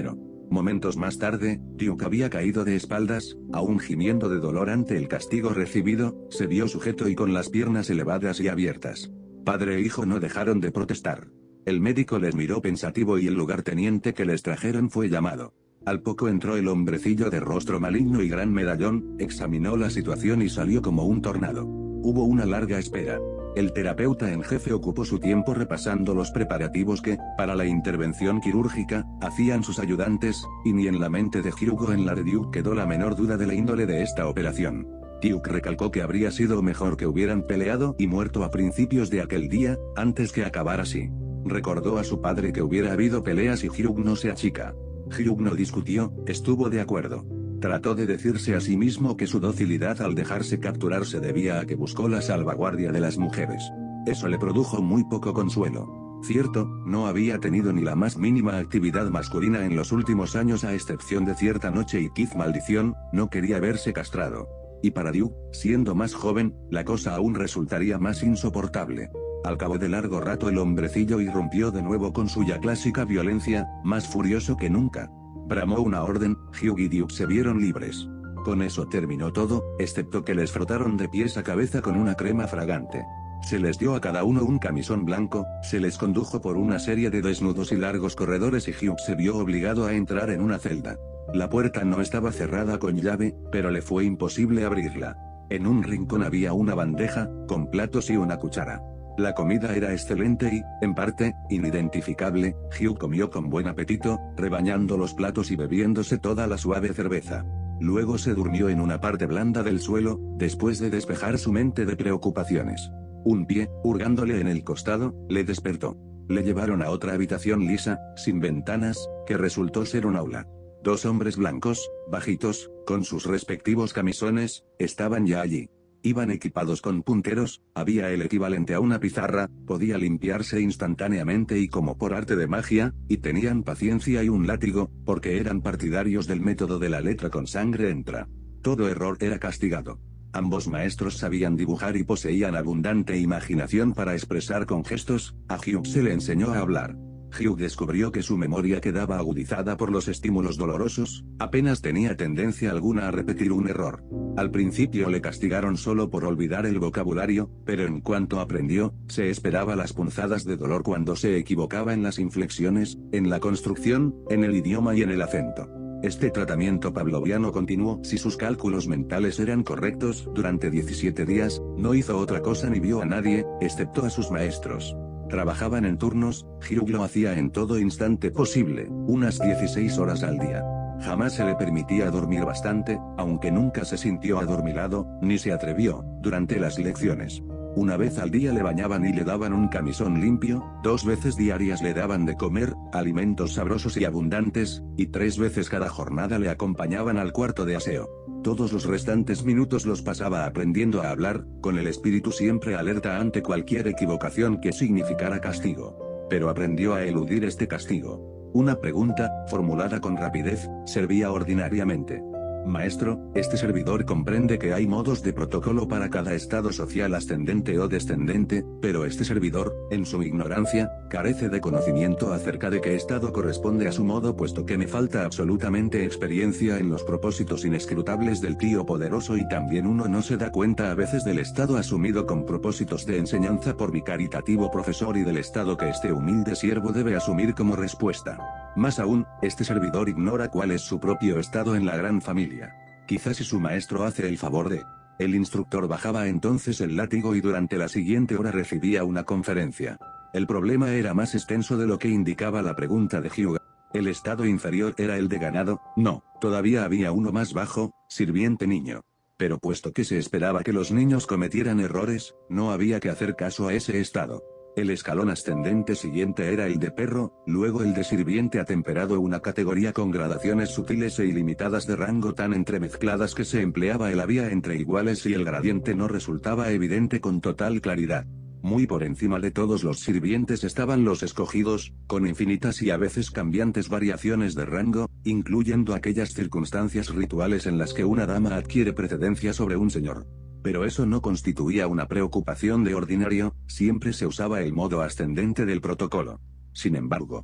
Momentos más tarde, Duke había caído de espaldas, aún gimiendo de dolor ante el castigo recibido, se vio sujeto y con las piernas elevadas y abiertas. Padre e hijo no dejaron de protestar. El médico les miró pensativo y el lugarteniente que les trajeron fue llamado. Al poco entró el hombrecillo de rostro maligno y gran medallón, examinó la situación y salió como un tornado. Hubo una larga espera. El terapeuta en jefe ocupó su tiempo repasando los preparativos que, para la intervención quirúrgica, hacían sus ayudantes, y ni en la mente de Hugo en la de Duke quedó la menor duda de la índole de esta operación. Duke recalcó que habría sido mejor que hubieran peleado y muerto a principios de aquel día, antes que acabar así. Recordó a su padre que hubiera habido peleas y Hugh no se achica. Hugh no discutió, estuvo de acuerdo. Trató de decirse a sí mismo que su docilidad al dejarse capturar se debía a que buscó la salvaguardia de las mujeres. Eso le produjo muy poco consuelo. Cierto, no había tenido ni la más mínima actividad masculina en los últimos años a excepción de cierta noche y Keith maldición, no quería verse castrado. Y para Duke, siendo más joven, la cosa aún resultaría más insoportable. Al cabo de largo rato el hombrecillo irrumpió de nuevo con su ya clásica violencia, más furioso que nunca. Bramó una orden, Hugh y Duke se vieron libres. Con eso terminó todo, excepto que les frotaron de pies a cabeza con una crema fragante. Se les dio a cada uno un camisón blanco, se les condujo por una serie de desnudos y largos corredores y Hugh se vio obligado a entrar en una celda. La puerta no estaba cerrada con llave, pero le fue imposible abrirla. En un rincón había una bandeja, con platos y una cuchara. La comida era excelente y, en parte, inidentificable. Hugh comió con buen apetito, rebañando los platos y bebiéndose toda la suave cerveza. Luego se durmió en una parte blanda del suelo, después de despejar su mente de preocupaciones. Un pie, hurgándole en el costado, le despertó. Le llevaron a otra habitación lisa, sin ventanas, que resultó ser un aula. Dos hombres blancos, bajitos, con sus respectivos camisones, estaban ya allí. Iban equipados con punteros, había el equivalente a una pizarra, podía limpiarse instantáneamente y como por arte de magia, y tenían paciencia y un látigo, porque eran partidarios del método de la letra con sangre entra. Todo error era castigado. Ambos maestros sabían dibujar y poseían abundante imaginación para expresar con gestos. A Hugh se le enseñó a hablar. Hugh descubrió que su memoria quedaba agudizada por los estímulos dolorosos, apenas tenía tendencia alguna a repetir un error. Al principio le castigaron solo por olvidar el vocabulario, pero en cuanto aprendió, se esperaba las punzadas de dolor cuando se equivocaba en las inflexiones, en la construcción, en el idioma y en el acento. Este tratamiento pavloviano continuó. Si sus cálculos mentales eran correctos, durante diecisiete días, no hizo otra cosa ni vio a nadie, excepto a sus maestros. Trabajaban en turnos, Hugh lo hacía en todo instante posible, unas dieciséis horas al día. Jamás se le permitía dormir bastante, aunque nunca se sintió adormilado, ni se atrevió, durante las lecciones. Una vez al día le bañaban y le daban un camisón limpio, dos veces diarias le daban de comer, alimentos sabrosos y abundantes, y tres veces cada jornada le acompañaban al cuarto de aseo. Todos los restantes minutos los pasaba aprendiendo a hablar, con el espíritu siempre alerta ante cualquier equivocación que significara castigo. Pero aprendió a eludir este castigo. Una pregunta, formulada con rapidez, servía ordinariamente. Maestro, este servidor comprende que hay modos de protocolo para cada estado social ascendente o descendente, pero este servidor, en su ignorancia, carece de conocimiento acerca de qué estado corresponde a su modo puesto que me falta absolutamente experiencia en los propósitos inescrutables del tío poderoso y también uno no se da cuenta a veces del estado asumido con propósitos de enseñanza por mi caritativo profesor y del estado que este humilde siervo debe asumir como respuesta. Más aún, este servidor ignora cuál es su propio estado en la gran familia. Quizás si su maestro hace el favor de... El instructor bajaba entonces el látigo y durante la siguiente hora recibía una conferencia. El problema era más extenso de lo que indicaba la pregunta de Hugh. El estado inferior era el de ganado, no, todavía había uno más bajo, sirviente niño. Pero puesto que se esperaba que los niños cometieran errores, no había que hacer caso a ese estado. El escalón ascendente siguiente era el de perro, luego el de sirviente atemperado, una categoría con gradaciones sutiles e ilimitadas de rango tan entremezcladas que se empleaba el había entre iguales y el gradiente no resultaba evidente con total claridad. Muy por encima de todos los sirvientes estaban los escogidos, con infinitas y a veces cambiantes variaciones de rango, incluyendo aquellas circunstancias rituales en las que una dama adquiere precedencia sobre un señor. Pero eso no constituía una preocupación de ordinario, siempre se usaba el modo ascendente del protocolo. Sin embargo,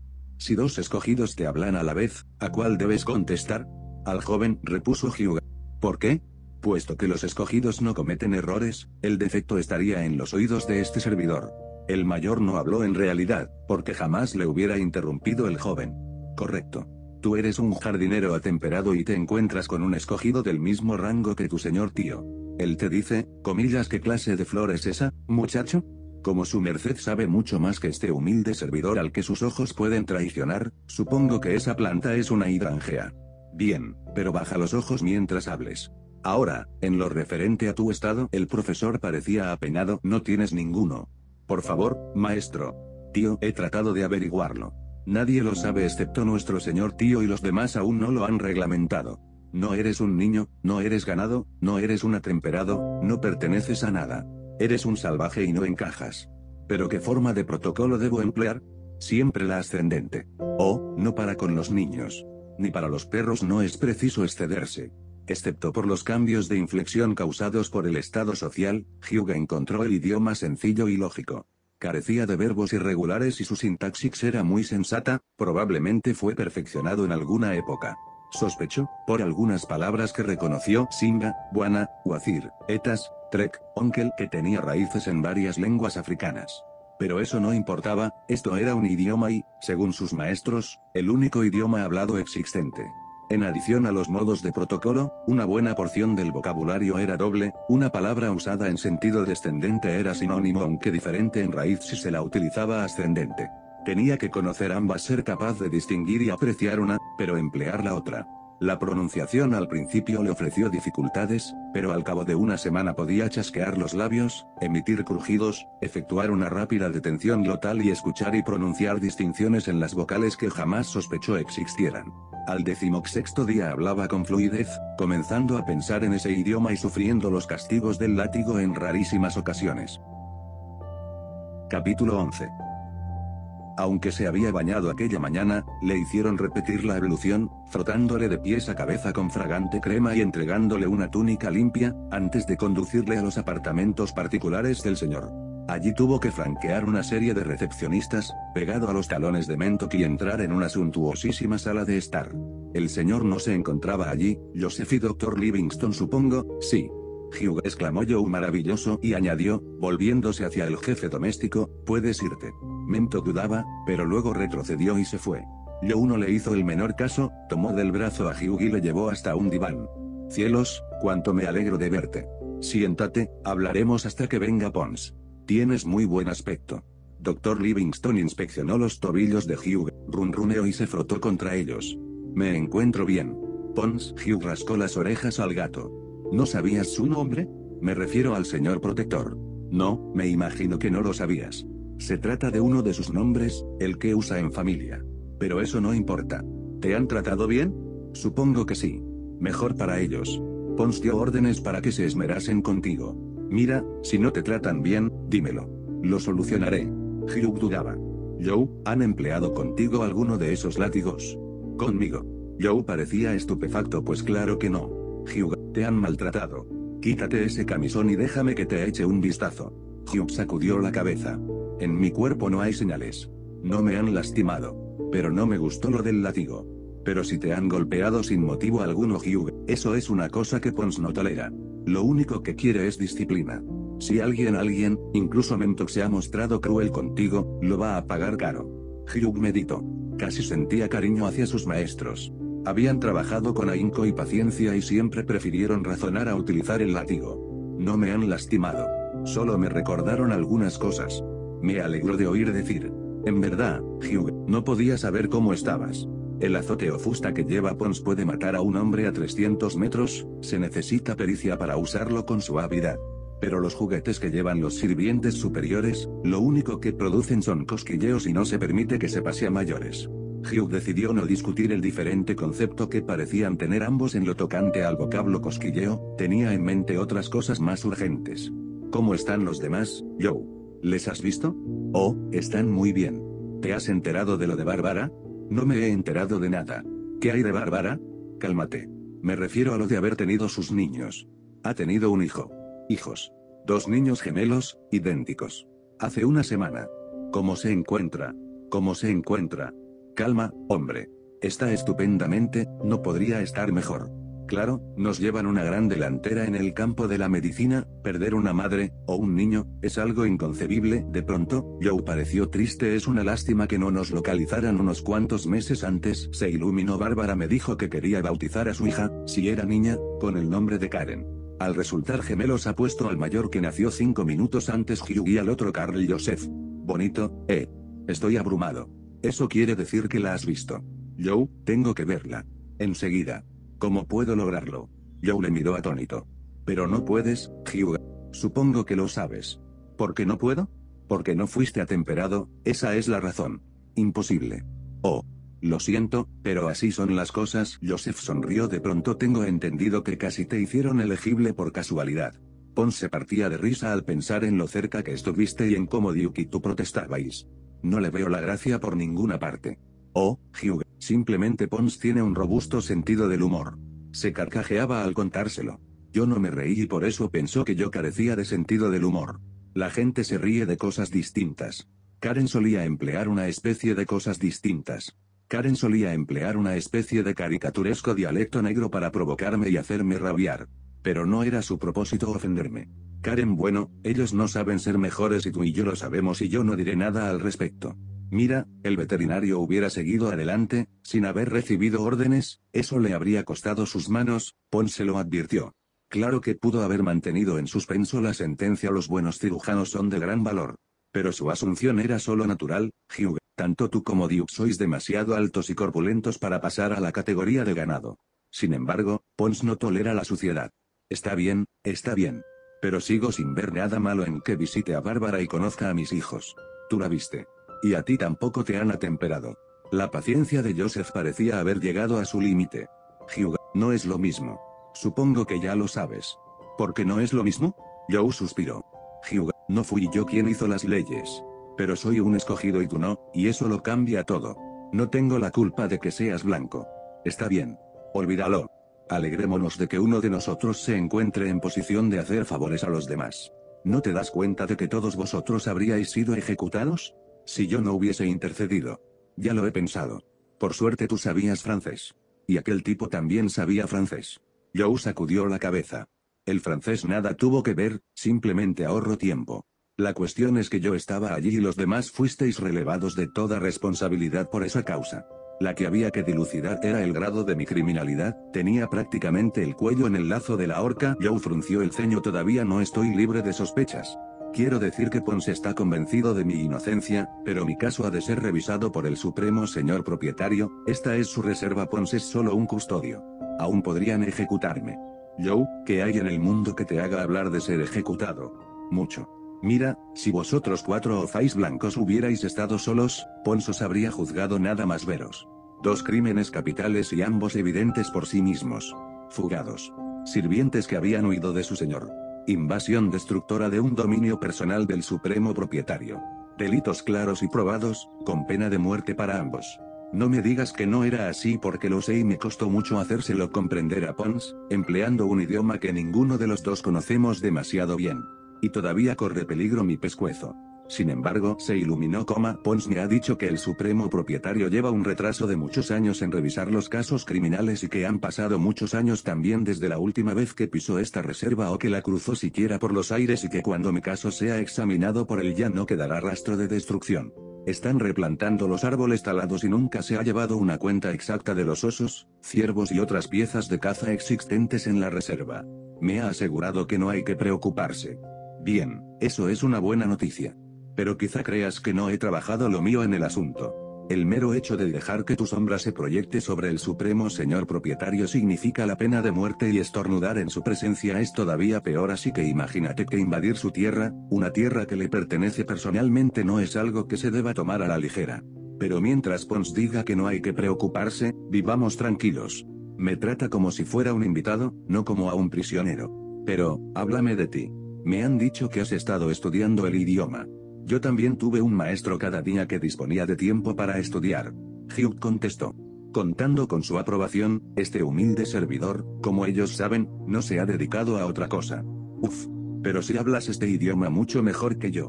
Si dos escogidos te hablan a la vez, ¿a cuál debes contestar? Al joven, repuso Hyuga. ¿Por qué? Puesto que los escogidos no cometen errores, el defecto estaría en los oídos de este servidor. El mayor no habló en realidad, porque jamás le hubiera interrumpido el joven. Correcto. Tú eres un jardinero atemperado y te encuentras con un escogido del mismo rango que tu señor tío. Él te dice, comillas, ¿qué clase de flor es esa, muchacho? Como su merced sabe mucho más que este humilde servidor al que sus ojos pueden traicionar, supongo que esa planta es una hidrangea. Bien, pero baja los ojos mientras hables. Ahora, en lo referente a tu estado, el profesor parecía apenado, no tienes ninguno. Por favor, maestro. Tío, he tratado de averiguarlo. Nadie lo sabe excepto nuestro señor tío y los demás aún no lo han reglamentado. No eres un niño, no eres ganado, no eres un atemperado, no perteneces a nada. Eres un salvaje y no encajas. ¿Pero qué forma de protocolo debo emplear? Siempre la ascendente. Oh, no para con los niños. Ni para los perros no es preciso excederse. Excepto por los cambios de inflexión causados por el estado social, Hyuga encontró el idioma sencillo y lógico. Carecía de verbos irregulares y su sintaxis era muy sensata, probablemente fue perfeccionado en alguna época. Sospechó, por algunas palabras que reconoció, Singa, Buana, Wazir, Etas, Trek, Onkel, que tenía raíces en varias lenguas africanas. Pero eso no importaba, esto era un idioma y, según sus maestros, el único idioma hablado existente. En adición a los modos de protocolo, una buena porción del vocabulario era doble, una palabra usada en sentido descendente era sinónimo aunque diferente en raíz si se la utilizaba ascendente. Tenía que conocer ambas, ser capaz de distinguir y apreciar una, pero emplear la otra. La pronunciación al principio le ofreció dificultades, pero al cabo de una semana podía chasquear los labios, emitir crujidos, efectuar una rápida detención glotal y escuchar y pronunciar distinciones en las vocales que jamás sospechó existieran. Al decimosexto día hablaba con fluidez, comenzando a pensar en ese idioma y sufriendo los castigos del látigo en rarísimas ocasiones. Capítulo once. Aunque se había bañado aquella mañana, le hicieron repetir la ablución, frotándole de pies a cabeza con fragante crema y entregándole una túnica limpia, antes de conducirle a los apartamentos particulares del señor. Allí tuvo que franquear una serie de recepcionistas, pegado a los talones de Mentok y entrar en una suntuosísima sala de estar. El señor no se encontraba allí, Joseph y doctor Livingston supongo, sí. Hyuga, exclamó Joe maravilloso y añadió, volviéndose hacia el jefe doméstico, puedes irte. Mentok dudaba, pero luego retrocedió y se fue. Joe no le hizo el menor caso, tomó del brazo a Hyuga y le llevó hasta un diván. Cielos, cuánto me alegro de verte. Siéntate, hablaremos hasta que venga Pons. Tienes muy buen aspecto. doctor Livingston inspeccionó los tobillos de Hyuga, runruneó y se frotó contra ellos. Me encuentro bien. Pons, Hyuga rascó las orejas al gato. ¿No sabías su nombre? Me refiero al señor protector. No, me imagino que no lo sabías. Se trata de uno de sus nombres, el que usa en familia. Pero eso no importa. ¿Te han tratado bien? Supongo que sí. Mejor para ellos. Pons dio órdenes para que se esmerasen contigo. Mira, si no te tratan bien, dímelo. Lo solucionaré. Hyuga dudaba. Joe, ¿han empleado contigo alguno de esos látigos? Conmigo. Joe parecía estupefacto, pues claro que no. Hyuga, te han maltratado. Quítate ese camisón y déjame que te eche un vistazo. Hyuga sacudió la cabeza. En mi cuerpo no hay señales. No me han lastimado. Pero no me gustó lo del látigo. Pero si te han golpeado sin motivo alguno, Hyuga, eso es una cosa que Pons no tolera. Lo único que quiere es disciplina. Si alguien, alguien, incluso Mentok se ha mostrado cruel contigo, lo va a pagar caro. Hyuga meditó. Casi sentía cariño hacia sus maestros. Habían trabajado con ahínco y paciencia y siempre prefirieron razonar a utilizar el látigo. No me han lastimado. Solo me recordaron algunas cosas. Me alegro de oír decir. En verdad, Hyuga, no podía saber cómo estabas. El azote o fusta que lleva Pons puede matar a un hombre a trescientos metros, se necesita pericia para usarlo con suavidad. Pero los juguetes que llevan los sirvientes superiores, lo único que producen son cosquilleos y no se permite que se pase a mayores. Hyuga decidió no discutir el diferente concepto que parecían tener ambos en lo tocante al vocablo cosquilleo, tenía en mente otras cosas más urgentes. ¿Cómo están los demás, Joe? ¿Les has visto? Oh, están muy bien. ¿Te has enterado de lo de Bárbara? No me he enterado de nada. ¿Qué hay de Bárbara? Cálmate. Me refiero a lo de haber tenido sus niños. Ha tenido un hijo. Hijos. Dos niños gemelos, idénticos. Hace una semana. ¿Cómo se encuentra? ¿Cómo se encuentra? Calma, hombre. Está estupendamente, no podría estar mejor. Claro, nos llevan una gran delantera en el campo de la medicina, perder una madre, o un niño, es algo inconcebible. De pronto, Joe pareció triste. Es una lástima que no nos localizaran unos cuantos meses antes. Se iluminó. Bárbara me dijo que quería bautizar a su hija, si era niña, con el nombre de Karen. Al resultar gemelos ha puesto al mayor que nació cinco minutos antes Hugh y al otro Carl Joseph. Bonito, ¿eh? Estoy abrumado. Eso quiere decir que la has visto. Joe, tengo que verla. Enseguida. ¿Cómo puedo lograrlo? Joe le miró atónito. Pero no puedes, Hugh. Supongo que lo sabes. ¿Por qué no puedo? Porque no fuiste atemperado, esa es la razón. Imposible. Oh. Lo siento, pero así son las cosas. Joseph sonrió. De pronto tengo entendido que casi te hicieron elegible por casualidad. Pons se partía de risa al pensar en lo cerca que estuviste y en cómo Duke y tú protestabais. No le veo la gracia por ninguna parte. Oh, Hugh, simplemente Pons tiene un robusto sentido del humor. Se carcajeaba al contárselo. Yo no me reí y por eso pensó que yo carecía de sentido del humor. La gente se ríe de cosas distintas. Karen solía emplear una especie de cosas distintas. Karen solía emplear una especie de caricaturesco dialecto negro para provocarme y hacerme rabiar. Pero no era su propósito ofenderme. Karen, bueno, ellos no saben ser mejores y tú y yo lo sabemos y yo no diré nada al respecto. Mira, el veterinario hubiera seguido adelante, sin haber recibido órdenes, eso le habría costado sus manos. Pons se lo advirtió. Claro que pudo haber mantenido en suspenso la sentencia. Los buenos cirujanos son de gran valor. Pero su asunción era solo natural. Hugh, tanto tú como Duke sois demasiado altos y corpulentos para pasar a la categoría de ganado. Sin embargo, Pons no tolera la suciedad. Está bien, está bien. Pero sigo sin ver nada malo en que visite a Bárbara y conozca a mis hijos. Tú la viste. Y a ti tampoco te han atemperado. La paciencia de Joseph parecía haber llegado a su límite. Hugh, no es lo mismo. Supongo que ya lo sabes. ¿Por qué no es lo mismo? Joe suspiró. Hugh, no fui yo quien hizo las leyes. Pero soy un escogido y tú no, y eso lo cambia todo. No tengo la culpa de que seas blanco. Está bien. Olvídalo. Alegrémonos de que uno de nosotros se encuentre en posición de hacer favores a los demás. ¿No te das cuenta de que todos vosotros habríais sido ejecutados? Si yo no hubiese intercedido. Ya lo he pensado. Por suerte tú sabías francés. Y aquel tipo también sabía francés. Joe sacudió la cabeza. El francés nada tuvo que ver, simplemente ahorro tiempo. La cuestión es que yo estaba allí y los demás fuisteis relevados de toda responsabilidad por esa causa. La que había que dilucidar era el grado de mi criminalidad. Tenía prácticamente el cuello en el lazo de la horca. Joe frunció el ceño. Todavía no estoy libre de sospechas. Quiero decir que Pons está convencido de mi inocencia, pero mi caso ha de ser revisado por el Supremo Señor Propietario. Esta es su reserva. Pons es solo un custodio. Aún podrían ejecutarme. Joe, ¿qué hay en el mundo que te haga hablar de ser ejecutado? Mucho. Mira, si vosotros cuatro ozais blancos hubierais estado solos, Pons os habría juzgado nada más veros. Dos crímenes capitales y ambos evidentes por sí mismos. Fugados. Sirvientes que habían huido de su señor. Invasión destructora de un dominio personal del Supremo Propietario. Delitos claros y probados, con pena de muerte para ambos. No me digas que no era así porque lo sé y me costó mucho hacérselo comprender a Pons, empleando un idioma que ninguno de los dos conocemos demasiado bien. Y todavía corre peligro mi pescuezo. Sin embargo, se iluminó, coma, Pons me ha dicho que el Supremo Propietario lleva un retraso de muchos años en revisar los casos criminales y que han pasado muchos años también desde la última vez que pisó esta reserva o que la cruzó siquiera por los aires y que cuando mi caso sea examinado por él ya no quedará rastro de destrucción. Están replantando los árboles talados y nunca se ha llevado una cuenta exacta de los osos, ciervos y otras piezas de caza existentes en la reserva. Me ha asegurado que no hay que preocuparse. Bien, eso es una buena noticia. Pero quizá creas que no he trabajado lo mío en el asunto. El mero hecho de dejar que tu sombra se proyecte sobre el Supremo Señor Propietario significa la pena de muerte y estornudar en su presencia es todavía peor, así que imagínate que invadir su tierra, una tierra que le pertenece personalmente, no es algo que se deba tomar a la ligera. Pero mientras Pons diga que no hay que preocuparse, vivamos tranquilos. Me trata como si fuera un invitado, no como a un prisionero. Pero, háblame de ti. Me han dicho que has estado estudiando el idioma. Yo también tuve un maestro cada día que disponía de tiempo para estudiar. Hugh contestó. Contando con su aprobación, este humilde servidor, como ellos saben, no se ha dedicado a otra cosa. Uf. Pero si hablas este idioma mucho mejor que yo.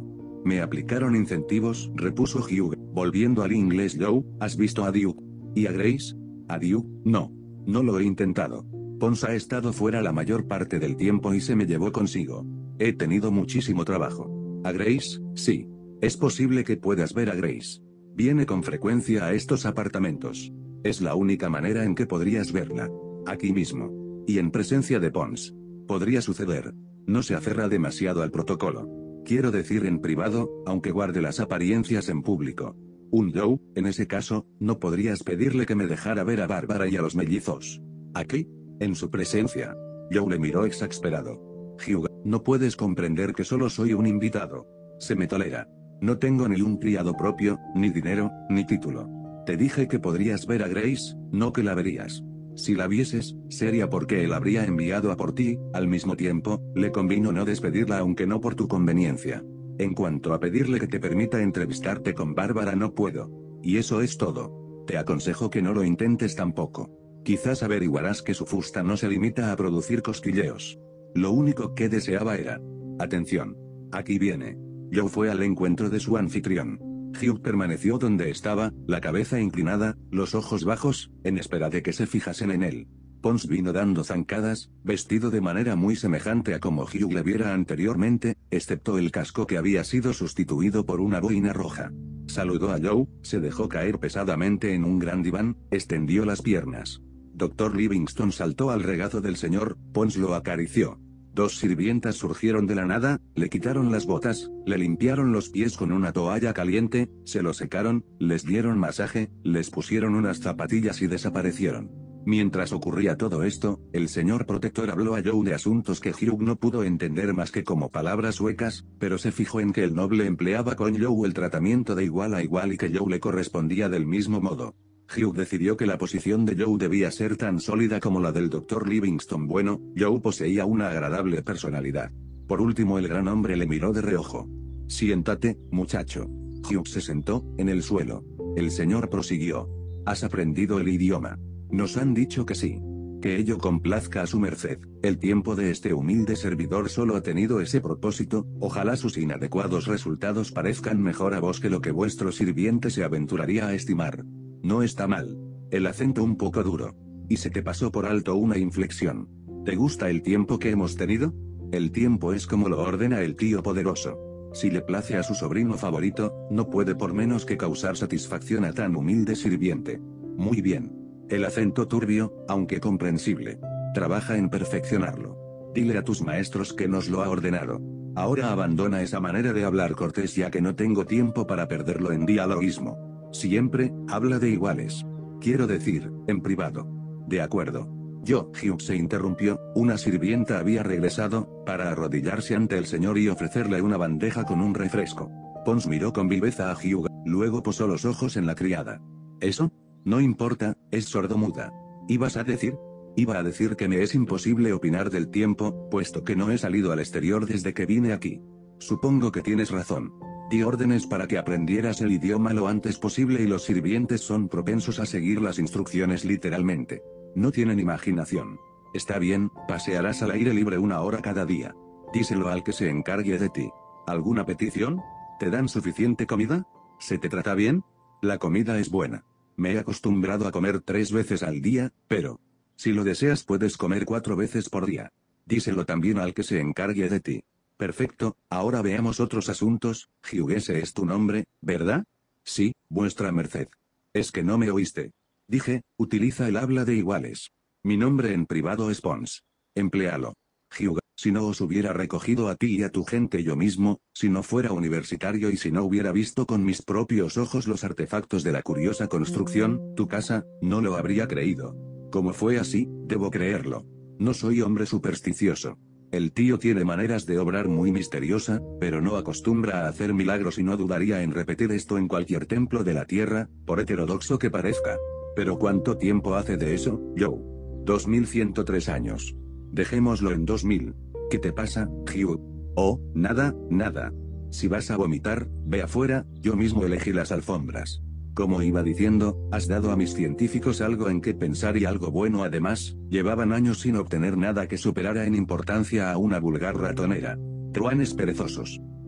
Me aplicaron incentivos, repuso Hugh, volviendo al inglés. Joe, ¿has visto a Duke? ¿Y a Grace? ¿A Duke? No. No lo he intentado. Pons ha estado fuera la mayor parte del tiempo y se me llevó consigo. He tenido muchísimo trabajo. ¿A Grace? Sí. Es posible que puedas ver a Grace. Viene con frecuencia a estos apartamentos. Es la única manera en que podrías verla. Aquí mismo. Y en presencia de Pons. Podría suceder. No se aferra demasiado al protocolo. Quiero decir en privado, aunque guarde las apariencias en público. Un Joe, en ese caso, no podrías pedirle que me dejara ver a Bárbara y a los mellizos. ¿Aquí? En su presencia. Joe le miró exasperado. Hugh, no puedes comprender que solo soy un invitado. Se me tolera. No tengo ni un criado propio, ni dinero, ni título. Te dije que podrías ver a Grace, no que la verías. Si la vieses, sería porque él habría enviado a por ti. Al mismo tiempo, le convino no despedirla aunque no por tu conveniencia. En cuanto a pedirle que te permita entrevistarte con Bárbara, no puedo. Y eso es todo. Te aconsejo que no lo intentes tampoco. Quizás averiguarás que su fusta no se limita a producir cosquilleos. Lo único que deseaba era... Atención. Aquí viene. Joe fue al encuentro de su anfitrión. Hugh permaneció donde estaba, la cabeza inclinada, los ojos bajos, en espera de que se fijasen en él. Pons vino dando zancadas, vestido de manera muy semejante a como Hugh le viera anteriormente, excepto el casco que había sido sustituido por una boina roja. Saludó a Joe, se dejó caer pesadamente en un gran diván, extendió las piernas. doctor Livingston saltó al regazo del señor, Pons lo acarició. Dos sirvientas surgieron de la nada, le quitaron las botas, le limpiaron los pies con una toalla caliente, se los secaron, les dieron masaje, les pusieron unas zapatillas y desaparecieron. Mientras ocurría todo esto, el señor protector habló a Joe de asuntos que Hugh no pudo entender más que como palabras huecas, pero se fijó en que el noble empleaba con Joe el tratamiento de igual a igual y que Joe le correspondía del mismo modo. Hugh decidió que la posición de Joe debía ser tan sólida como la del doctor Livingston. Bueno, Joe poseía una agradable personalidad. Por último, el gran hombre le miró de reojo. Siéntate, muchacho. Hugh se sentó, en el suelo. El señor prosiguió. ¿Has aprendido el idioma? Nos han dicho que sí. Que ello complazca a su merced. El tiempo de este humilde servidor solo ha tenido ese propósito. Ojalá sus inadecuados resultados parezcan mejor a vos que lo que vuestro sirviente se aventuraría a estimar. No está mal. El acento un poco duro. Y se te pasó por alto una inflexión. ¿Te gusta el tiempo que hemos tenido? El tiempo es como lo ordena el tío poderoso. Si le place a su sobrino favorito, no puede por menos que causar satisfacción a tan humilde sirviente. Muy bien. El acento turbio, aunque comprensible. Trabaja en perfeccionarlo. Dile a tus maestros que nos lo ha ordenado. Ahora abandona esa manera de hablar cortés ya que no tengo tiempo para perderlo en dialogismo. Siempre, habla de iguales. Quiero decir, en privado. De acuerdo. Yo, Hugh se interrumpió, una sirvienta había regresado, para arrodillarse ante el señor y ofrecerle una bandeja con un refresco. Pons miró con viveza a Hugh, luego posó los ojos en la criada. ¿Eso? No importa, es sordomuda. ¿Ibas a decir? Iba a decir que me es imposible opinar del tiempo, puesto que no he salido al exterior desde que vine aquí. Supongo que tienes razón. Di órdenes para que aprendieras el idioma lo antes posible y los sirvientes son propensos a seguir las instrucciones literalmente. No tienen imaginación. Está bien, pasearás al aire libre una hora cada día. Díselo al que se encargue de ti. ¿Alguna petición? ¿Te dan suficiente comida? ¿Se te trata bien? La comida es buena. Me he acostumbrado a comer tres veces al día, pero... Si lo deseas puedes comer cuatro veces por día. Díselo también al que se encargue de ti. Perfecto, ahora veamos otros asuntos. Hugh, ese es tu nombre, ¿verdad? Sí, vuestra merced. Es que no me oíste. Dije, utiliza el habla de iguales. Mi nombre en privado es Pons. Empléalo. Hugh, si no os hubiera recogido a ti y a tu gente yo mismo, si no fuera universitario y si no hubiera visto con mis propios ojos los artefactos de la curiosa construcción, tu casa, no lo habría creído. Como fue así, debo creerlo. No soy hombre supersticioso. El tío tiene maneras de obrar muy misteriosa, pero no acostumbra a hacer milagros y no dudaría en repetir esto en cualquier templo de la tierra, por heterodoxo que parezca. Pero ¿cuánto tiempo hace de eso, Joe? dos mil ciento tres años. Dejémoslo en dos mil. ¿Qué te pasa, Hugh? Oh, nada, nada. Si vas a vomitar, ve afuera, yo mismo elegí las alfombras. Como iba diciendo, has dado a mis científicos algo en qué pensar y algo bueno además, llevaban años sin obtener nada que superara en importancia a una vulgar ratonera. Truanes perezosos.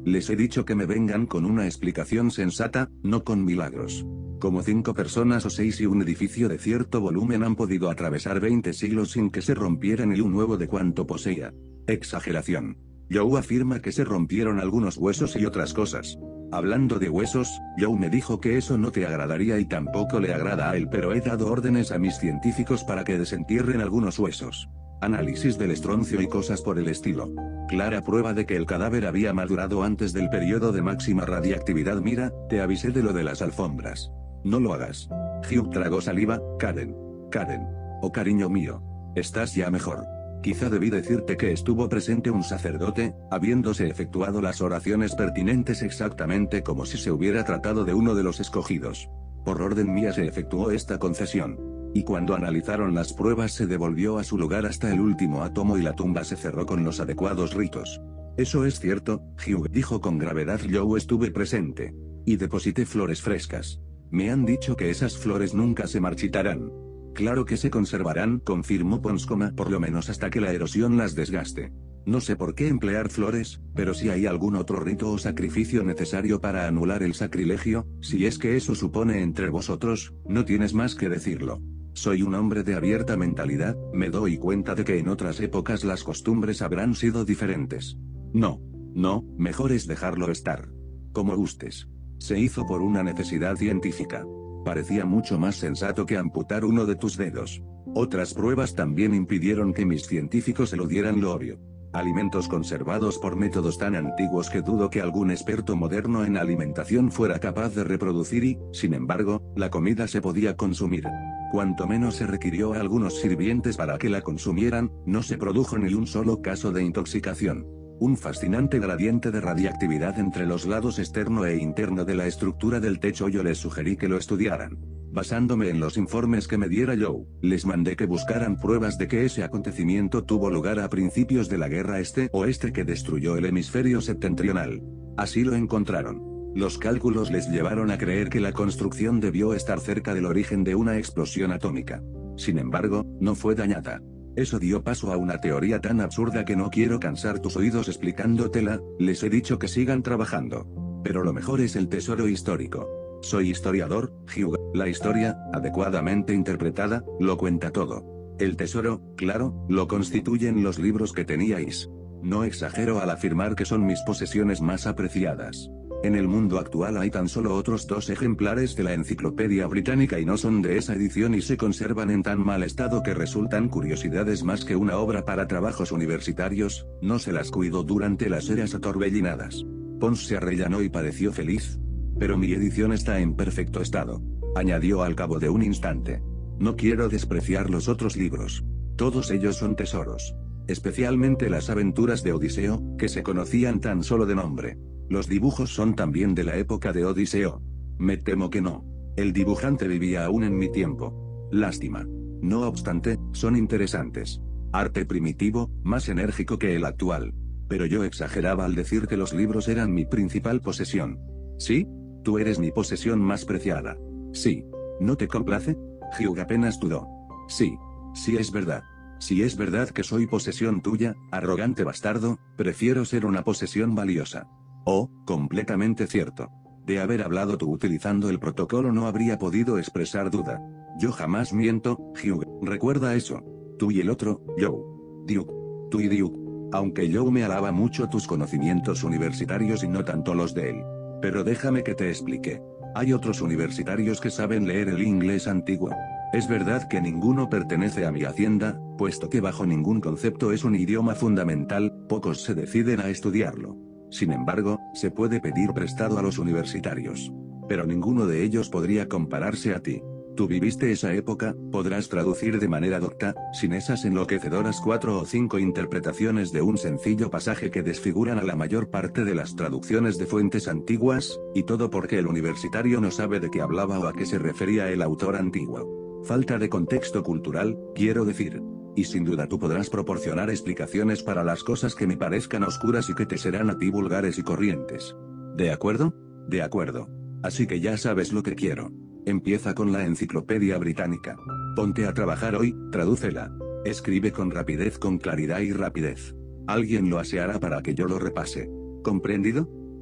Les he dicho que me vengan con una explicación sensata, no con milagros. Como cinco personas o seis y un edificio de cierto volumen han podido atravesar veinte siglos sin que se rompiera ni un huevo de cuanto poseía. Exageración. Joe afirma que se rompieron algunos huesos y otras cosas. Hablando de huesos, Joe me dijo que eso no te agradaría y tampoco le agrada a él, pero he dado órdenes a mis científicos para que desentierren algunos huesos. Análisis del estroncio y cosas por el estilo. Clara prueba de que el cadáver había madurado antes del periodo de máxima radiactividad. Mira, te avisé de lo de las alfombras. No lo hagas. Hugh tragó saliva. Karen. Karen. Oh cariño mío. Estás ya mejor. Quizá debí decirte que estuvo presente un sacerdote, habiéndose efectuado las oraciones pertinentes exactamente como si se hubiera tratado de uno de los escogidos. Por orden mía se efectuó esta concesión. Y cuando analizaron las pruebas se devolvió a su lugar hasta el último átomo y la tumba se cerró con los adecuados ritos. Eso es cierto, Hugh dijo con gravedad. Yo estuve presente. Y deposité flores frescas. Me han dicho que esas flores nunca se marchitarán. Claro que se conservarán, confirmó Ponscoma, por lo menos hasta que la erosión las desgaste. No sé por qué emplear flores, pero si hay algún otro rito o sacrificio necesario para anular el sacrilegio, si es que eso supone entre vosotros, no tienes más que decirlo. Soy un hombre de abierta mentalidad, me doy cuenta de que en otras épocas las costumbres habrán sido diferentes. No, no, mejor es dejarlo estar. Como gustes. Se hizo por una necesidad científica. Parecía mucho más sensato que amputar uno de tus dedos. Otras pruebas también impidieron que mis científicos eludieran lo obvio. Alimentos conservados por métodos tan antiguos que dudo que algún experto moderno en alimentación fuera capaz de reproducir y, sin embargo, la comida se podía consumir. Cuanto menos se requirió a algunos sirvientes para que la consumieran, no se produjo ni un solo caso de intoxicación. Un fascinante gradiente de radiactividad entre los lados externo e interno de la estructura del techo. Yo les sugerí que lo estudiaran. Basándome en los informes que me diera Joe, les mandé que buscaran pruebas de que ese acontecimiento tuvo lugar a principios de la guerra este-oeste que destruyó el hemisferio septentrional. Así lo encontraron. Los cálculos les llevaron a creer que la construcción debió estar cerca del origen de una explosión atómica. Sin embargo, no fue dañada. Eso dio paso a una teoría tan absurda que no quiero cansar tus oídos explicándotela. Les he dicho que sigan trabajando. Pero lo mejor es el tesoro histórico. Soy historiador, Hugh. La historia, adecuadamente interpretada, lo cuenta todo. El tesoro, claro, lo constituyen los libros que teníais. No exagero al afirmar que son mis posesiones más apreciadas. En el mundo actual hay tan solo otros dos ejemplares de la Enciclopedia Británica y no son de esa edición y se conservan en tan mal estado que resultan curiosidades más que una obra para trabajos universitarios. No se las cuidó durante las eras atorbellinadas. Pons se arrellanó y pareció feliz. Pero mi edición está en perfecto estado, añadió al cabo de un instante. No quiero despreciar los otros libros. Todos ellos son tesoros. Especialmente las aventuras de Odiseo, que se conocían tan solo de nombre. Los dibujos son también de la época de Odiseo. Me temo que no. El dibujante vivía aún en mi tiempo. Lástima. No obstante, son interesantes. Arte primitivo, más enérgico que el actual. Pero yo exageraba al decir que los libros eran mi principal posesión. ¿Sí? Tú eres mi posesión más preciada. Sí. ¿No te complace? Hugh apenas dudó. Sí. Sí es verdad. Si es verdad que soy posesión tuya, arrogante bastardo, prefiero ser una posesión valiosa. Oh, completamente cierto. De haber hablado tú utilizando el protocolo no habría podido expresar duda. Yo jamás miento, Hugh, recuerda eso. Tú y el otro, Joe. Duke. Tú y Duke. Aunque Joe me alaba mucho tus conocimientos universitarios y no tanto los de él. Pero déjame que te explique. Hay otros universitarios que saben leer el inglés antiguo. Es verdad que ninguno pertenece a mi hacienda, puesto que bajo ningún concepto es un idioma fundamental, pocos se deciden a estudiarlo. Sin embargo, se puede pedir prestado a los universitarios. Pero ninguno de ellos podría compararse a ti. Tú viviste esa época, podrás traducir de manera docta, sin esas enloquecedoras cuatro o cinco interpretaciones de un sencillo pasaje que desfiguran a la mayor parte de las traducciones de fuentes antiguas, y todo porque el universitario no sabe de qué hablaba o a qué se refería el autor antiguo. Falta de contexto cultural, quiero decir. Y sin duda tú podrás proporcionar explicaciones para las cosas que me parezcan oscuras y que te serán a ti vulgares y corrientes. ¿De acuerdo? De acuerdo. Así que ya sabes lo que quiero. Empieza con la Enciclopedia Británica. Ponte a trabajar hoy, tradúcela. Escribe con rapidez, con claridad y rapidez. Alguien lo aseará para que yo lo repase. ¿Comprendido?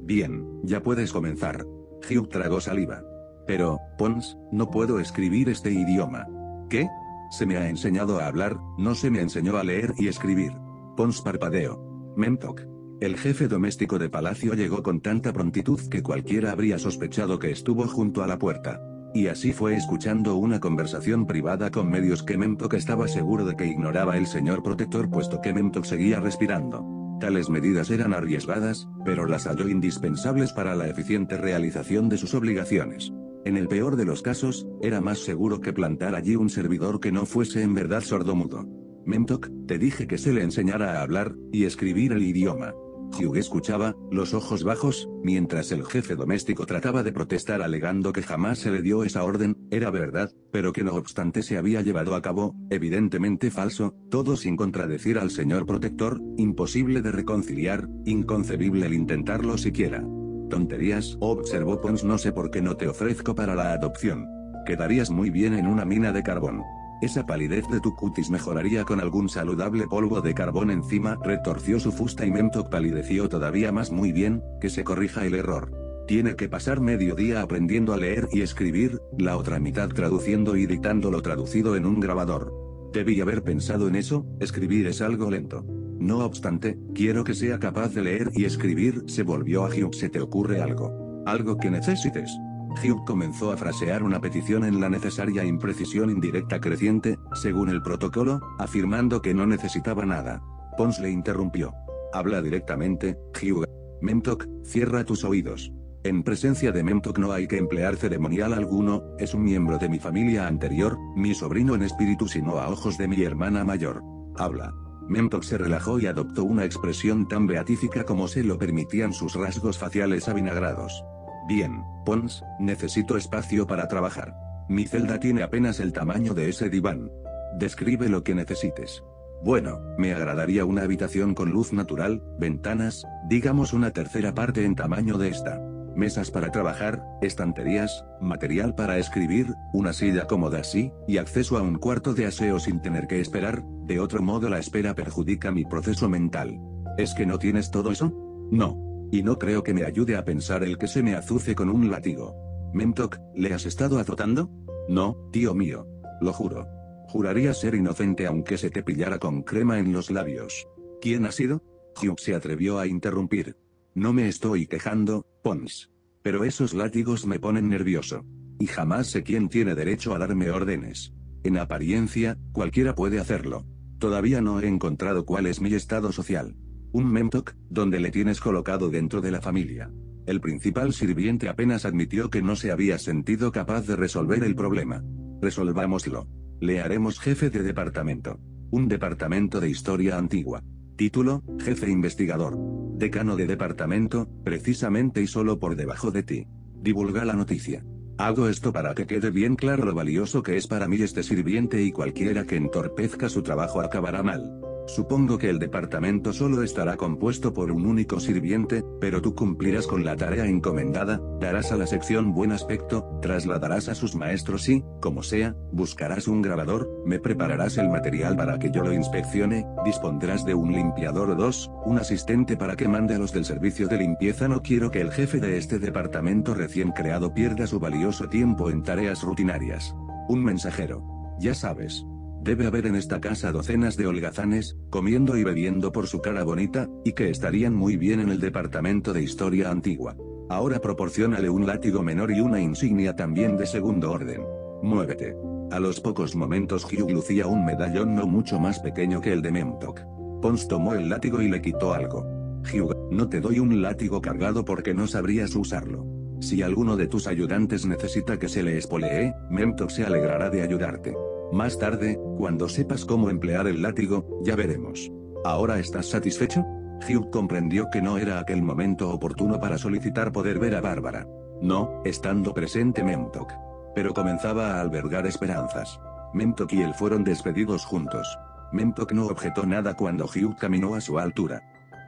Bien, ya puedes comenzar. Hugh tragó saliva. Pero, Pons, no puedo escribir este idioma. ¿Qué? Se me ha enseñado a hablar, no se me enseñó a leer y escribir. Pons parpadeó. Memtok. El jefe doméstico de palacio llegó con tanta prontitud que cualquiera habría sospechado que estuvo junto a la puerta. Y así fue escuchando una conversación privada con medios que Memtok estaba seguro de que ignoraba el señor protector puesto que Memtok seguía respirando. Tales medidas eran arriesgadas, pero las halló indispensables para la eficiente realización de sus obligaciones. En el peor de los casos, era más seguro que plantar allí un servidor que no fuese en verdad sordomudo. Memtok, te dije que se le enseñara a hablar y escribir el idioma. Hugh escuchaba, los ojos bajos, mientras el jefe doméstico trataba de protestar alegando que jamás se le dio esa orden, era verdad, pero que no obstante se había llevado a cabo, evidentemente falso, todo sin contradecir al señor protector, imposible de reconciliar, inconcebible el intentarlo siquiera. Tonterías, observó Pons, no sé por qué no te ofrezco para la adopción. Quedarías muy bien en una mina de carbón. Esa palidez de tu cutis mejoraría con algún saludable polvo de carbón encima. Retorció su fusta y Memtok palideció todavía más. Muy bien, que se corrija el error. Tiene que pasar medio día aprendiendo a leer y escribir, la otra mitad traduciendo y dictando lo traducido en un grabador. Debí haber pensado en eso, escribir es algo lento. No obstante, quiero que sea capaz de leer y escribir. Se volvió a Hugh. ¿Se te ocurre algo? ¿Algo que necesites? Hugh comenzó a frasear una petición en la necesaria imprecisión indirecta creciente, según el protocolo, afirmando que no necesitaba nada. Pons le interrumpió. Habla directamente, Hugh. Memtok, cierra tus oídos. En presencia de Memtok no hay que emplear ceremonial alguno, es un miembro de mi familia anterior, mi sobrino en espíritu sino a ojos de mi hermana mayor. Habla. Memtok se relajó y adoptó una expresión tan beatífica como se lo permitían sus rasgos faciales avinagrados. Bien, Pons, necesito espacio para trabajar. Mi celda tiene apenas el tamaño de ese diván. Describe lo que necesites. Bueno, me agradaría una habitación con luz natural, ventanas, digamos una tercera parte en tamaño de esta. Mesas para trabajar, estanterías, material para escribir, una silla cómoda así, y acceso a un cuarto de aseo sin tener que esperar, de otro modo la espera perjudica mi proceso mental. ¿Es que no tienes todo eso? No. Y no creo que me ayude a pensar el que se me azuce con un látigo. Memtok, ¿le has estado azotando? No, tío mío. Lo juro. Juraría ser inocente aunque se te pillara con crema en los labios. ¿Quién ha sido? Hugh se atrevió a interrumpir. No me estoy quejando, Pons. Pero esos látigos me ponen nervioso. Y jamás sé quién tiene derecho a darme órdenes. En apariencia, cualquiera puede hacerlo. Todavía no he encontrado cuál es mi estado social. Un Memtok, donde le tienes colocado dentro de la familia. El principal sirviente apenas admitió que no se había sentido capaz de resolver el problema. Resolvámoslo. Le haremos jefe de departamento. Un departamento de historia antigua. Título, jefe investigador. Decano de departamento, precisamente y solo por debajo de ti. Divulga la noticia. Hago esto para que quede bien claro lo valioso que es para mí este sirviente y cualquiera que entorpezca su trabajo acabará mal. Supongo que el departamento solo estará compuesto por un único sirviente, pero tú cumplirás con la tarea encomendada, darás a la sección buen aspecto, trasladarás a sus maestros y, como sea, buscarás un grabador, me prepararás el material para que yo lo inspeccione, dispondrás de un limpiador o dos, un asistente para que mande a los del servicio de limpieza. No quiero que el jefe de este departamento recién creado pierda su valioso tiempo en tareas rutinarias. Un mensajero. Ya sabes. Debe haber en esta casa docenas de holgazanes, comiendo y bebiendo por su cara bonita, y que estarían muy bien en el departamento de historia antigua. Ahora proporciónale un látigo menor y una insignia también de segundo orden. Muévete. A los pocos momentos Hugh lucía un medallón no mucho más pequeño que el de Memtok. Pons tomó el látigo y le quitó algo. Hugh, no te doy un látigo cargado porque no sabrías usarlo. Si alguno de tus ayudantes necesita que se le espolee, Memtok se alegrará de ayudarte. Más tarde, cuando sepas cómo emplear el látigo, ya veremos. ¿Ahora estás satisfecho? Hugh comprendió que no era aquel momento oportuno para solicitar poder ver a Bárbara. No, estando presente Memtok. Pero comenzaba a albergar esperanzas. Memtok y él fueron despedidos juntos. Memtok no objetó nada cuando Hugh caminó a su altura.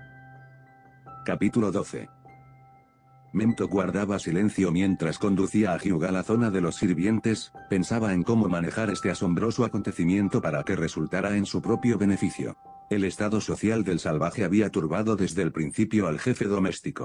Capítulo doce. Memtok guardaba silencio mientras conducía a Hugh a la zona de los sirvientes, pensaba en cómo manejar este asombroso acontecimiento para que resultara en su propio beneficio. El estado social del salvaje había turbado desde el principio al jefe doméstico.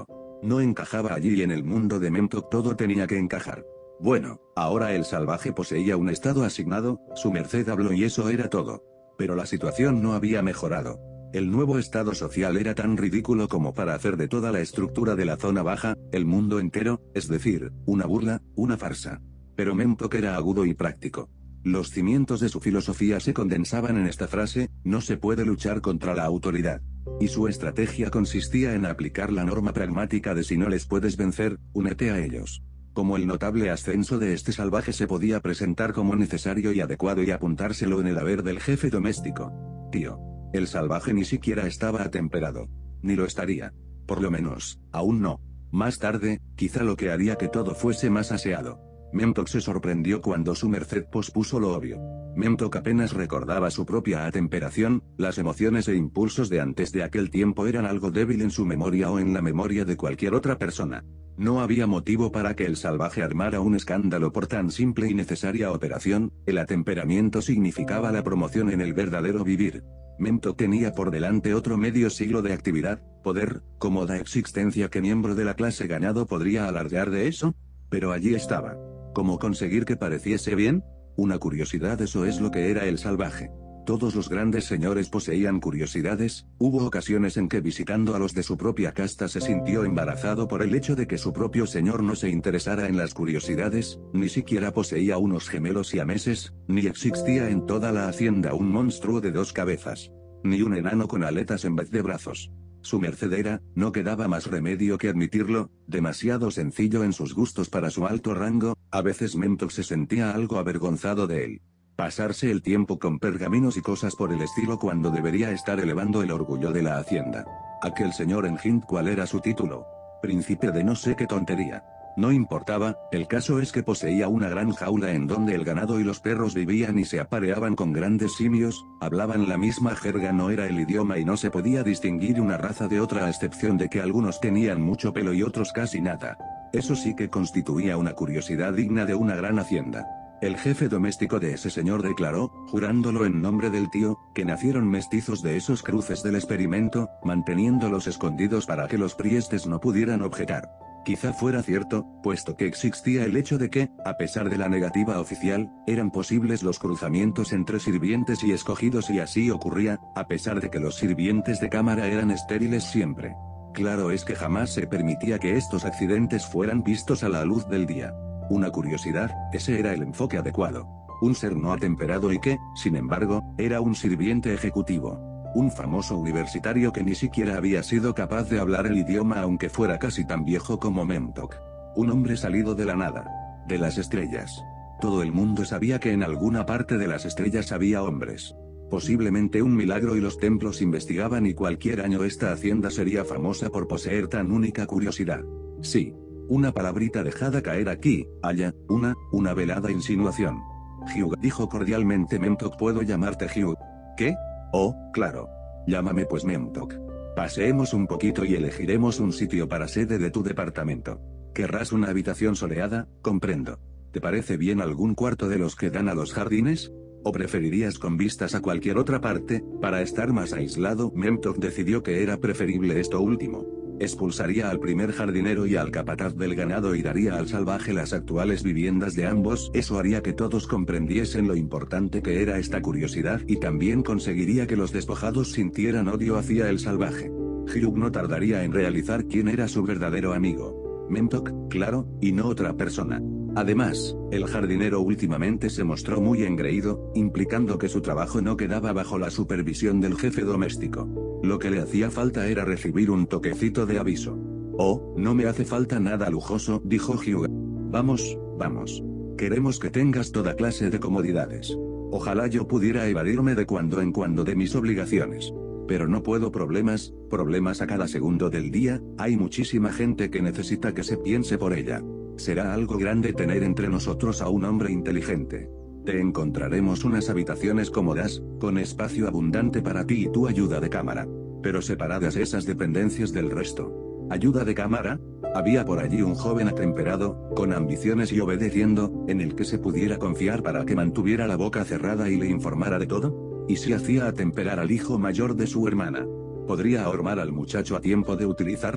No encajaba allí y en el mundo de Memtok todo tenía que encajar. Bueno, ahora el salvaje poseía un estado asignado, su merced habló y eso era todo. Pero la situación no había mejorado. El nuevo estado social era tan ridículo como para hacer de toda la estructura de la zona baja, el mundo entero, es decir, una burla, una farsa. Pero Memtok era agudo y práctico. Los cimientos de su filosofía se condensaban en esta frase: no se puede luchar contra la autoridad. Y su estrategia consistía en aplicar la norma pragmática de si no les puedes vencer, únete a ellos. Como el notable ascenso de este salvaje se podía presentar como necesario y adecuado y apuntárselo en el haber del jefe doméstico. Tío. El salvaje ni siquiera estaba atemperado. Ni lo estaría. Por lo menos, aún no. Más tarde, quizá lo que haría que todo fuese más aseado. Memtok se sorprendió cuando su merced pospuso lo obvio. Memtok apenas recordaba su propia atemperación, las emociones e impulsos de antes de aquel tiempo eran algo débil en su memoria o en la memoria de cualquier otra persona. No había motivo para que el salvaje armara un escándalo por tan simple y necesaria operación, el atemperamiento significaba la promoción en el verdadero vivir. Memtok tenía por delante otro medio siglo de actividad, poder, cómoda existencia. ¿Qué miembro de la clase ganado podría alardear de eso? Pero allí estaba. ¿Cómo conseguir que pareciese bien? Una curiosidad, eso es lo que era el salvaje. Todos los grandes señores poseían curiosidades. Hubo ocasiones en que visitando a los de su propia casta se sintió embarazado por el hecho de que su propio señor no se interesara en las curiosidades, ni siquiera poseía unos gemelos siameses, ni existía en toda la hacienda un monstruo de dos cabezas. Ni un enano con aletas en vez de brazos. Su merced era, no quedaba más remedio que admitirlo, demasiado sencillo en sus gustos para su alto rango. A veces Memtok se sentía algo avergonzado de él. Pasarse el tiempo con pergaminos y cosas por el estilo cuando debería estar elevando el orgullo de la hacienda. Aquel señor en Hind, ¿cuál era su título? Príncipe de no sé qué tontería. No importaba, el caso es que poseía una gran jaula en donde el ganado y los perros vivían y se apareaban con grandes simios, hablaban la misma jerga, no era el idioma y no se podía distinguir una raza de otra a excepción de que algunos tenían mucho pelo y otros casi nada. Eso sí que constituía una curiosidad digna de una gran hacienda. El jefe doméstico de ese señor declaró, jurándolo en nombre del tío, que nacieron mestizos de esos cruces del experimento, manteniéndolos escondidos para que los priestes no pudieran objetar. Quizá fuera cierto, puesto que existía el hecho de que, a pesar de la negativa oficial, eran posibles los cruzamientos entre sirvientes y escogidos y así ocurría, a pesar de que los sirvientes de cámara eran estériles siempre. Claro es que jamás se permitía que estos accidentes fueran vistos a la luz del día. Una curiosidad, ese era el enfoque adecuado. Un ser no atemperado y que, sin embargo, era un sirviente ejecutivo. Un famoso universitario que ni siquiera había sido capaz de hablar el idioma aunque fuera casi tan viejo como Memtok. Un hombre salido de la nada. De las estrellas. Todo el mundo sabía que en alguna parte de las estrellas había hombres. Posiblemente un milagro y los templos investigaban y cualquier año esta hacienda sería famosa por poseer tan única curiosidad. Sí. Una palabrita dejada caer aquí, allá, una, una velada insinuación. Hugh, dijo cordialmente Memtok, ¿puedo llamarte Hugh? ¿Qué? Oh, claro. Llámame pues Memtok. Paseemos un poquito y elegiremos un sitio para sede de tu departamento. ¿Querrás una habitación soleada? Comprendo. ¿Te parece bien algún cuarto de los que dan a los jardines? ¿O preferirías con vistas a cualquier otra parte, para estar más aislado? Memtok decidió que era preferible esto último. Expulsaría al primer jardinero y al capataz del ganado y daría al salvaje las actuales viviendas de ambos. Eso haría que todos comprendiesen lo importante que era esta curiosidad y también conseguiría que los despojados sintieran odio hacia el salvaje. Hugh no tardaría en realizar quién era su verdadero amigo. Memtok, claro, y no otra persona. Además, el jardinero últimamente se mostró muy engreído, implicando que su trabajo no quedaba bajo la supervisión del jefe doméstico. Lo que le hacía falta era recibir un toquecito de aviso. Oh, no me hace falta nada lujoso, dijo Hugh. Vamos, vamos. Queremos que tengas toda clase de comodidades. Ojalá yo pudiera evadirme de cuando en cuando de mis obligaciones. Pero no puedo, problemas, problemas a cada segundo del día, hay muchísima gente que necesita que se piense por ella. Será algo grande tener entre nosotros a un hombre inteligente. Te encontraremos unas habitaciones cómodas, con espacio abundante para ti y tu ayuda de cámara. Pero separadas esas dependencias del resto. ¿Ayuda de cámara? Había por allí un joven atemperado, con ambiciones y obedeciendo, en el que se pudiera confiar para que mantuviera la boca cerrada y le informara de todo. ¿Y si hacía atemperar al hijo mayor de su hermana? ¿Podría ahormar al muchacho a tiempo de utilizarlo?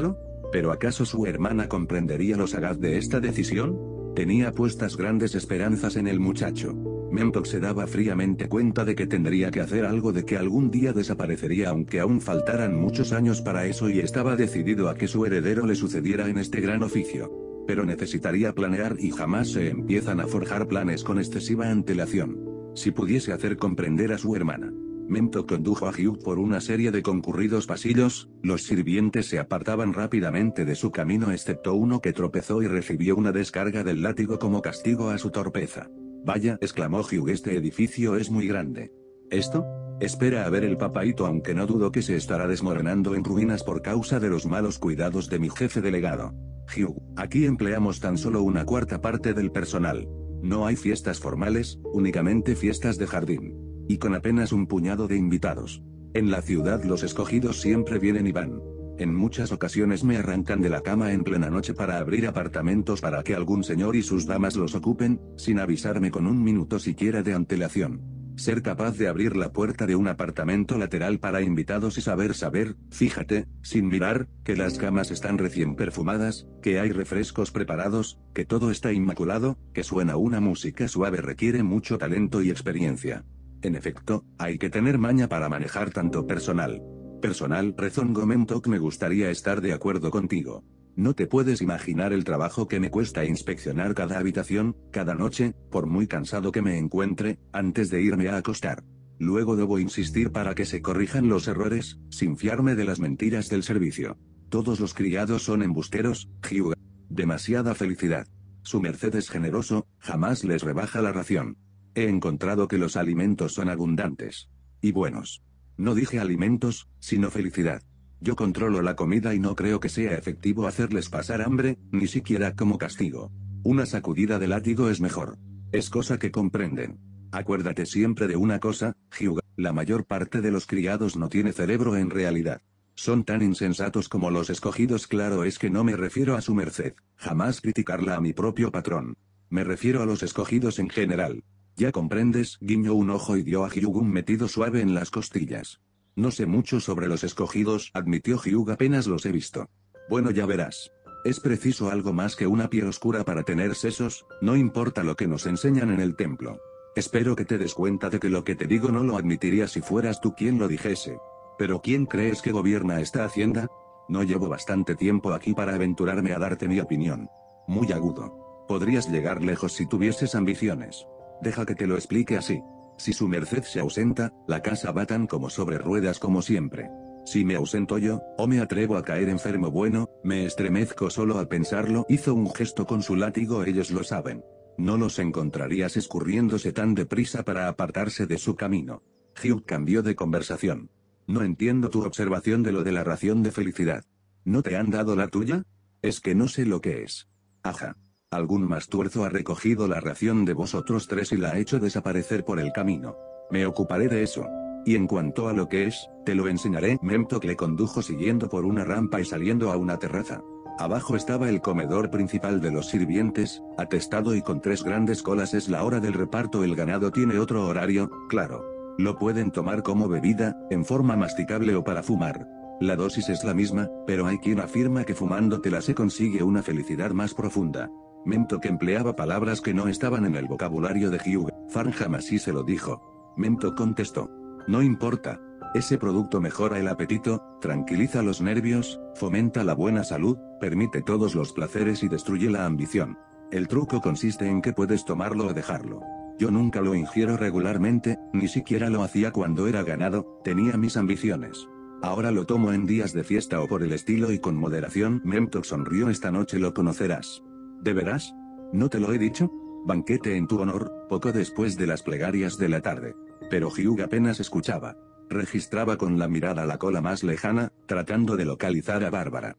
¿Pero acaso su hermana comprendería lo sagaz de esta decisión? Tenía puestas grandes esperanzas en el muchacho. Memtok se daba fríamente cuenta de que tendría que hacer algo, de que algún día desaparecería aunque aún faltaran muchos años para eso, y estaba decidido a que su heredero le sucediera en este gran oficio. Pero necesitaría planear, y jamás se empiezan a forjar planes con excesiva antelación. Si pudiese hacer comprender a su hermana. Memtok condujo a Hyuk por una serie de concurridos pasillos. Los sirvientes se apartaban rápidamente de su camino excepto uno que tropezó y recibió una descarga del látigo como castigo a su torpeza. Vaya, exclamó Hyuk, este edificio es muy grande. ¿Esto? Espera a ver el papaíto, aunque no dudo que se estará desmoronando en ruinas por causa de los malos cuidados de mi jefe delegado. Hyuk, aquí empleamos tan solo una cuarta parte del personal. No hay fiestas formales, únicamente fiestas de jardín. Y con apenas un puñado de invitados. En la ciudad los escogidos siempre vienen y van. En muchas ocasiones me arrancan de la cama en plena noche para abrir apartamentos para que algún señor y sus damas los ocupen, sin avisarme con un minuto siquiera de antelación. Ser capaz de abrir la puerta de un apartamento lateral para invitados y saber saber, fíjate, sin mirar, que las camas están recién perfumadas, que hay refrescos preparados, que todo está inmaculado, que suena una música suave, requiere mucho talento y experiencia. En efecto, hay que tener maña para manejar tanto personal. Personal, rezongó Memtok, me gustaría estar de acuerdo contigo. No te puedes imaginar el trabajo que me cuesta inspeccionar cada habitación, cada noche, por muy cansado que me encuentre, antes de irme a acostar. Luego debo insistir para que se corrijan los errores, sin fiarme de las mentiras del servicio. Todos los criados son embusteros, Hyuga. Demasiada felicidad. Su merced es generoso, jamás les rebaja la ración. He encontrado que los alimentos son abundantes. Y buenos. No dije alimentos, sino felicidad. Yo controlo la comida y no creo que sea efectivo hacerles pasar hambre, ni siquiera como castigo. Una sacudida de látigo es mejor. Es cosa que comprenden. Acuérdate siempre de una cosa, Hyuga, la mayor parte de los criados no tiene cerebro en realidad. Son tan insensatos como los escogidos. Claro es que no me refiero a su merced, jamás criticarla a mi propio patrón. Me refiero a los escogidos en general. Ya comprendes, guiñó un ojo y dio a Hyuga un metido suave en las costillas. No sé mucho sobre los escogidos, admitió Hyuga, apenas los he visto. Bueno, ya verás. Es preciso algo más que una piel oscura para tener sesos, no importa lo que nos enseñan en el templo. Espero que te des cuenta de que lo que te digo no lo admitiría si fueras tú quien lo dijese. ¿Pero quién crees que gobierna esta hacienda? No llevo bastante tiempo aquí para aventurarme a darte mi opinión. Muy agudo. Podrías llegar lejos si tuvieses ambiciones. Deja que te lo explique así. Si su merced se ausenta, la casa va tan como sobre ruedas como siempre. Si me ausento yo, o me atrevo a caer enfermo, bueno, me estremezco solo al pensarlo. Hizo un gesto con su látigo, ellos lo saben. No los encontrarías escurriéndose tan deprisa para apartarse de su camino. Hyuk cambió de conversación. No entiendo tu observación de lo de la ración de felicidad. ¿No te han dado la tuya? Es que no sé lo que es. Ajá. Algún más tuerzo ha recogido la ración de vosotros tres y la ha hecho desaparecer por el camino. Me ocuparé de eso. Y en cuanto a lo que es, te lo enseñaré. Memtok le condujo siguiendo por una rampa y saliendo a una terraza. Abajo estaba el comedor principal de los sirvientes, atestado y con tres grandes colas. Es la hora del reparto. El ganado tiene otro horario, claro. Lo pueden tomar como bebida, en forma masticable o para fumar. La dosis es la misma, pero hay quien afirma que fumándotela se consigue una felicidad más profunda. Memtok empleaba palabras que no estaban en el vocabulario de Hyuga. Farnham así se lo dijo. Memtok contestó. No importa. Ese producto mejora el apetito, tranquiliza los nervios, fomenta la buena salud, permite todos los placeres y destruye la ambición. El truco consiste en que puedes tomarlo o dejarlo. Yo nunca lo ingiero regularmente, ni siquiera lo hacía cuando era ganado, tenía mis ambiciones. Ahora lo tomo en días de fiesta o por el estilo y con moderación. Memtok sonrió. Esta noche lo conocerás. ¿De veras? ¿No te lo he dicho? Banquete en tu honor, poco después de las plegarias de la tarde. Pero Hyuga apenas escuchaba. Registraba con la mirada la cola más lejana, tratando de localizar a Bárbara.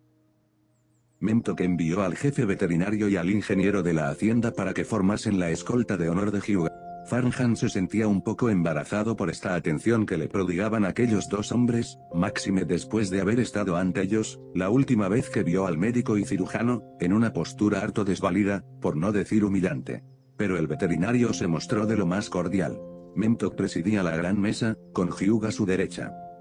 Memtok envió al jefe veterinario y al ingeniero de la hacienda para que formasen la escolta de honor de Hyuga. Farnham se sentía un poco embarazado por esta atención que le prodigaban aquellos dos hombres, máxime después de haber estado ante ellos, la última vez que vio al médico y cirujano, en una postura harto desvalida, por no decir humillante. Pero el veterinario se mostró de lo más cordial. Memtok presidía la gran mesa, con Hyuga a su derecha.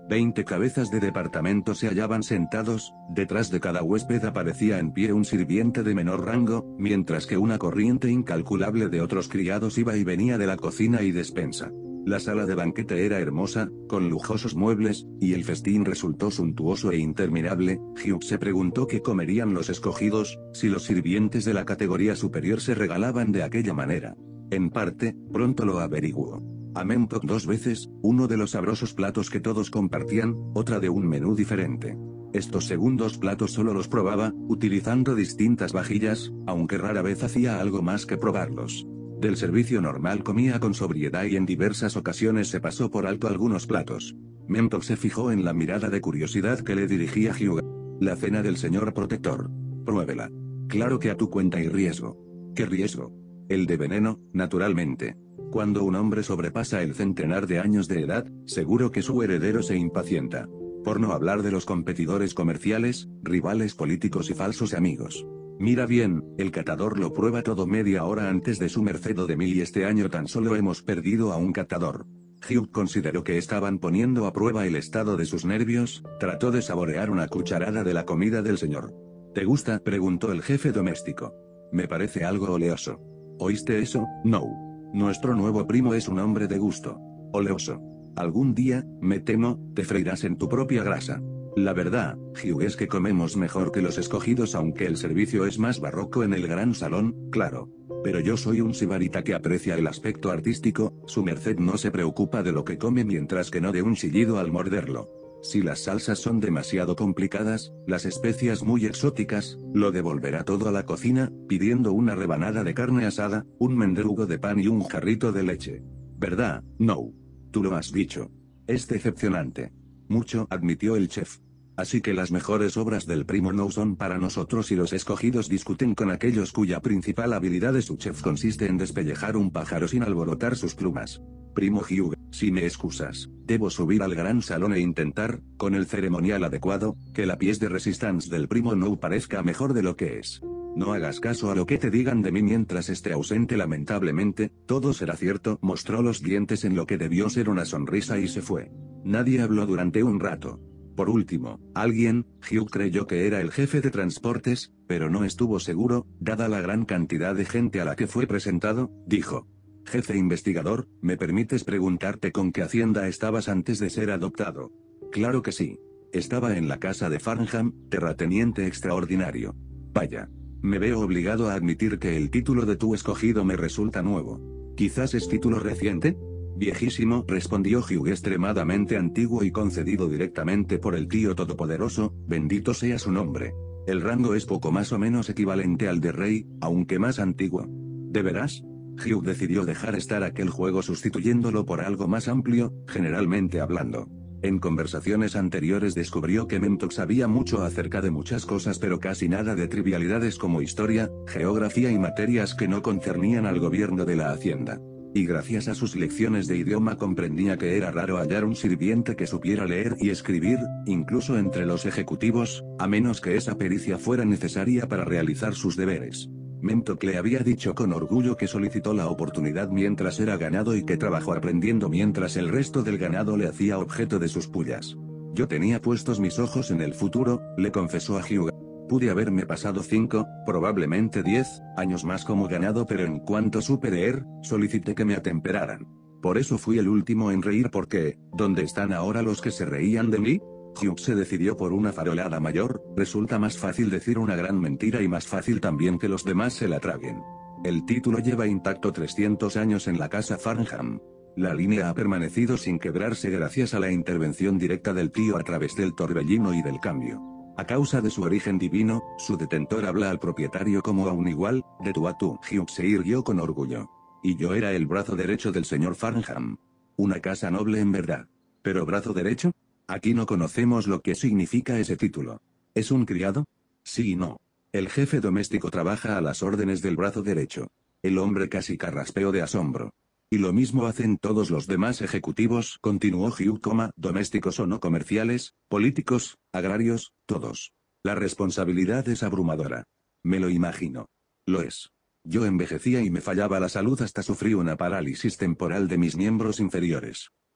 Veinte cabezas de departamento se hallaban sentados, detrás de cada huésped aparecía en pie un sirviente de menor rango, mientras que una corriente incalculable de otros criados iba y venía de la cocina y despensa. La sala de banquete era hermosa, con lujosos muebles, y el festín resultó suntuoso e interminable. Hugh se preguntó qué comerían los escogidos, si los sirvientes de la categoría superior se regalaban de aquella manera. En parte, pronto lo averiguó. Amenhotep dos veces, uno de los sabrosos platos que todos compartían, otra de un menú diferente. Estos segundos platos solo los probaba, utilizando distintas vajillas, aunque rara vez hacía algo más que probarlos. Del servicio normal comía con sobriedad y en diversas ocasiones se pasó por alto algunos platos. Amenhotep se fijó en la mirada de curiosidad que le dirigía Hugh. La cena del señor protector. Pruébela. Claro que a tu cuenta y riesgo. ¿Qué riesgo? El de veneno, naturalmente. Cuando un hombre sobrepasa el centenar de años de edad, seguro que su heredero se impacienta. Por no hablar de los competidores comerciales, rivales políticos y falsos amigos. Mira bien, el catador lo prueba todo media hora antes de su merced o de mí y este año tan solo hemos perdido a un catador. Hugh consideró que estaban poniendo a prueba el estado de sus nervios, trató de saborear una cucharada de la comida del señor. ¿Te gusta?, preguntó el jefe doméstico. Me parece algo oleoso. ¿Oíste eso? No. Nuestro nuevo primo es un hombre de gusto. Oleoso. Algún día, me temo, te freirás en tu propia grasa. La verdad, Hugh, es que comemos mejor que los escogidos aunque el servicio es más barroco en el gran salón, claro. Pero yo soy un sibarita que aprecia el aspecto artístico, su merced no se preocupa de lo que come mientras que no de un chillido al morderlo. Si las salsas son demasiado complicadas, las especias muy exóticas, lo devolverá todo a la cocina, pidiendo una rebanada de carne asada, un mendrugo de pan y un jarrito de leche. ¿Verdad? No. Tú lo has dicho. Es decepcionante. Mucho, admitió el chef. Así que las mejores obras del primo no son para nosotros y los escogidos discuten con aquellos cuya principal habilidad de su chef consiste en despellejar un pájaro sin alborotar sus plumas. Primo Hugh, si me excusas, debo subir al gran salón e intentar, con el ceremonial adecuado, que la pièce de résistance del primo no parezca mejor de lo que es. No hagas caso a lo que te digan de mí mientras esté ausente lamentablemente, todo será cierto. Mostró los dientes en lo que debió ser una sonrisa y se fue. Nadie habló durante un rato. Por último, alguien, Hugh creyó que era el jefe de transportes, pero no estuvo seguro, dada la gran cantidad de gente a la que fue presentado, dijo. Jefe investigador, ¿me permites preguntarte con qué hacienda estabas antes de ser adoptado? Claro que sí. Estaba en la casa de Farnham, terrateniente extraordinario. Vaya. Me veo obligado a admitir que el título de tu escogido me resulta nuevo. ¿Quizás es título reciente? Viejísimo, respondió Hugh, extremadamente antiguo y concedido directamente por el tío todopoderoso, bendito sea su nombre. El rango es poco más o menos equivalente al de rey, aunque más antiguo. ¿De veras? Hugh decidió dejar estar aquel juego sustituyéndolo por algo más amplio, generalmente hablando. En conversaciones anteriores descubrió que Amenhotep sabía mucho acerca de muchas cosas pero casi nada de trivialidades como historia, geografía y materias que no concernían al gobierno de la hacienda. Y gracias a sus lecciones de idioma comprendía que era raro hallar un sirviente que supiera leer y escribir, incluso entre los ejecutivos, a menos que esa pericia fuera necesaria para realizar sus deberes. Amenhotep le había dicho con orgullo que solicitó la oportunidad mientras era ganado y que trabajó aprendiendo mientras el resto del ganado le hacía objeto de sus pullas. Yo tenía puestos mis ojos en el futuro, le confesó a Hugh. Pude haberme pasado cinco, probablemente diez, años más como ganado pero en cuanto supe leer, solicité que me atemperaran. Por eso fui el último en reír porque, ¿dónde están ahora los que se reían de mí? Hugh se decidió por una farolada mayor, resulta más fácil decir una gran mentira y más fácil también que los demás se la traguen. El título lleva intacto trescientos años en la casa Farnham. La línea ha permanecido sin quebrarse gracias a la intervención directa del tío a través del torbellino y del cambio. A causa de su origen divino, su detentor habla al propietario como a un igual, de tú a tú. Hugh se irguió con orgullo. Y yo era el brazo derecho del señor Farnham. Una casa noble en verdad. ¿Pero brazo derecho? Aquí no conocemos lo que significa ese título. ¿Es un criado? Sí y no. El jefe doméstico trabaja a las órdenes del brazo derecho. El hombre casi carraspeó de asombro. Y lo mismo hacen todos los demás ejecutivos, continuó Hugh, domésticos o no comerciales, políticos, agrarios, todos. La responsabilidad es abrumadora. Me lo imagino. Lo es. Yo envejecía y me fallaba la salud hasta sufrí una parálisis temporal de mis miembros inferiores.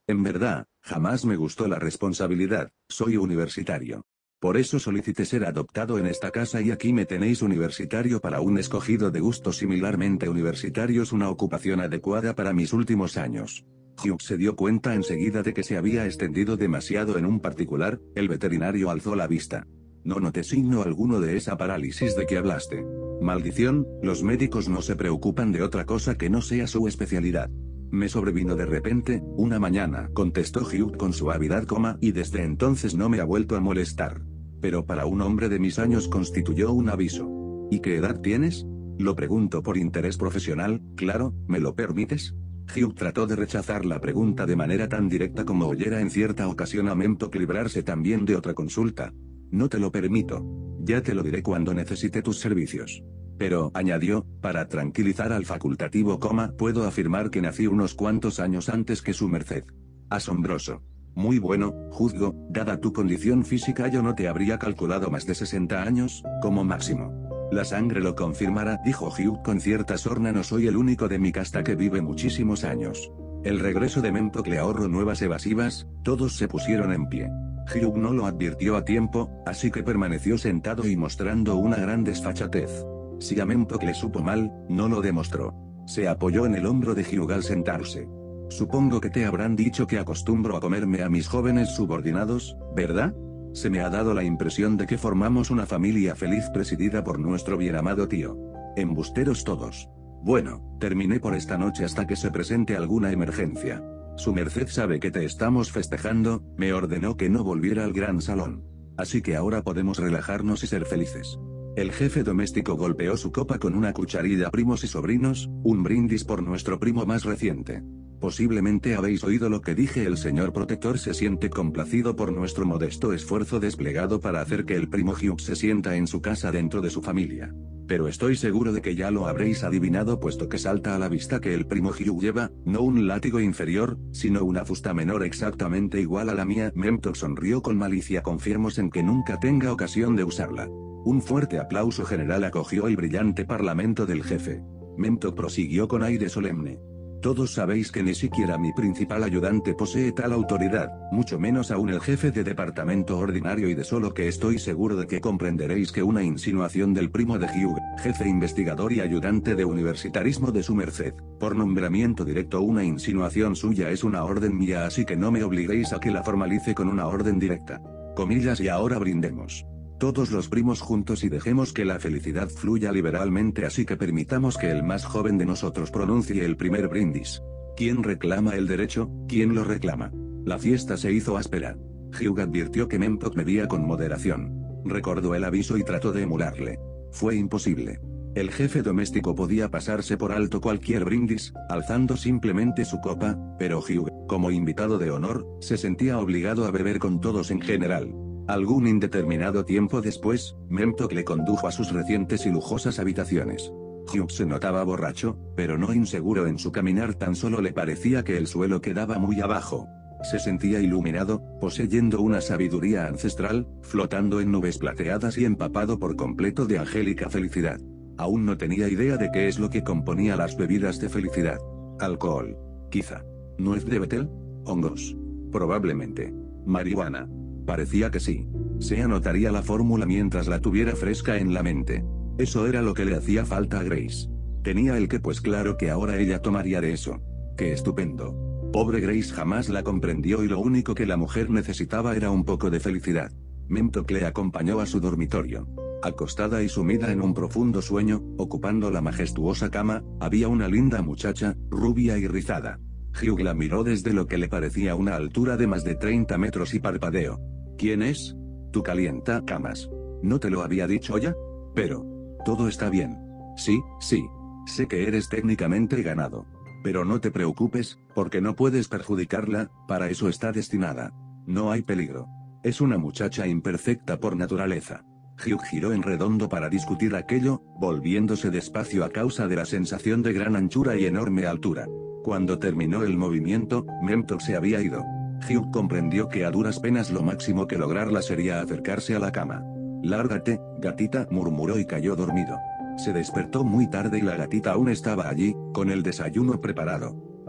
En verdad, jamás me gustó la responsabilidad, soy universitario. Por eso solicité ser adoptado en esta casa y aquí me tenéis universitario para un escogido de gustos similarmente universitarios, una ocupación adecuada para mis últimos años. Hugh se dio cuenta enseguida de que se había extendido demasiado en un particular, el veterinario alzó la vista. No noté signo alguno de esa parálisis de que hablaste. Maldición, los médicos no se preocupan de otra cosa que no sea su especialidad. Me sobrevino de repente, una mañana, contestó Hugh con suavidad, coma, y desde entonces no me ha vuelto a molestar. Pero para un hombre de mis años constituyó un aviso. ¿Y qué edad tienes? Lo pregunto por interés profesional, claro, ¿me lo permites? Hugh trató de rechazar la pregunta de manera tan directa como oyera en cierta ocasión a Memtok librarse también de otra consulta. No te lo permito. Ya te lo diré cuando necesite tus servicios. Pero, añadió, para tranquilizar al facultativo, coma, puedo afirmar que nací unos cuantos años antes que su merced. Asombroso. Muy bueno, juzgo, dada tu condición física yo no te habría calculado más de sesenta años, como máximo. La sangre lo confirmará, dijo Hugh con cierta sorna, no soy el único de mi casta que vive muchísimos años. El regreso de Memtok le ahorró nuevas evasivas, todos se pusieron en pie. Hugh no lo advirtió a tiempo, así que permaneció sentado y mostrando una gran desfachatez. Si a Memtok le supo mal, no lo demostró. Se apoyó en el hombro de Hugh al sentarse. Supongo que te habrán dicho que acostumbro a comerme a mis jóvenes subordinados, ¿verdad? Se me ha dado la impresión de que formamos una familia feliz presidida por nuestro bien amado tío. Embusteros todos. Bueno, terminé por esta noche hasta que se presente alguna emergencia. Su merced sabe que te estamos festejando, me ordenó que no volviera al gran salón. Así que ahora podemos relajarnos y ser felices. El jefe doméstico golpeó su copa con una cucharilla. Primos y sobrinos, un brindis por nuestro primo más reciente. Posiblemente habéis oído lo que dije, el señor protector se siente complacido por nuestro modesto esfuerzo desplegado para hacer que el primo Hugh se sienta en su casa dentro de su familia. Pero estoy seguro de que ya lo habréis adivinado puesto que salta a la vista que el primo Hugh lleva, no un látigo inferior, sino una fusta menor exactamente igual a la mía. Memtok sonrió con malicia, confiemos en que nunca tenga ocasión de usarla. Un fuerte aplauso general acogió el brillante parlamento del jefe. Memtok prosiguió con aire solemne. Todos sabéis que ni siquiera mi principal ayudante posee tal autoridad, mucho menos aún el jefe de departamento ordinario, y de solo que estoy seguro de que comprenderéis que una insinuación del primo de Hugh, jefe investigador y ayudante de universitarismo de su merced, por nombramiento directo, una insinuación suya es una orden mía, así que no me obliguéis a que la formalice con una orden directa. Comillas, y ahora brindemos. Todos los primos juntos y dejemos que la felicidad fluya liberalmente, así que permitamos que el más joven de nosotros pronuncie el primer brindis. ¿Quién reclama el derecho? ¿Quién lo reclama? La fiesta se hizo áspera. Hugh advirtió que Memtok medía con moderación. Recordó el aviso y trató de emularle. Fue imposible. El jefe doméstico podía pasarse por alto cualquier brindis, alzando simplemente su copa, pero Hugh, como invitado de honor, se sentía obligado a beber con todos en general. Algún indeterminado tiempo después, Memtok le condujo a sus recientes y lujosas habitaciones. Hugh se notaba borracho, pero no inseguro en su caminar, tan solo le parecía que el suelo quedaba muy abajo. Se sentía iluminado, poseyendo una sabiduría ancestral, flotando en nubes plateadas y empapado por completo de angélica felicidad. Aún no tenía idea de qué es lo que componía las bebidas de felicidad. Alcohol. Quizá. ¿Nuez de Betel? Hongos. Probablemente. Marihuana. Parecía que sí. Se anotaría la fórmula mientras la tuviera fresca en la mente. Eso era lo que le hacía falta a Grace. Tenía el qué, pues claro que ahora ella tomaría de eso. ¡Qué estupendo! Pobre Grace jamás la comprendió y lo único que la mujer necesitaba era un poco de felicidad. Memtok le acompañó a su dormitorio. Acostada y sumida en un profundo sueño, ocupando la majestuosa cama, había una linda muchacha, rubia y rizada. Hugh la miró desde lo que le parecía una altura de más de treinta metros y parpadeó. ¿Quién es? Tu calienta camas. ¿No te lo había dicho ya? Pero, todo está bien. Sí, sí. Sé que eres técnicamente ganado. Pero no te preocupes, porque no puedes perjudicarla, para eso está destinada. No hay peligro. Es una muchacha imperfecta por naturaleza. Hugh giró en redondo para discutir aquello, volviéndose despacio a causa de la sensación de gran anchura y enorme altura. Cuando terminó el movimiento, Memtok se había ido. Hugh comprendió que a duras penas lo máximo que lograrla sería acercarse a la cama. «Lárgate, gatita», murmuró y cayó dormido. Se despertó muy tarde y la gatita aún estaba allí, con el desayuno preparado.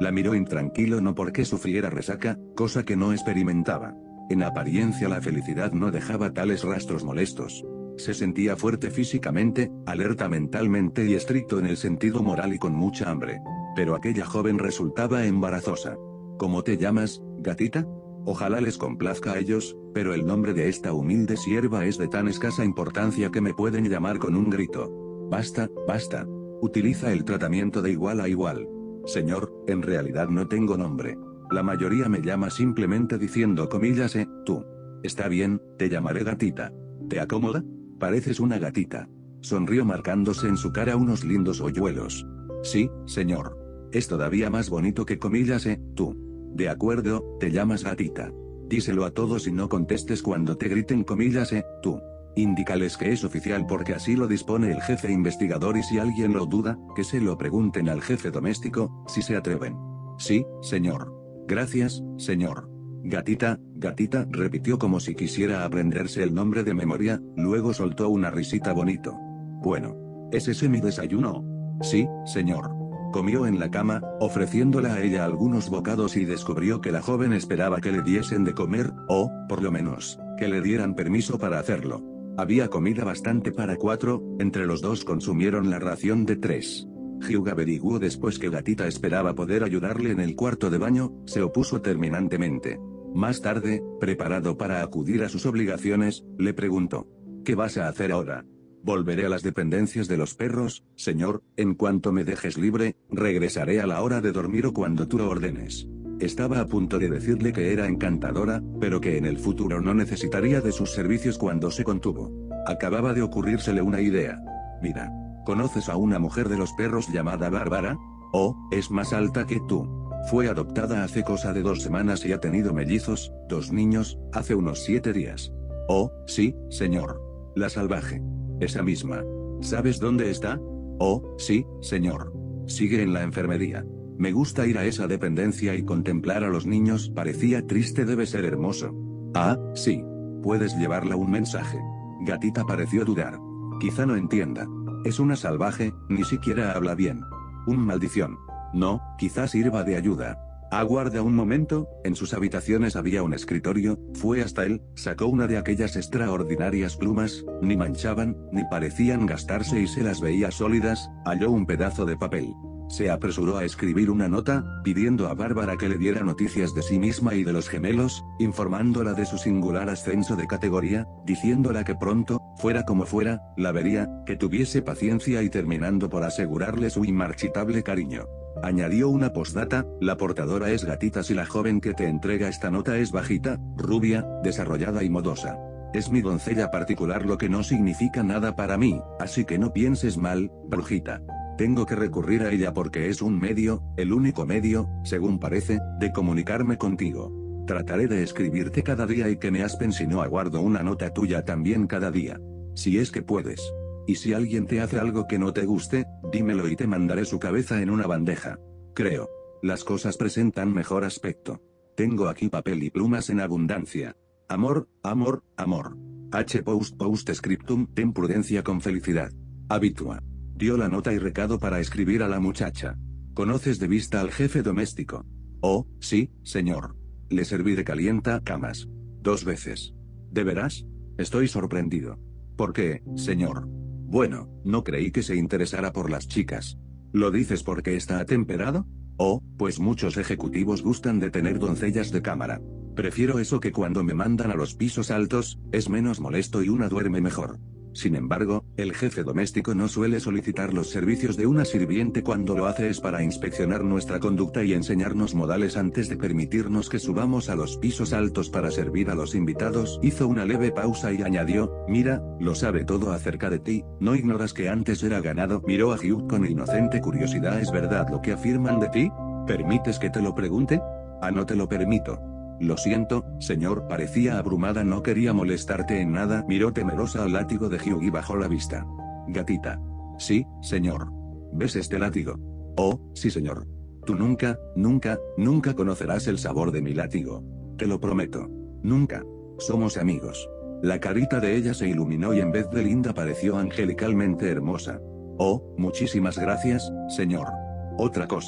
La miró intranquilo no porque sufriera resaca, cosa que no experimentaba. En apariencia la felicidad no dejaba tales rastros molestos. Se sentía fuerte físicamente, alerta mentalmente y estricto en el sentido moral y con mucha hambre. Pero aquella joven resultaba embarazosa. ¿Cómo te llamas, gatita? Ojalá les complazca a ellos, pero el nombre de esta humilde sierva es de tan escasa importancia que me pueden llamar con un grito. Basta, basta. Utiliza el tratamiento de igual a igual. Señor, en realidad no tengo nombre. La mayoría me llama simplemente diciendo comillas eh, tú. Está bien, te llamaré gatita. ¿Te acomoda? Pareces una gatita. Sonrió marcándose en su cara unos lindos hoyuelos. Sí, señor. Es todavía más bonito que comillas eh, tú. De acuerdo, te llamas gatita. Díselo a todos y no contestes cuando te griten comillas eh, tú. Indícales que es oficial porque así lo dispone el jefe investigador y si alguien lo duda, que se lo pregunten al jefe doméstico, si se atreven. Sí, señor. Gracias, señor. Gatita, gatita, repitió como si quisiera aprenderse el nombre de memoria, luego soltó una risita bonito. Bueno. ¿Es ese mi desayuno? Sí, señor. Comió en la cama, ofreciéndola a ella algunos bocados y descubrió que la joven esperaba que le diesen de comer, o, por lo menos, que le dieran permiso para hacerlo. Había comida bastante para cuatro, entre los dos consumieron la ración de tres. Hugh averiguó después que Gatita esperaba poder ayudarle en el cuarto de baño, se opuso terminantemente. Más tarde, preparado para acudir a sus obligaciones, le preguntó: ¿Qué vas a hacer ahora? Volveré a las dependencias de los perros, señor, en cuanto me dejes libre, regresaré a la hora de dormir o cuando tú lo ordenes. Estaba a punto de decirle que era encantadora, pero que en el futuro no necesitaría de sus servicios cuando se contuvo. Acababa de ocurrírsele una idea. Mira, ¿conoces a una mujer de los perros llamada Bárbara? Oh, es más alta que tú. Fue adoptada hace cosa de dos semanas y ha tenido mellizos, dos niños, hace unos siete días. Oh, sí, señor. La salvaje. Esa misma. ¿Sabes dónde está? Oh, sí, señor. Sigue en la enfermería. Me gusta ir a esa dependencia y contemplar a los niños, parecía triste, debe ser hermoso. Ah, sí. Puedes llevarla un mensaje. Gatita pareció dudar. Quizá no entienda. Es una salvaje, ni siquiera habla bien. Un maldición. No, quizás sirva de ayuda. Aguarda un momento, en sus habitaciones había un escritorio, fue hasta él, sacó una de aquellas extraordinarias plumas, ni manchaban, ni parecían gastarse y se las veía sólidas, halló un pedazo de papel. Se apresuró a escribir una nota, pidiendo a Bárbara que le diera noticias de sí misma y de los gemelos, informándola de su singular ascenso de categoría, diciéndola que pronto, fuera como fuera, la vería, que tuviese paciencia y terminando por asegurarle su inmarchitable cariño. Añadió una postdata: la portadora es Gatita si la joven que te entrega esta nota es bajita, rubia, desarrollada y modosa. Es mi doncella particular, lo que no significa nada para mí, así que no pienses mal, brujita. Tengo que recurrir a ella porque es un medio, el único medio, según parece, de comunicarme contigo. Trataré de escribirte cada día y que me aspen si no aguardo una nota tuya también cada día. Si es que puedes. Y si alguien te hace algo que no te guste, dímelo y te mandaré su cabeza en una bandeja. Creo. Las cosas presentan mejor aspecto. Tengo aquí papel y plumas en abundancia. Amor, amor, amor. H. Post Post Scriptum, ten prudencia con felicidad. Habitua. Dio la nota y recado para escribir a la muchacha. ¿Conoces de vista al jefe doméstico? Oh, sí, señor. Le serví de calienta camas. Dos veces. ¿De veras? Estoy sorprendido. ¿Por qué, señor? Bueno, no creí que se interesara por las chicas. ¿Lo dices porque está atemperado? Oh, pues muchos ejecutivos gustan de tener doncellas de cámara. Prefiero eso que cuando me mandan a los pisos altos, es menos molesto y una duerme mejor. Sin embargo, el jefe doméstico no suele solicitar los servicios de una sirviente cuando lo hace es para inspeccionar nuestra conducta y enseñarnos modales antes de permitirnos que subamos a los pisos altos para servir a los invitados. Hizo una leve pausa y añadió: mira, lo sabe todo acerca de ti, ¿no ignoras que antes era ganado? Miró a Hugh con inocente curiosidad. ¿Es verdad lo que afirman de ti? ¿Permites que te lo pregunte? Ah, no te lo permito. Lo siento, señor, parecía abrumada, no quería molestarte en nada. Miró temerosa al látigo de Hugh y bajó la vista. Gatita. Sí, señor. ¿Ves este látigo? Oh, sí, señor. Tú nunca, nunca, nunca conocerás el sabor de mi látigo. Te lo prometo. Nunca. Somos amigos. La carita de ella se iluminó y en vez de linda pareció angelicalmente hermosa. Oh, muchísimas gracias, señor. Otra cosa.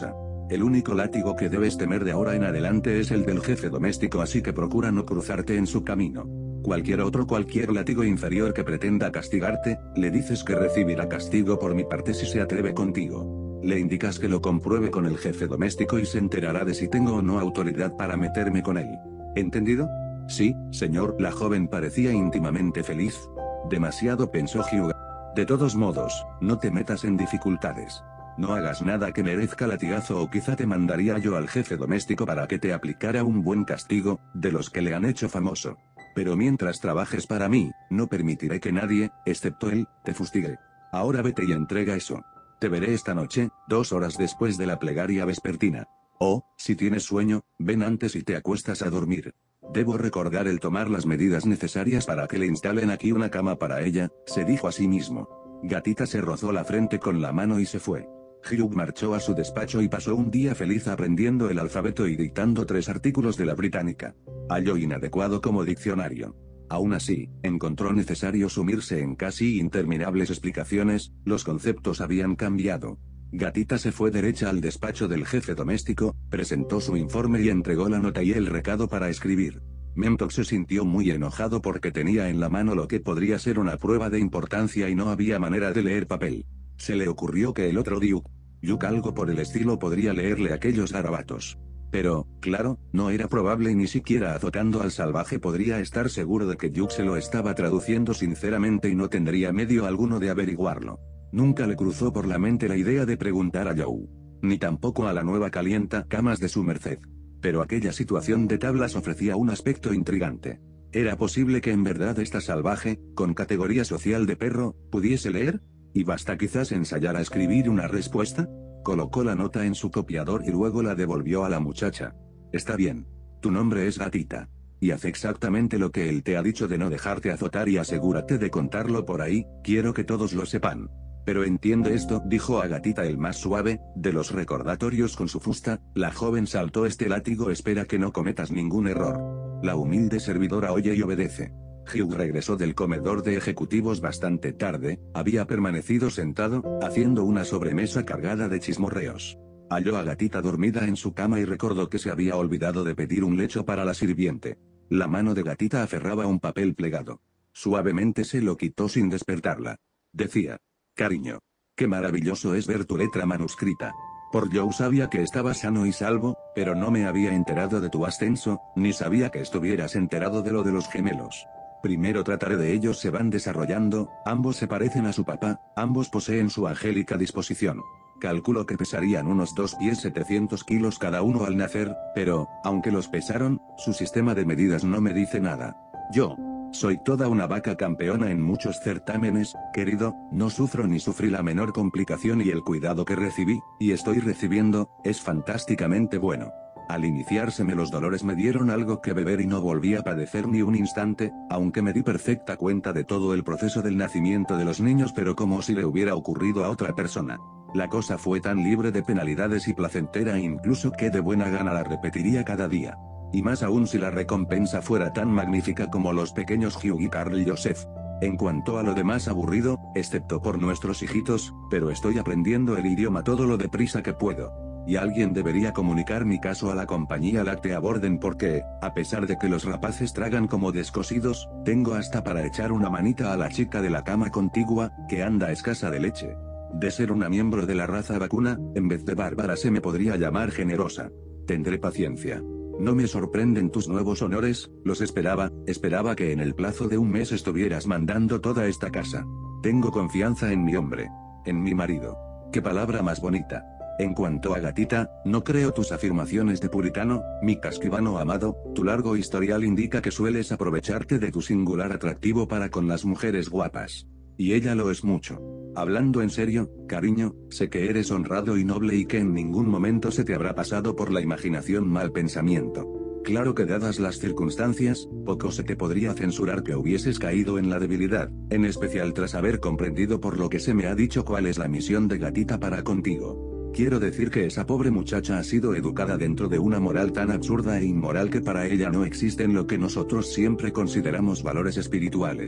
El único látigo que debes temer de ahora en adelante es el del jefe doméstico, así que procura no cruzarte en su camino. Cualquier otro cualquier látigo inferior que pretenda castigarte, le dices que recibirá castigo por mi parte si se atreve contigo. Le indicas que lo compruebe con el jefe doméstico y se enterará de si tengo o no autoridad para meterme con él. ¿Entendido? Sí, señor. La joven parecía íntimamente feliz. Demasiado, pensó Hyuga. De todos modos, no te metas en dificultades. No hagas nada que merezca latigazo o quizá te mandaría yo al jefe doméstico para que te aplicara un buen castigo, de los que le han hecho famoso. Pero mientras trabajes para mí, no permitiré que nadie, excepto él, te fustigue. Ahora vete y entrega eso. Te veré esta noche, dos horas después de la plegaria vespertina. O, si tienes sueño, ven antes y te acuestas a dormir. Debo recordar el tomar las medidas necesarias para que le instalen aquí una cama para ella, se dijo a sí mismo. Gatita se rozó la frente con la mano y se fue. Hyuk marchó a su despacho y pasó un día feliz aprendiendo el alfabeto y dictando tres artículos de la británica. Halló inadecuado como diccionario. Aún así, encontró necesario sumirse en casi interminables explicaciones, los conceptos habían cambiado. Gatita se fue derecha al despacho del jefe doméstico, presentó su informe y entregó la nota y el recado para escribir. Mentok se sintió muy enojado porque tenía en la mano lo que podría ser una prueba de importancia y no había manera de leer papel. Se le ocurrió que el otro Duke, Yuk algo por el estilo podría leerle aquellos garabatos. Pero, claro, no era probable y ni siquiera azotando al salvaje podría estar seguro de que Yuk se lo estaba traduciendo sinceramente y no tendría medio alguno de averiguarlo. Nunca le cruzó por la mente la idea de preguntar a Joe. Ni tampoco a la nueva calienta camas de su merced. Pero aquella situación de tablas ofrecía un aspecto intrigante. ¿Era posible que en verdad esta salvaje, con categoría social de perro, pudiese leer? ¿Y basta quizás ensayar a escribir una respuesta? Colocó la nota en su copiador y luego la devolvió a la muchacha. Está bien. Tu nombre es Gatita. Y haz exactamente lo que él te ha dicho de no dejarte azotar y asegúrate de contarlo por ahí, quiero que todos lo sepan. Pero entiende esto, dijo a Gatita el más suave, de los recordatorios con su fusta, la joven saltó este látigo, espera que no cometas ningún error. La humilde servidora oye y obedece. Hyuk regresó del comedor de ejecutivos bastante tarde, había permanecido sentado, haciendo una sobremesa cargada de chismorreos. Halló a Gatita dormida en su cama y recordó que se había olvidado de pedir un lecho para la sirviente. La mano de Gatita aferraba un papel plegado. Suavemente se lo quitó sin despertarla. Decía: cariño, qué maravilloso es ver tu letra manuscrita. Por Joe sabía que estabas sano y salvo, pero no me había enterado de tu ascenso, ni sabía que estuvieras enterado de lo de los gemelos. Primero trataré de ellos, se van desarrollando, ambos se parecen a su papá, ambos poseen su angélica disposición. Calculo que pesarían unos dos pies setecientos kilos cada uno al nacer, pero, aunque los pesaron, su sistema de medidas no me dice nada. Yo soy toda una vaca campeona en muchos certámenes, querido, no sufro ni sufrí la menor complicación y el cuidado que recibí, y estoy recibiendo, es fantásticamente bueno. Al iniciárseme los dolores me dieron algo que beber y no volví a padecer ni un instante, aunque me di perfecta cuenta de todo el proceso del nacimiento de los niños, pero como si le hubiera ocurrido a otra persona. La cosa fue tan libre de penalidades y placentera incluso que de buena gana la repetiría cada día. Y más aún si la recompensa fuera tan magnífica como los pequeños Hugh y Carl Joseph. En cuanto a lo demás, aburrido, excepto por nuestros hijitos, pero estoy aprendiendo el idioma todo lo deprisa que puedo. Y alguien debería comunicar mi caso a la compañía láctea Borden porque, a pesar de que los rapaces tragan como descosidos, tengo hasta para echar una manita a la chica de la cama contigua, que anda escasa de leche. De ser una miembro de la raza vacuna, en vez de bárbara se me podría llamar generosa. Tendré paciencia. No me sorprenden tus nuevos honores, los esperaba, esperaba que en el plazo de un mes estuvieras mandando toda esta casa. Tengo confianza en mi hombre. En mi marido. Qué palabra más bonita. En cuanto a Gatita, no creo tus afirmaciones de puritano, mi casquivano amado, tu largo historial indica que sueles aprovecharte de tu singular atractivo para con las mujeres guapas. Y ella lo es mucho. Hablando en serio, cariño, sé que eres honrado y noble y que en ningún momento se te habrá pasado por la imaginación mal pensamiento. Claro que dadas las circunstancias, poco se te podría censurar que hubieses caído en la debilidad, en especial tras haber comprendido por lo que se me ha dicho cuál es la misión de Gatita para contigo. Quiero decir que esa pobre muchacha ha sido educada dentro de una moral tan absurda e inmoral que para ella no existen lo que nosotros siempre consideramos valores espirituales.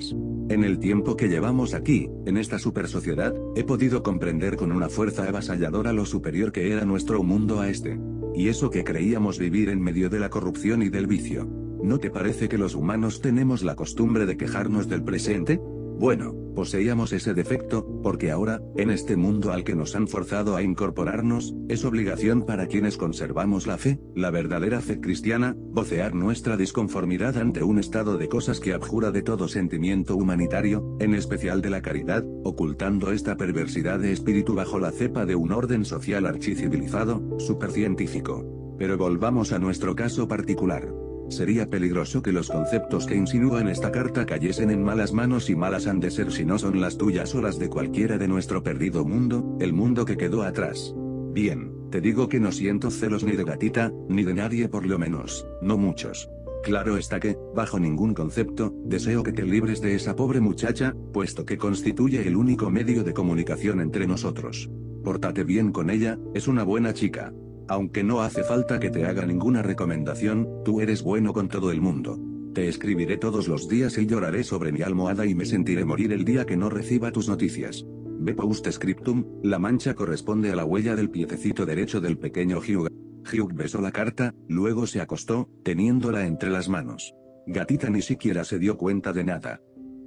En el tiempo que llevamos aquí, en esta super sociedad, he podido comprender con una fuerza avasalladora lo superior que era nuestro mundo a este. Y eso que creíamos vivir en medio de la corrupción y del vicio. ¿No te parece que los humanos tenemos la costumbre de quejarnos del presente? Bueno, poseíamos ese defecto, porque ahora, en este mundo al que nos han forzado a incorporarnos, es obligación para quienes conservamos la fe, la verdadera fe cristiana, vocear nuestra disconformidad ante un estado de cosas que abjura de todo sentimiento humanitario, en especial de la caridad, ocultando esta perversidad de espíritu bajo la cepa de un orden social archicivilizado, supercientífico. Pero volvamos a nuestro caso particular. Sería peligroso que los conceptos que insinúan esta carta cayesen en malas manos, y malas han de ser si no son las tuyas o las de cualquiera de nuestro perdido mundo, el mundo que quedó atrás. Bien, te digo que no siento celos ni de Gatita, ni de nadie, por lo menos, no muchos. Claro está que, bajo ningún concepto, deseo que te libres de esa pobre muchacha, puesto que constituye el único medio de comunicación entre nosotros. Pórtate bien con ella, es una buena chica. Aunque no hace falta que te haga ninguna recomendación, tú eres bueno con todo el mundo. Te escribiré todos los días y lloraré sobre mi almohada y me sentiré morir el día que no reciba tus noticias. Ve post scriptum, la mancha corresponde a la huella del piececito derecho del pequeño Hugh. Hugh besó la carta, luego se acostó, teniéndola entre las manos. Gatita ni siquiera se dio cuenta de nada.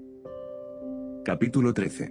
Capítulo trece.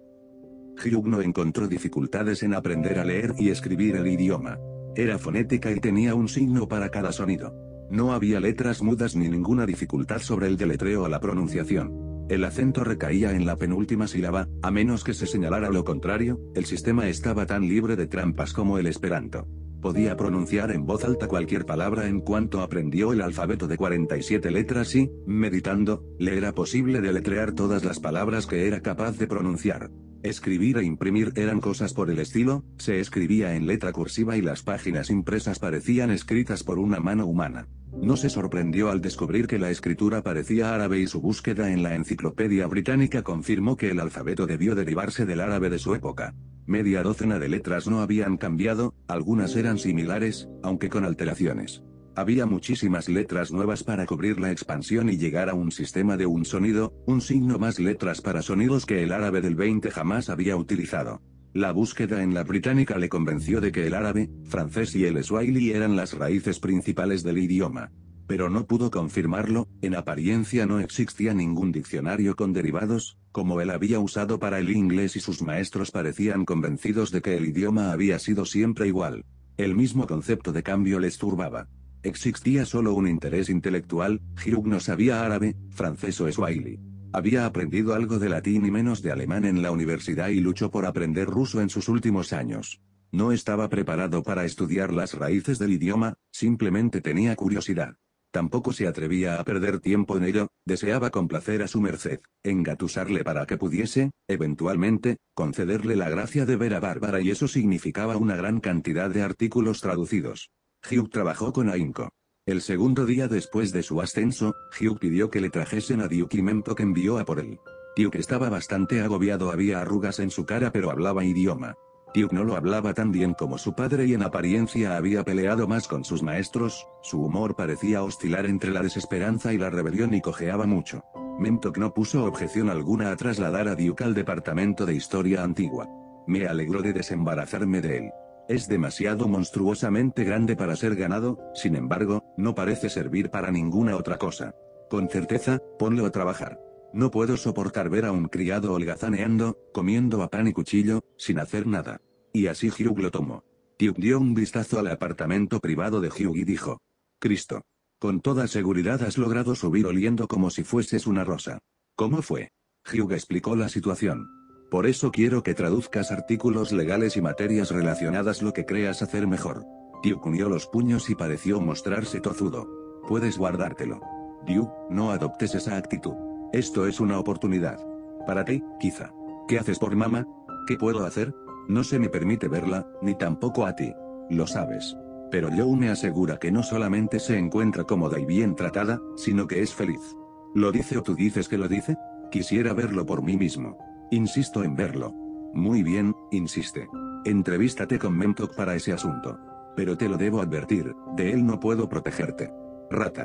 Hugh no encontró dificultades en aprender a leer y escribir el idioma. Era fonética y tenía un signo para cada sonido. No había letras mudas ni ninguna dificultad sobre el deletreo o la pronunciación. El acento recaía en la penúltima sílaba, a menos que se señalara lo contrario, el sistema estaba tan libre de trampas como el esperanto. Podía pronunciar en voz alta cualquier palabra en cuanto aprendió el alfabeto de cuarenta y siete letras y, meditando, le era posible deletrear todas las palabras que era capaz de pronunciar. Escribir e imprimir eran cosas por el estilo, se escribía en letra cursiva y las páginas impresas parecían escritas por una mano humana. No se sorprendió al descubrir que la escritura parecía árabe y su búsqueda en la enciclopedia británica confirmó que el alfabeto debió derivarse del árabe de su época. Media docena de letras no habían cambiado, algunas eran similares, aunque con alteraciones. Había muchísimas letras nuevas para cubrir la expansión y llegar a un sistema de un sonido, un signo, más letras para sonidos que el árabe del veinte jamás había utilizado. La búsqueda en la británica le convenció de que el árabe, francés y el swahili eran las raíces principales del idioma. Pero no pudo confirmarlo, en apariencia no existía ningún diccionario con derivados, como él había usado para el inglés, y sus maestros parecían convencidos de que el idioma había sido siempre igual. El mismo concepto de cambio les turbaba. Existía solo un interés intelectual. Hugh no sabía árabe, francés o swahili. Había aprendido algo de latín y menos de alemán en la universidad y luchó por aprender ruso en sus últimos años. No estaba preparado para estudiar las raíces del idioma, simplemente tenía curiosidad. Tampoco se atrevía a perder tiempo en ello, deseaba complacer a su merced, engatusarle para que pudiese, eventualmente, concederle la gracia de ver a Bárbara, y eso significaba una gran cantidad de artículos traducidos. Hugh trabajó con ahínco. El segundo día después de su ascenso, Hugh pidió que le trajesen a Duke y Memtok envió a por él. Duke estaba bastante agobiado, había arrugas en su cara, pero hablaba idioma. Duke no lo hablaba tan bien como su padre y en apariencia había peleado más con sus maestros, su humor parecía oscilar entre la desesperanza y la rebelión y cojeaba mucho. Memtok no puso objeción alguna a trasladar a Duke al departamento de historia antigua. Me alegró de desembarazarme de él. Es demasiado monstruosamente grande para ser ganado, sin embargo, no parece servir para ninguna otra cosa. Con certeza, ponlo a trabajar. No puedo soportar ver a un criado holgazaneando, comiendo a pan y cuchillo, sin hacer nada. Y así Hugh lo tomó. Duke dio un vistazo al apartamento privado de Hugh y dijo: Cristo. Con toda seguridad has logrado subir oliendo como si fueses una rosa. ¿Cómo fue? Hugh explicó la situación. Por eso quiero que traduzcas artículos legales y materias relacionadas, lo que creas hacer mejor. Duke unió los puños y pareció mostrarse tozudo. Puedes guardártelo. Duke, no adoptes esa actitud. Esto es una oportunidad. Para ti, quizá. ¿Qué haces por mamá? ¿Qué puedo hacer? No se me permite verla, ni tampoco a ti. Lo sabes. Pero Joe me asegura que no solamente se encuentra cómoda y bien tratada, sino que es feliz. ¿Lo dice o tú dices que lo dice? Quisiera verlo por mí mismo. Insisto en verlo. Muy bien, insiste. Entrevístate con Memtok para ese asunto. Pero te lo debo advertir, de él no puedo protegerte. Ratas.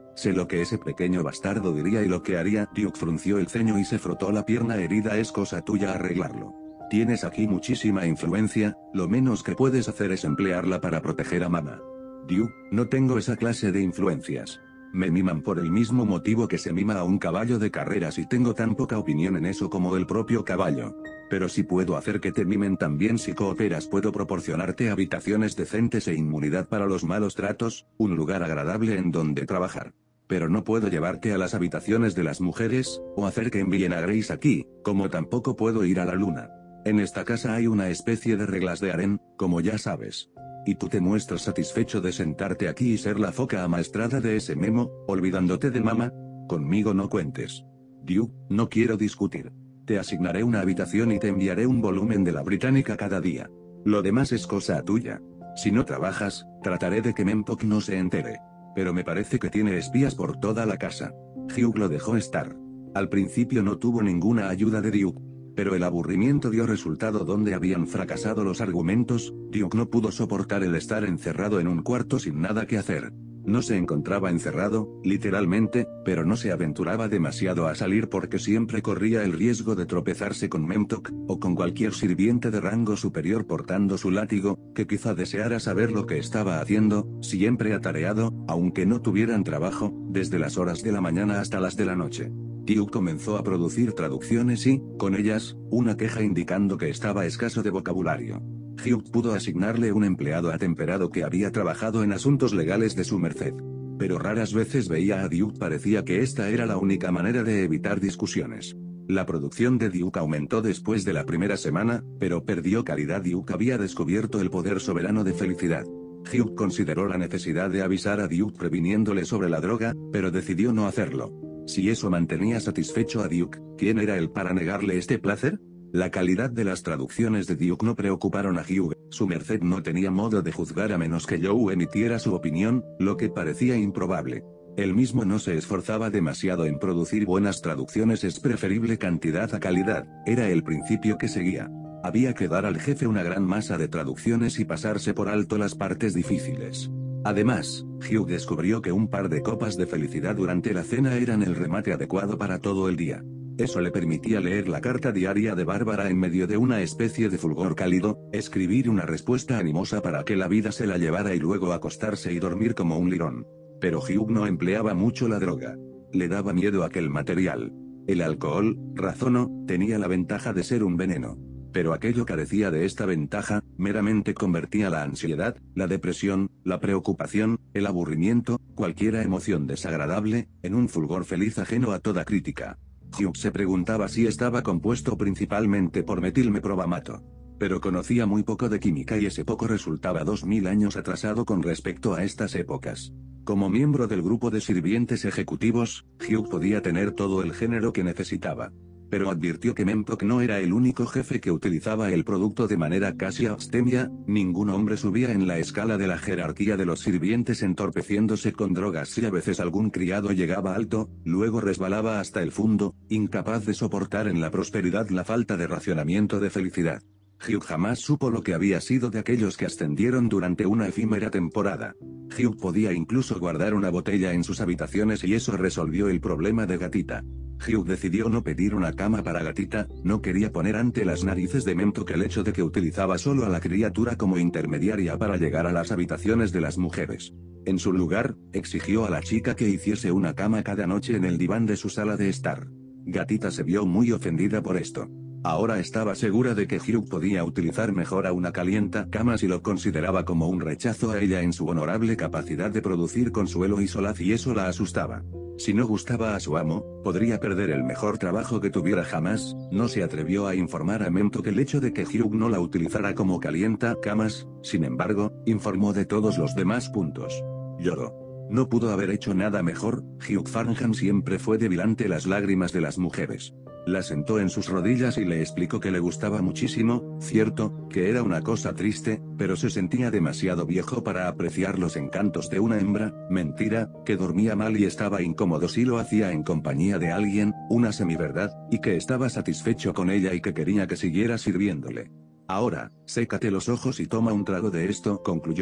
Sé lo que ese pequeño bastardo diría y lo que haría. Duke frunció el ceño y se frotó la pierna herida. Es cosa tuya arreglarlo. Tienes aquí muchísima influencia, lo menos que puedes hacer es emplearla para proteger a mamá. Duke, no tengo esa clase de influencias. Me miman por el mismo motivo que se mima a un caballo de carreras y tengo tan poca opinión en eso como el propio caballo. Pero si puedo hacer que te mimen también si cooperas, puedo proporcionarte habitaciones decentes e inmunidad para los malos tratos, un lugar agradable en donde trabajar. Pero no puedo llevarte a las habitaciones de las mujeres, o hacer que envíen a Grace aquí, como tampoco puedo ir a la luna. En esta casa hay una especie de reglas de harén, como ya sabes. Y tú te muestras satisfecho de sentarte aquí y ser la foca amaestrada de ese memo, olvidándote de mamá. Conmigo no cuentes. Duke, no quiero discutir. Te asignaré una habitación y te enviaré un volumen de la británica cada día. Lo demás es cosa tuya. Si no trabajas, trataré de que Mempoc no se entere. Pero me parece que tiene espías por toda la casa. Hugh lo dejó estar. Al principio no tuvo ninguna ayuda de Duke. Pero el aburrimiento dio resultado donde habían fracasado los argumentos. Duke no pudo soportar el estar encerrado en un cuarto sin nada que hacer. No se encontraba encerrado, literalmente, pero no se aventuraba demasiado a salir porque siempre corría el riesgo de tropezarse con Mempoc, o con cualquier sirviente de rango superior portando su látigo, que quizá deseara saber lo que estaba haciendo, siempre atareado, aunque no tuvieran trabajo, desde las horas de la mañana hasta las de la noche. Duke comenzó a producir traducciones y, con ellas, una queja indicando que estaba escaso de vocabulario. Hugh pudo asignarle un empleado atemperado que había trabajado en asuntos legales de su merced. Pero raras veces veía a Duke. Parecía que esta era la única manera de evitar discusiones. La producción de Duke aumentó después de la primera semana, pero perdió calidad. Duke había descubierto el poder soberano de felicidad. Hugh consideró la necesidad de avisar a Duke previniéndole sobre la droga, pero decidió no hacerlo. Si eso mantenía satisfecho a Duke, ¿quién era él para negarle este placer? La calidad de las traducciones de Duke no preocuparon a Hugh. Su merced no tenía modo de juzgar a menos que Joe emitiera su opinión, lo que parecía improbable. Él mismo no se esforzaba demasiado en producir buenas traducciones. Es preferible cantidad a calidad, era el principio que seguía. Había que dar al jefe una gran masa de traducciones y pasarse por alto las partes difíciles. Además, Hugh descubrió que un par de copas de felicidad durante la cena eran el remate adecuado para todo el día. Eso le permitía leer la carta diaria de Bárbara en medio de una especie de fulgor cálido, escribir una respuesta animosa para que la vida se la llevara y luego acostarse y dormir como un lirón. Pero Hugh no empleaba mucho la droga. Le daba miedo aquel material. El alcohol, razonó, tenía la ventaja de ser un veneno. Pero aquello carecía de esta ventaja, meramente convertía la ansiedad, la depresión, la preocupación, el aburrimiento, cualquiera emoción desagradable, en un fulgor feliz ajeno a toda crítica. Hugh se preguntaba si estaba compuesto principalmente por metilmeprobamato. Pero conocía muy poco de química y ese poco resultaba dos mil años atrasado con respecto a estas épocas. Como miembro del grupo de sirvientes ejecutivos, Hugh podía tener todo el género que necesitaba. Pero advirtió que Mempoc no era el único jefe que utilizaba el producto de manera casi abstemia. Ningún hombre subía en la escala de la jerarquía de los sirvientes entorpeciéndose con drogas y a veces algún criado llegaba alto, luego resbalaba hasta el fondo, incapaz de soportar en la prosperidad la falta de racionamiento de felicidad. Hugh jamás supo lo que había sido de aquellos que ascendieron durante una efímera temporada. Hugh podía incluso guardar una botella en sus habitaciones y eso resolvió el problema de Gatita. Hugh decidió no pedir una cama para Gatita, no quería poner ante las narices de Mempoc el hecho de que utilizaba solo a la criatura como intermediaria para llegar a las habitaciones de las mujeres. En su lugar, exigió a la chica que hiciese una cama cada noche en el diván de su sala de estar. Gatita se vio muy ofendida por esto. Ahora estaba segura de que Hugh podía utilizar mejor a una calienta cama si lo consideraba como un rechazo a ella en su honorable capacidad de producir consuelo y solaz, y eso la asustaba. Si no gustaba a su amo, podría perder el mejor trabajo que tuviera jamás. No se atrevió a informar a Mempoc el hecho de que Hugh no la utilizara como calienta camas, sin embargo, informó de todos los demás puntos. Lloró. No pudo haber hecho nada mejor. Hugh Farnham siempre fue débil ante las lágrimas de las mujeres. La sentó en sus rodillas y le explicó que le gustaba muchísimo, cierto, que era una cosa triste, pero se sentía demasiado viejo para apreciar los encantos de una hembra, mentira, que dormía mal y estaba incómodo si lo hacía en compañía de alguien, una semiverdad, y que estaba satisfecho con ella y que quería que siguiera sirviéndole. Ahora, sécate los ojos y toma un trago de esto, concluyó.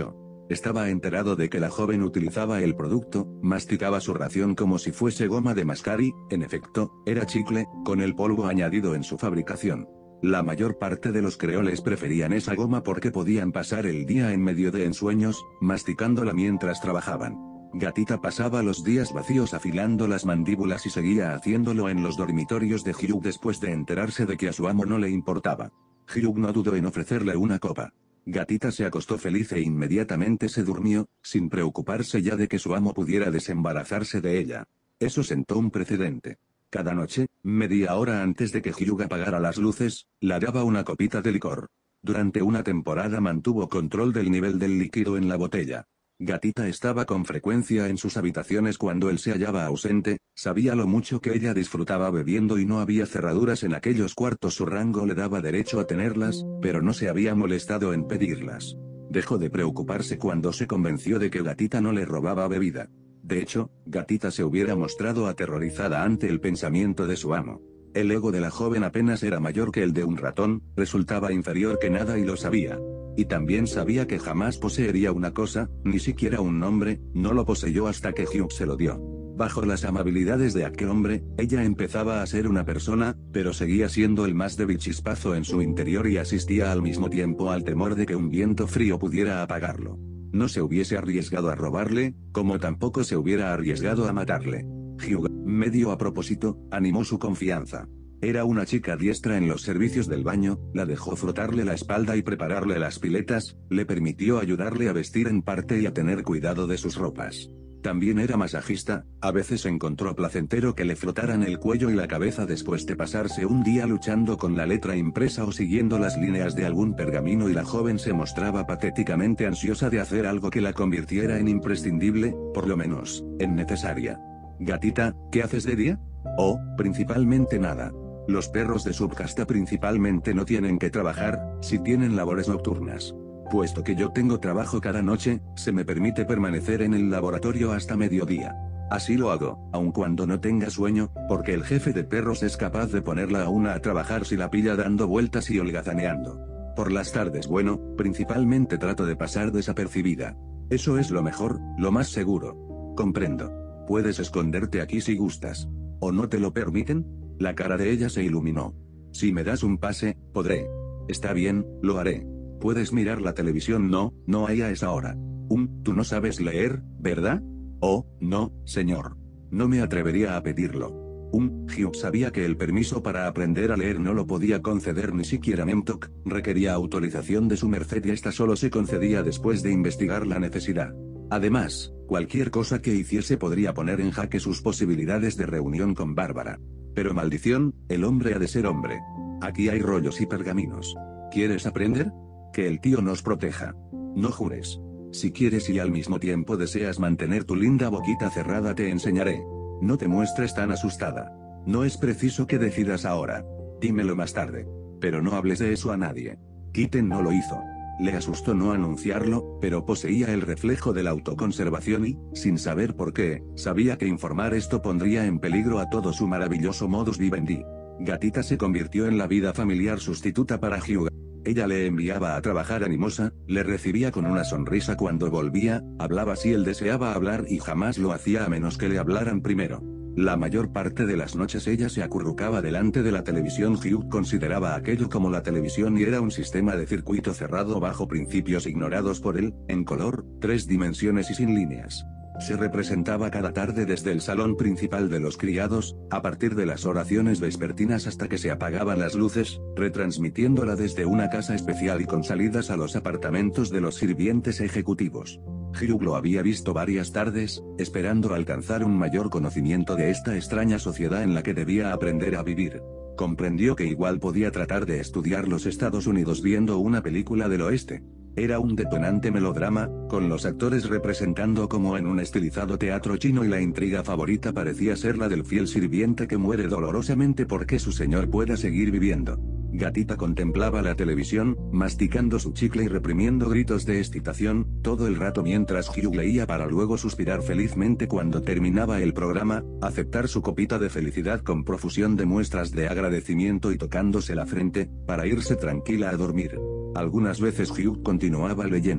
Estaba enterado de que la joven utilizaba el producto, masticaba su ración como si fuese goma de mascar y, en efecto, era chicle, con el polvo añadido en su fabricación. La mayor parte de los creoles preferían esa goma porque podían pasar el día en medio de ensueños, masticándola mientras trabajaban. Gatita pasaba los días vacíos afilando las mandíbulas y seguía haciéndolo en los dormitorios de Hugh después de enterarse de que a su amo no le importaba. Hugh no dudó en ofrecerle una copa. Gatita se acostó feliz e inmediatamente se durmió, sin preocuparse ya de que su amo pudiera desembarazarse de ella. Eso sentó un precedente. Cada noche, media hora antes de que Hugh apagara las luces, le daba una copita de licor. Durante una temporada mantuvo control del nivel del líquido en la botella. Gatita estaba con frecuencia en sus habitaciones cuando él se hallaba ausente, sabía lo mucho que ella disfrutaba bebiendo y no había cerraduras en aquellos cuartos, su rango le daba derecho a tenerlas, pero no se había molestado en pedirlas. Dejó de preocuparse cuando se convenció de que Gatita no le robaba bebida. De hecho, Gatita se hubiera mostrado aterrorizada ante el pensamiento de su amo. El ego de la joven apenas era mayor que el de un ratón, resultaba inferior que nada y lo sabía. Y también sabía que jamás poseería una cosa, ni siquiera un nombre, no lo poseyó hasta que Hugh se lo dio. Bajo las amabilidades de aquel hombre, ella empezaba a ser una persona, pero seguía siendo el más débil chispazo en su interior y asistía al mismo tiempo al temor de que un viento frío pudiera apagarlo. No se hubiese arriesgado a robarle, como tampoco se hubiera arriesgado a matarle. Hugh, medio a propósito, animó su confianza. Era una chica diestra en los servicios del baño, la dejó frotarle la espalda y prepararle las piletas, le permitió ayudarle a vestir en parte y a tener cuidado de sus ropas. También era masajista, a veces encontró placentero que le frotaran el cuello y la cabeza después de pasarse un día luchando con la letra impresa o siguiendo las líneas de algún pergamino y la joven se mostraba patéticamente ansiosa de hacer algo que la convirtiera en imprescindible, por lo menos, en necesaria. Gatita, ¿qué haces de día? Oh, principalmente nada. Los perros de subcasta principalmente no tienen que trabajar, si tienen labores nocturnas. Puesto que yo tengo trabajo cada noche, se me permite permanecer en el laboratorio hasta mediodía. Así lo hago, aun cuando no tenga sueño, porque el jefe de perros es capaz de ponerla a una a trabajar si la pilla dando vueltas y holgazaneando. Por las tardes, bueno, principalmente trato de pasar desapercibida. Eso es lo mejor, lo más seguro. Comprendo. Puedes esconderte aquí si gustas. ¿O no te lo permiten? La cara de ella se iluminó. Si me das un pase, podré. Está bien, lo haré. Puedes mirar la televisión. No, no hay a esa hora. Um, tú no sabes leer, ¿verdad? Oh, no, señor. No me atrevería a pedirlo. Um, Hugh sabía que el permiso para aprender a leer no lo podía conceder ni siquiera Memtok, requería autorización de su merced y esta solo se concedía después de investigar la necesidad. Además, cualquier cosa que hiciese podría poner en jaque sus posibilidades de reunión con Bárbara. Pero maldición, el hombre ha de ser hombre. Aquí hay rollos y pergaminos. ¿Quieres aprender? Que el tío nos proteja. No jures. Si quieres y al mismo tiempo deseas mantener tu linda boquita cerrada te enseñaré. No te muestres tan asustada. No es preciso que decidas ahora. Dímelo más tarde. Pero no hables de eso a nadie. Kitten no lo hizo. Le asustó no anunciarlo, pero poseía el reflejo de la autoconservación y, sin saber por qué, sabía que informar esto pondría en peligro a todo su maravilloso modus vivendi. Gatita se convirtió en la vida familiar sustituta para Hugh. Ella le enviaba a trabajar animosa, le recibía con una sonrisa cuando volvía, hablaba si él deseaba hablar y jamás lo hacía a menos que le hablaran primero. La mayor parte de las noches ella se acurrucaba delante de la televisión. Hugh consideraba aquello como la televisión y era un sistema de circuito cerrado bajo principios ignorados por él, en color, tres dimensiones y sin líneas. Se representaba cada tarde desde el salón principal de los criados, a partir de las oraciones vespertinas hasta que se apagaban las luces, retransmitiéndola desde una casa especial y con salidas a los apartamentos de los sirvientes ejecutivos. Hugh lo había visto varias tardes, esperando alcanzar un mayor conocimiento de esta extraña sociedad en la que debía aprender a vivir. Comprendió que igual podía tratar de estudiar los Estados Unidos viendo una película del oeste. Era un detonante melodrama, con los actores representando como en un estilizado teatro chino y la intriga favorita parecía ser la del fiel sirviente que muere dolorosamente porque su señor pueda seguir viviendo. Gatita contemplaba la televisión, masticando su chicle y reprimiendo gritos de excitación, todo el rato mientras Hugh leía para luego suspirar felizmente cuando terminaba el programa, aceptar su copita de felicidad con profusión de muestras de agradecimiento y tocándose la frente, para irse tranquila a dormir. Algunas veces Hugh continuaba leyendo.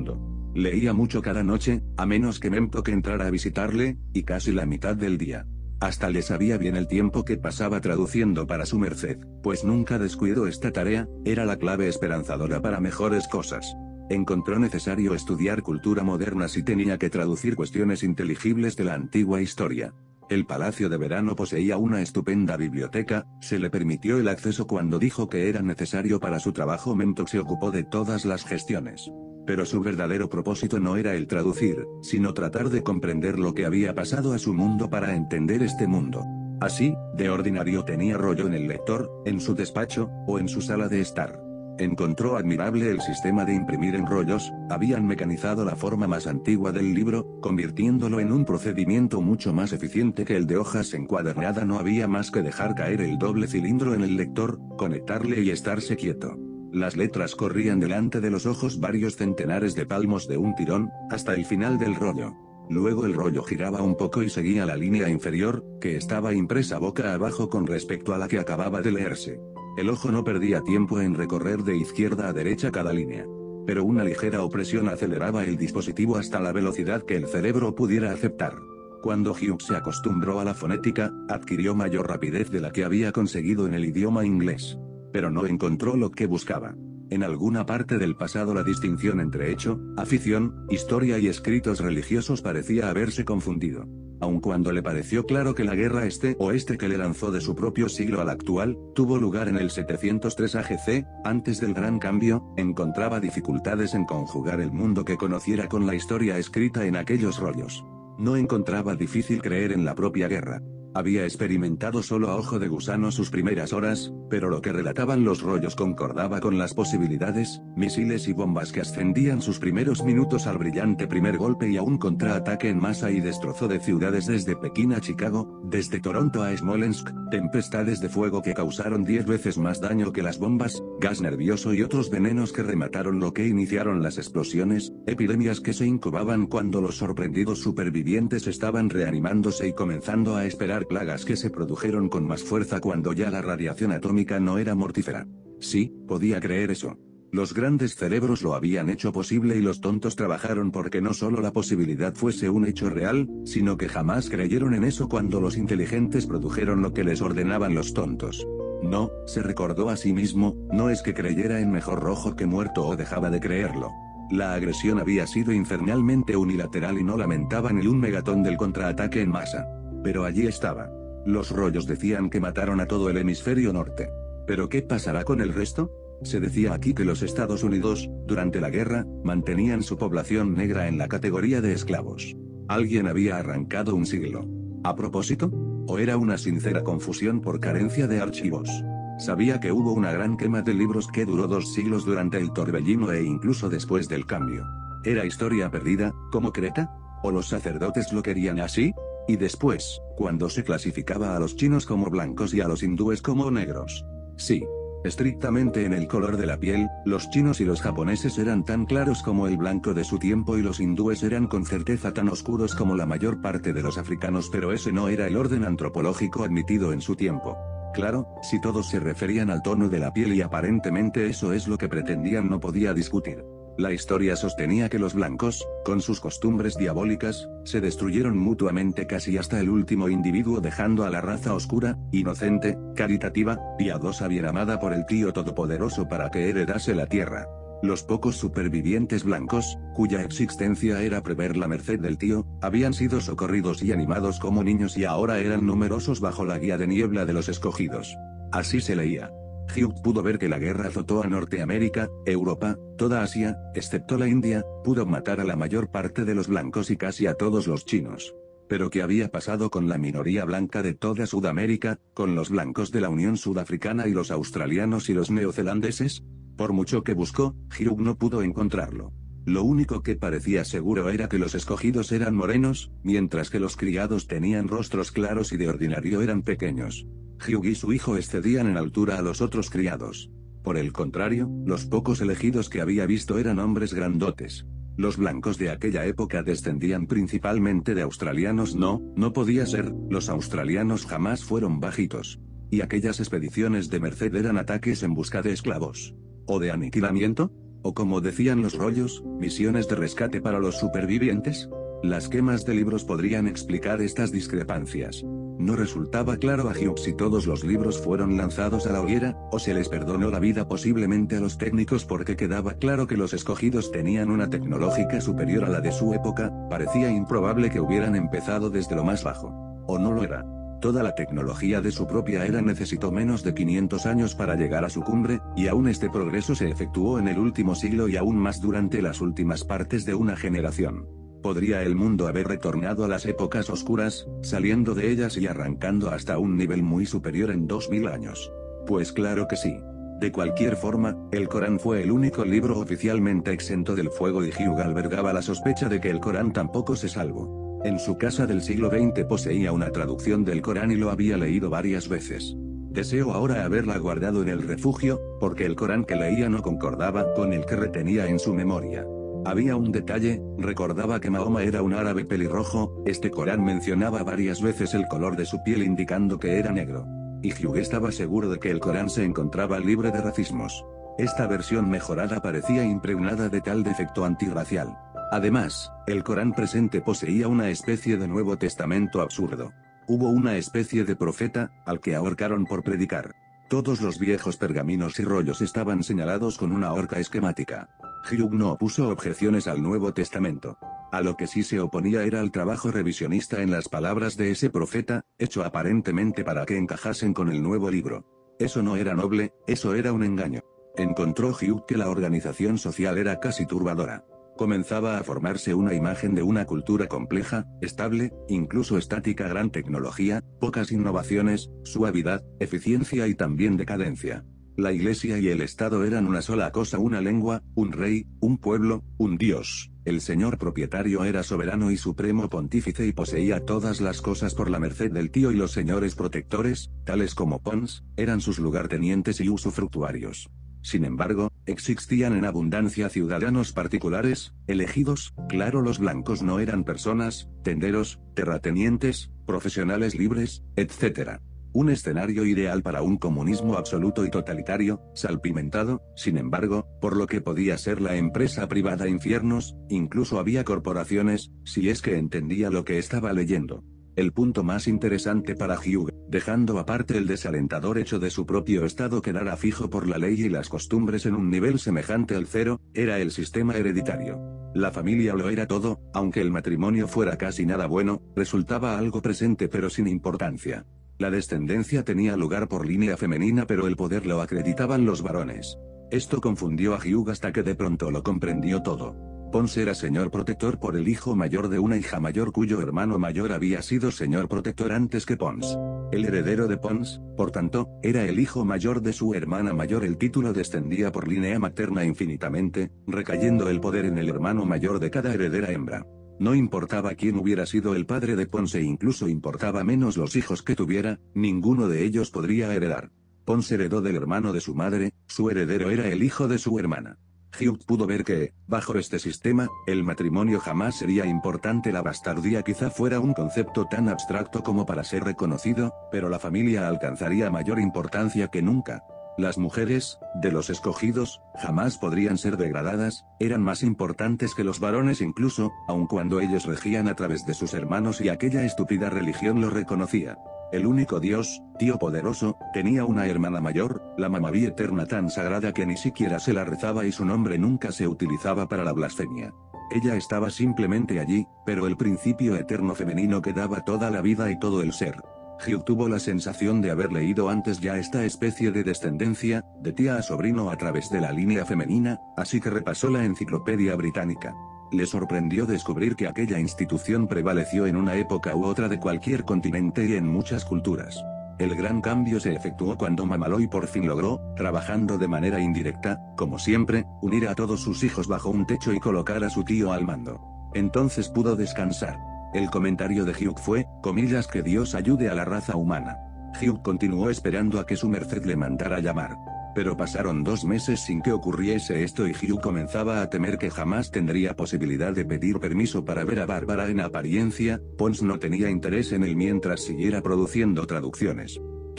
Leía mucho cada noche, a menos que Memtok entrara a visitarle, y casi la mitad del día. Hasta le sabía bien el tiempo que pasaba traduciendo para su merced, pues nunca descuidó esta tarea, era la clave esperanzadora para mejores cosas. Encontró necesario estudiar cultura moderna si tenía que traducir cuestiones inteligibles de la antigua historia. El Palacio de Verano poseía una estupenda biblioteca, se le permitió el acceso cuando dijo que era necesario para su trabajo. Memtok se ocupó de todas las gestiones. Pero su verdadero propósito no era el traducir, sino tratar de comprender lo que había pasado a su mundo para entender este mundo. Así, de ordinario tenía rollo en el lector, en su despacho, o en su sala de estar. Encontró admirable el sistema de imprimir en rollos, habían mecanizado la forma más antigua del libro, convirtiéndolo en un procedimiento mucho más eficiente que el de hojas encuadernada. No había más que dejar caer el doble cilindro en el lector, conectarle y estarse quieto. Las letras corrían delante de los ojos varios centenares de palmos de un tirón, hasta el final del rollo. Luego el rollo giraba un poco y seguía la línea inferior, que estaba impresa boca abajo con respecto a la que acababa de leerse. El ojo no perdía tiempo en recorrer de izquierda a derecha cada línea. Pero una ligera opresión aceleraba el dispositivo hasta la velocidad que el cerebro pudiera aceptar. Cuando Hugh se acostumbró a la fonética, adquirió mayor rapidez de la que había conseguido en el idioma inglés. Pero no encontró lo que buscaba. En alguna parte del pasado la distinción entre hecho, afición, historia y escritos religiosos parecía haberse confundido. Aun cuando le pareció claro que la guerra este-oeste que le lanzó de su propio siglo al actual, tuvo lugar en el setecientos tres A C, antes del Gran Cambio, encontraba dificultades en conjugar el mundo que conociera con la historia escrita en aquellos rollos. No encontraba difícil creer en la propia guerra. Había experimentado solo a ojo de gusano sus primeras horas, pero lo que relataban los rollos concordaba con las posibilidades, misiles y bombas que ascendían sus primeros minutos al brillante primer golpe y a un contraataque en masa y destrozo de ciudades desde Pekín a Chicago, desde Toronto a Smolensk, tempestades de fuego que causaron diez veces más daño que las bombas, gas nervioso y otros venenos que remataron lo que iniciaron las explosiones, epidemias que se incubaban cuando los sorprendidos supervivientes estaban reanimándose y comenzando a esperar plagas que se produjeron con más fuerza cuando ya la radiación atómica no era mortífera. Sí, podía creer eso. Los grandes cerebros lo habían hecho posible y los tontos trabajaron porque no solo la posibilidad fuese un hecho real, sino que jamás creyeron en eso cuando los inteligentes produjeron lo que les ordenaban los tontos. No, se recordó a sí mismo, no es que creyera en mejor rojo que muerto o dejaba de creerlo. La agresión había sido infernalmente unilateral y no lamentaba ni un megatón del contraataque en masa. Pero allí estaba. Los rollos decían que mataron a todo el hemisferio norte. ¿Pero qué pasará con el resto? Se decía aquí que los Estados Unidos, durante la guerra, mantenían su población negra en la categoría de esclavos. Alguien había arrancado un siglo. ¿A propósito? ¿O era una sincera confusión por carencia de archivos? Sabía que hubo una gran quema de libros que duró dos siglos durante el torbellino e incluso después del cambio. ¿Era historia perdida, como Creta? ¿O los sacerdotes lo querían así? Y después, cuando se clasificaba a los chinos como blancos y a los hindúes como negros. Sí. Estrictamente en el color de la piel, los chinos y los japoneses eran tan claros como el blanco de su tiempo y los hindúes eran con certeza tan oscuros como la mayor parte de los africanos, pero ese no era el orden antropológico admitido en su tiempo. Claro, si todos se referían al tono de la piel y aparentemente eso es lo que pretendían, no podía discutir. La historia sostenía que los blancos, con sus costumbres diabólicas, se destruyeron mutuamente casi hasta el último individuo, dejando a la raza oscura, inocente, caritativa, piadosa, bien amada por el tío todopoderoso para que heredase la tierra. Los pocos supervivientes blancos, cuya existencia era prever la merced del tío, habían sido socorridos y animados como niños y ahora eran numerosos bajo la guía de niebla de los escogidos. Así se leía. Hugh pudo ver que la guerra azotó a Norteamérica, Europa, toda Asia, excepto la India, pudo matar a la mayor parte de los blancos y casi a todos los chinos. Pero ¿qué había pasado con la minoría blanca de toda Sudamérica, con los blancos de la Unión Sudafricana y los australianos y los neozelandeses? Por mucho que buscó, Hugh no pudo encontrarlo. Lo único que parecía seguro era que los escogidos eran morenos, mientras que los criados tenían rostros claros y de ordinario eran pequeños. Hugh y su hijo excedían en altura a los otros criados. Por el contrario, los pocos elegidos que había visto eran hombres grandotes. Los blancos de aquella época descendían principalmente de australianos. No, no podía ser, los australianos jamás fueron bajitos. Y aquellas expediciones de merced eran ataques en busca de esclavos. ¿O de aniquilamiento? O como decían los rollos, misiones de rescate para los supervivientes. Las quemas de libros podrían explicar estas discrepancias. No resultaba claro a Hugh si todos los libros fueron lanzados a la hoguera, o se les perdonó la vida posiblemente a los técnicos porque quedaba claro que los escogidos tenían una tecnológica superior a la de su época. Parecía improbable que hubieran empezado desde lo más bajo. O no lo era. Toda la tecnología de su propia era necesitó menos de quinientos años para llegar a su cumbre, y aún este progreso se efectuó en el último siglo y aún más durante las últimas partes de una generación. ¿Podría el mundo haber retornado a las épocas oscuras, saliendo de ellas y arrancando hasta un nivel muy superior en dos mil años? Pues claro que sí. De cualquier forma, el Corán fue el único libro oficialmente exento del fuego y Hugh albergaba la sospecha de que el Corán tampoco se salvó. En su casa del siglo veinte poseía una traducción del Corán y lo había leído varias veces. Deseo ahora haberla guardado en el refugio, porque el Corán que leía no concordaba con el que retenía en su memoria. Había un detalle, recordaba que Mahoma era un árabe pelirrojo, este Corán mencionaba varias veces el color de su piel indicando que era negro. Y Hugh estaba seguro de que el Corán se encontraba libre de racismos. Esta versión mejorada parecía impregnada de tal defecto antirracial. Además, el Corán presente poseía una especie de Nuevo Testamento absurdo. Hubo una especie de profeta, al que ahorcaron por predicar. Todos los viejos pergaminos y rollos estaban señalados con una horca esquemática. Hugh no opuso objeciones al Nuevo Testamento. A lo que sí se oponía era al trabajo revisionista en las palabras de ese profeta, hecho aparentemente para que encajasen con el nuevo libro. Eso no era noble, eso era un engaño. Encontró Hugh que la organización social era casi turbadora. Comenzaba a formarse una imagen de una cultura compleja, estable, incluso estática, gran tecnología, pocas innovaciones, suavidad, eficiencia y también decadencia. La Iglesia y el Estado eran una sola cosa, una lengua, un rey, un pueblo, un dios. El señor propietario era soberano y supremo pontífice y poseía todas las cosas por la merced del tío, y los señores protectores, tales como Pons, eran sus lugartenientes y usufructuarios. Sin embargo, existían en abundancia ciudadanos particulares, elegidos, claro, los blancos no eran personas, tenderos, terratenientes, profesionales libres, etcétera. Un escenario ideal para un comunismo absoluto y totalitario, salpimentado, sin embargo, por lo que podía ser la empresa privada infiernos, incluso había corporaciones, si es que entendía lo que estaba leyendo. El punto más interesante para Hugh, dejando aparte el desalentador hecho de su propio estado quedara fijo por la ley y las costumbres en un nivel semejante al cero, era el sistema hereditario. La familia lo era todo, aunque el matrimonio fuera casi nada bueno, resultaba algo presente pero sin importancia. La descendencia tenía lugar por línea femenina, pero el poder lo acreditaban los varones. Esto confundió a Hugh hasta que de pronto lo comprendió todo. Pons era señor protector por el hijo mayor de una hija mayor cuyo hermano mayor había sido señor protector antes que Pons. El heredero de Pons, por tanto, era el hijo mayor de su hermana mayor. El título descendía por línea materna infinitamente, recayendo el poder en el hermano mayor de cada heredera hembra. No importaba quién hubiera sido el padre de Pons e incluso importaba menos los hijos que tuviera, ninguno de ellos podría heredar. Pons heredó del hermano de su madre, su heredero era el hijo de su hermana. Hugh pudo ver que, bajo este sistema, el matrimonio jamás sería importante. La bastardía quizá fuera un concepto tan abstracto como para ser reconocido, pero la familia alcanzaría mayor importancia que nunca. Las mujeres, de los escogidos, jamás podrían ser degradadas, eran más importantes que los varones incluso, aun cuando ellos regían a través de sus hermanos y aquella estúpida religión lo reconocía. El único Dios, tío poderoso, tenía una hermana mayor, la Mamaví eterna tan sagrada que ni siquiera se la rezaba y su nombre nunca se utilizaba para la blasfemia. Ella estaba simplemente allí, pero el principio eterno femenino que daba toda la vida y todo el ser. Hugh tuvo la sensación de haber leído antes ya esta especie de descendencia, de tía a sobrino a través de la línea femenina, así que repasó la enciclopedia británica. Le sorprendió descubrir que aquella institución prevaleció en una época u otra de cualquier continente y en muchas culturas. El gran cambio se efectuó cuando Mamaloy por fin logró, trabajando de manera indirecta, como siempre, unir a todos sus hijos bajo un techo y colocar a su tío al mando. Entonces pudo descansar. El comentario de Hugh fue, comillas, que Dios ayude a la raza humana. Hugh continuó esperando a que su merced le mandara llamar. Pero pasaron dos meses sin que ocurriese esto y Hugh comenzaba a temer que jamás tendría posibilidad de pedir permiso para ver a Bárbara. En apariencia, Pons no tenía interés en él mientras siguiera produciendo traducciones.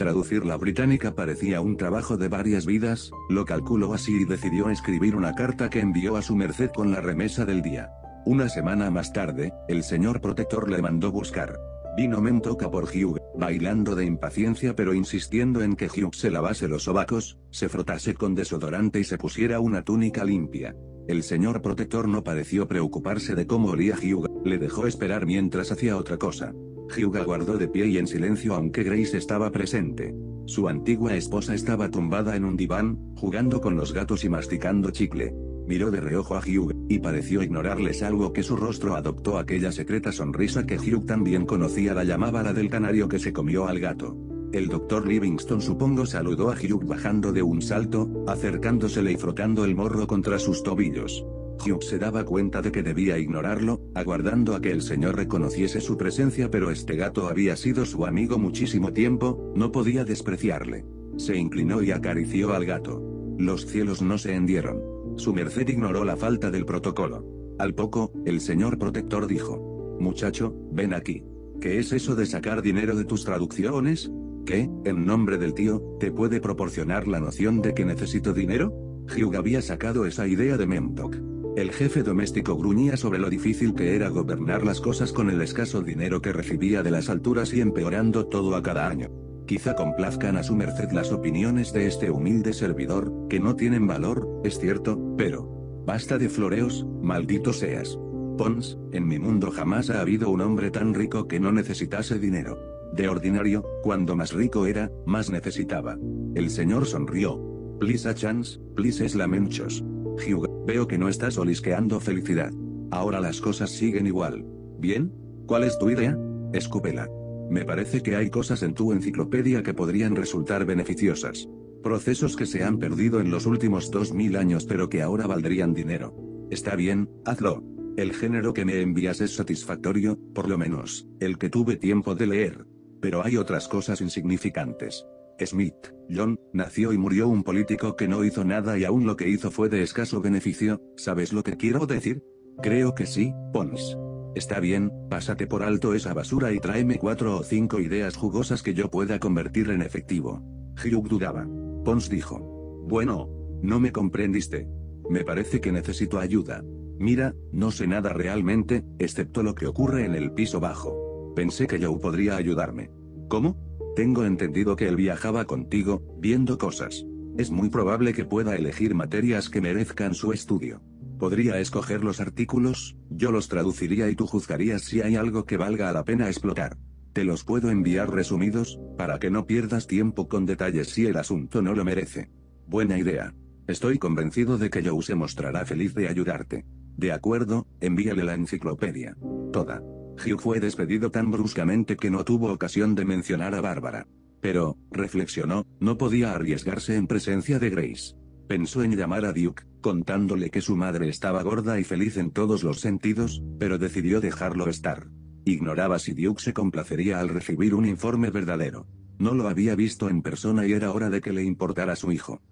Traducir la británica parecía un trabajo de varias vidas, lo calculó así y decidió escribir una carta que envió a su merced con la remesa del día. Una semana más tarde, el señor protector le mandó buscar. Vino Mentoca por Hugh, bailando de impaciencia pero insistiendo en que Hugh se lavase los sobacos, se frotase con desodorante y se pusiera una túnica limpia. El señor protector no pareció preocuparse de cómo olía Hugh, le dejó esperar mientras hacía otra cosa. Hugh aguardó de pie y en silencio aunque Grace estaba presente. Su antigua esposa estaba tumbada en un diván, jugando con los gatos y masticando chicle. Miró de reojo a Hugh, y pareció ignorarles algo que su rostro adoptó aquella secreta sonrisa que Hugh también conocía, la llamaba la del canario que se comió al gato. El doctor Livingston supongo saludó a Hugh bajando de un salto, acercándosele y frotando el morro contra sus tobillos. Hugh se daba cuenta de que debía ignorarlo, aguardando a que el señor reconociese su presencia, pero este gato había sido su amigo muchísimo tiempo, no podía despreciarle. Se inclinó y acarició al gato. Los cielos no se hendieron. Su merced ignoró la falta del protocolo. Al poco, el señor protector dijo: «Muchacho, ven aquí. ¿Qué es eso de sacar dinero de tus traducciones? ¿Qué, en nombre del tío, te puede proporcionar la noción de que necesito dinero?» Hugh había sacado esa idea de Memtok. El jefe doméstico gruñía sobre lo difícil que era gobernar las cosas con el escaso dinero que recibía de las alturas y empeorando todo a cada año. Quizá complazcan a su merced las opiniones de este humilde servidor, que no tienen valor, es cierto, pero... Basta de floreos, maldito seas. Pons, en mi mundo jamás ha habido un hombre tan rico que no necesitase dinero. De ordinario, cuando más rico era, más necesitaba. El señor sonrió. Please a chance, please es lamenchos. Hugh, veo que no estás olisqueando felicidad. Ahora las cosas siguen igual. ¿Bien? ¿Cuál es tu idea? Escúpela. Me parece que hay cosas en tu enciclopedia que podrían resultar beneficiosas. Procesos que se han perdido en los últimos dos mil años pero que ahora valdrían dinero. Está bien, hazlo. El género que me envías es satisfactorio, por lo menos, el que tuve tiempo de leer. Pero hay otras cosas insignificantes. Smith, John, nació y murió un político que no hizo nada y aún lo que hizo fue de escaso beneficio, ¿sabes lo que quiero decir? Creo que sí, Pons. Está bien, pásate por alto esa basura y tráeme cuatro o cinco ideas jugosas que yo pueda convertir en efectivo. Hugh dudaba. Pons dijo. Bueno, no me comprendiste. Me parece que necesito ayuda. Mira, no sé nada realmente, excepto lo que ocurre en el piso bajo. Pensé que Joe podría ayudarme. ¿Cómo? Tengo entendido que él viajaba contigo, viendo cosas. Es muy probable que pueda elegir materias que merezcan su estudio. Podría escoger los artículos, yo los traduciría y tú juzgarías si hay algo que valga la pena explotar. Te los puedo enviar resumidos, para que no pierdas tiempo con detalles si el asunto no lo merece. Buena idea. Estoy convencido de que Joe se mostrará feliz de ayudarte. De acuerdo, envíale la enciclopedia. Toda. Hugh fue despedido tan bruscamente que no tuvo ocasión de mencionar a Bárbara. Pero, reflexionó, no podía arriesgarse en presencia de Grace. Pensó en llamar a Duke, contándole que su madre estaba gorda y feliz en todos los sentidos, pero decidió dejarlo estar. Ignoraba si Duke se complacería al recibir un informe verdadero. No lo había visto en persona y era hora de que le importara su hijo.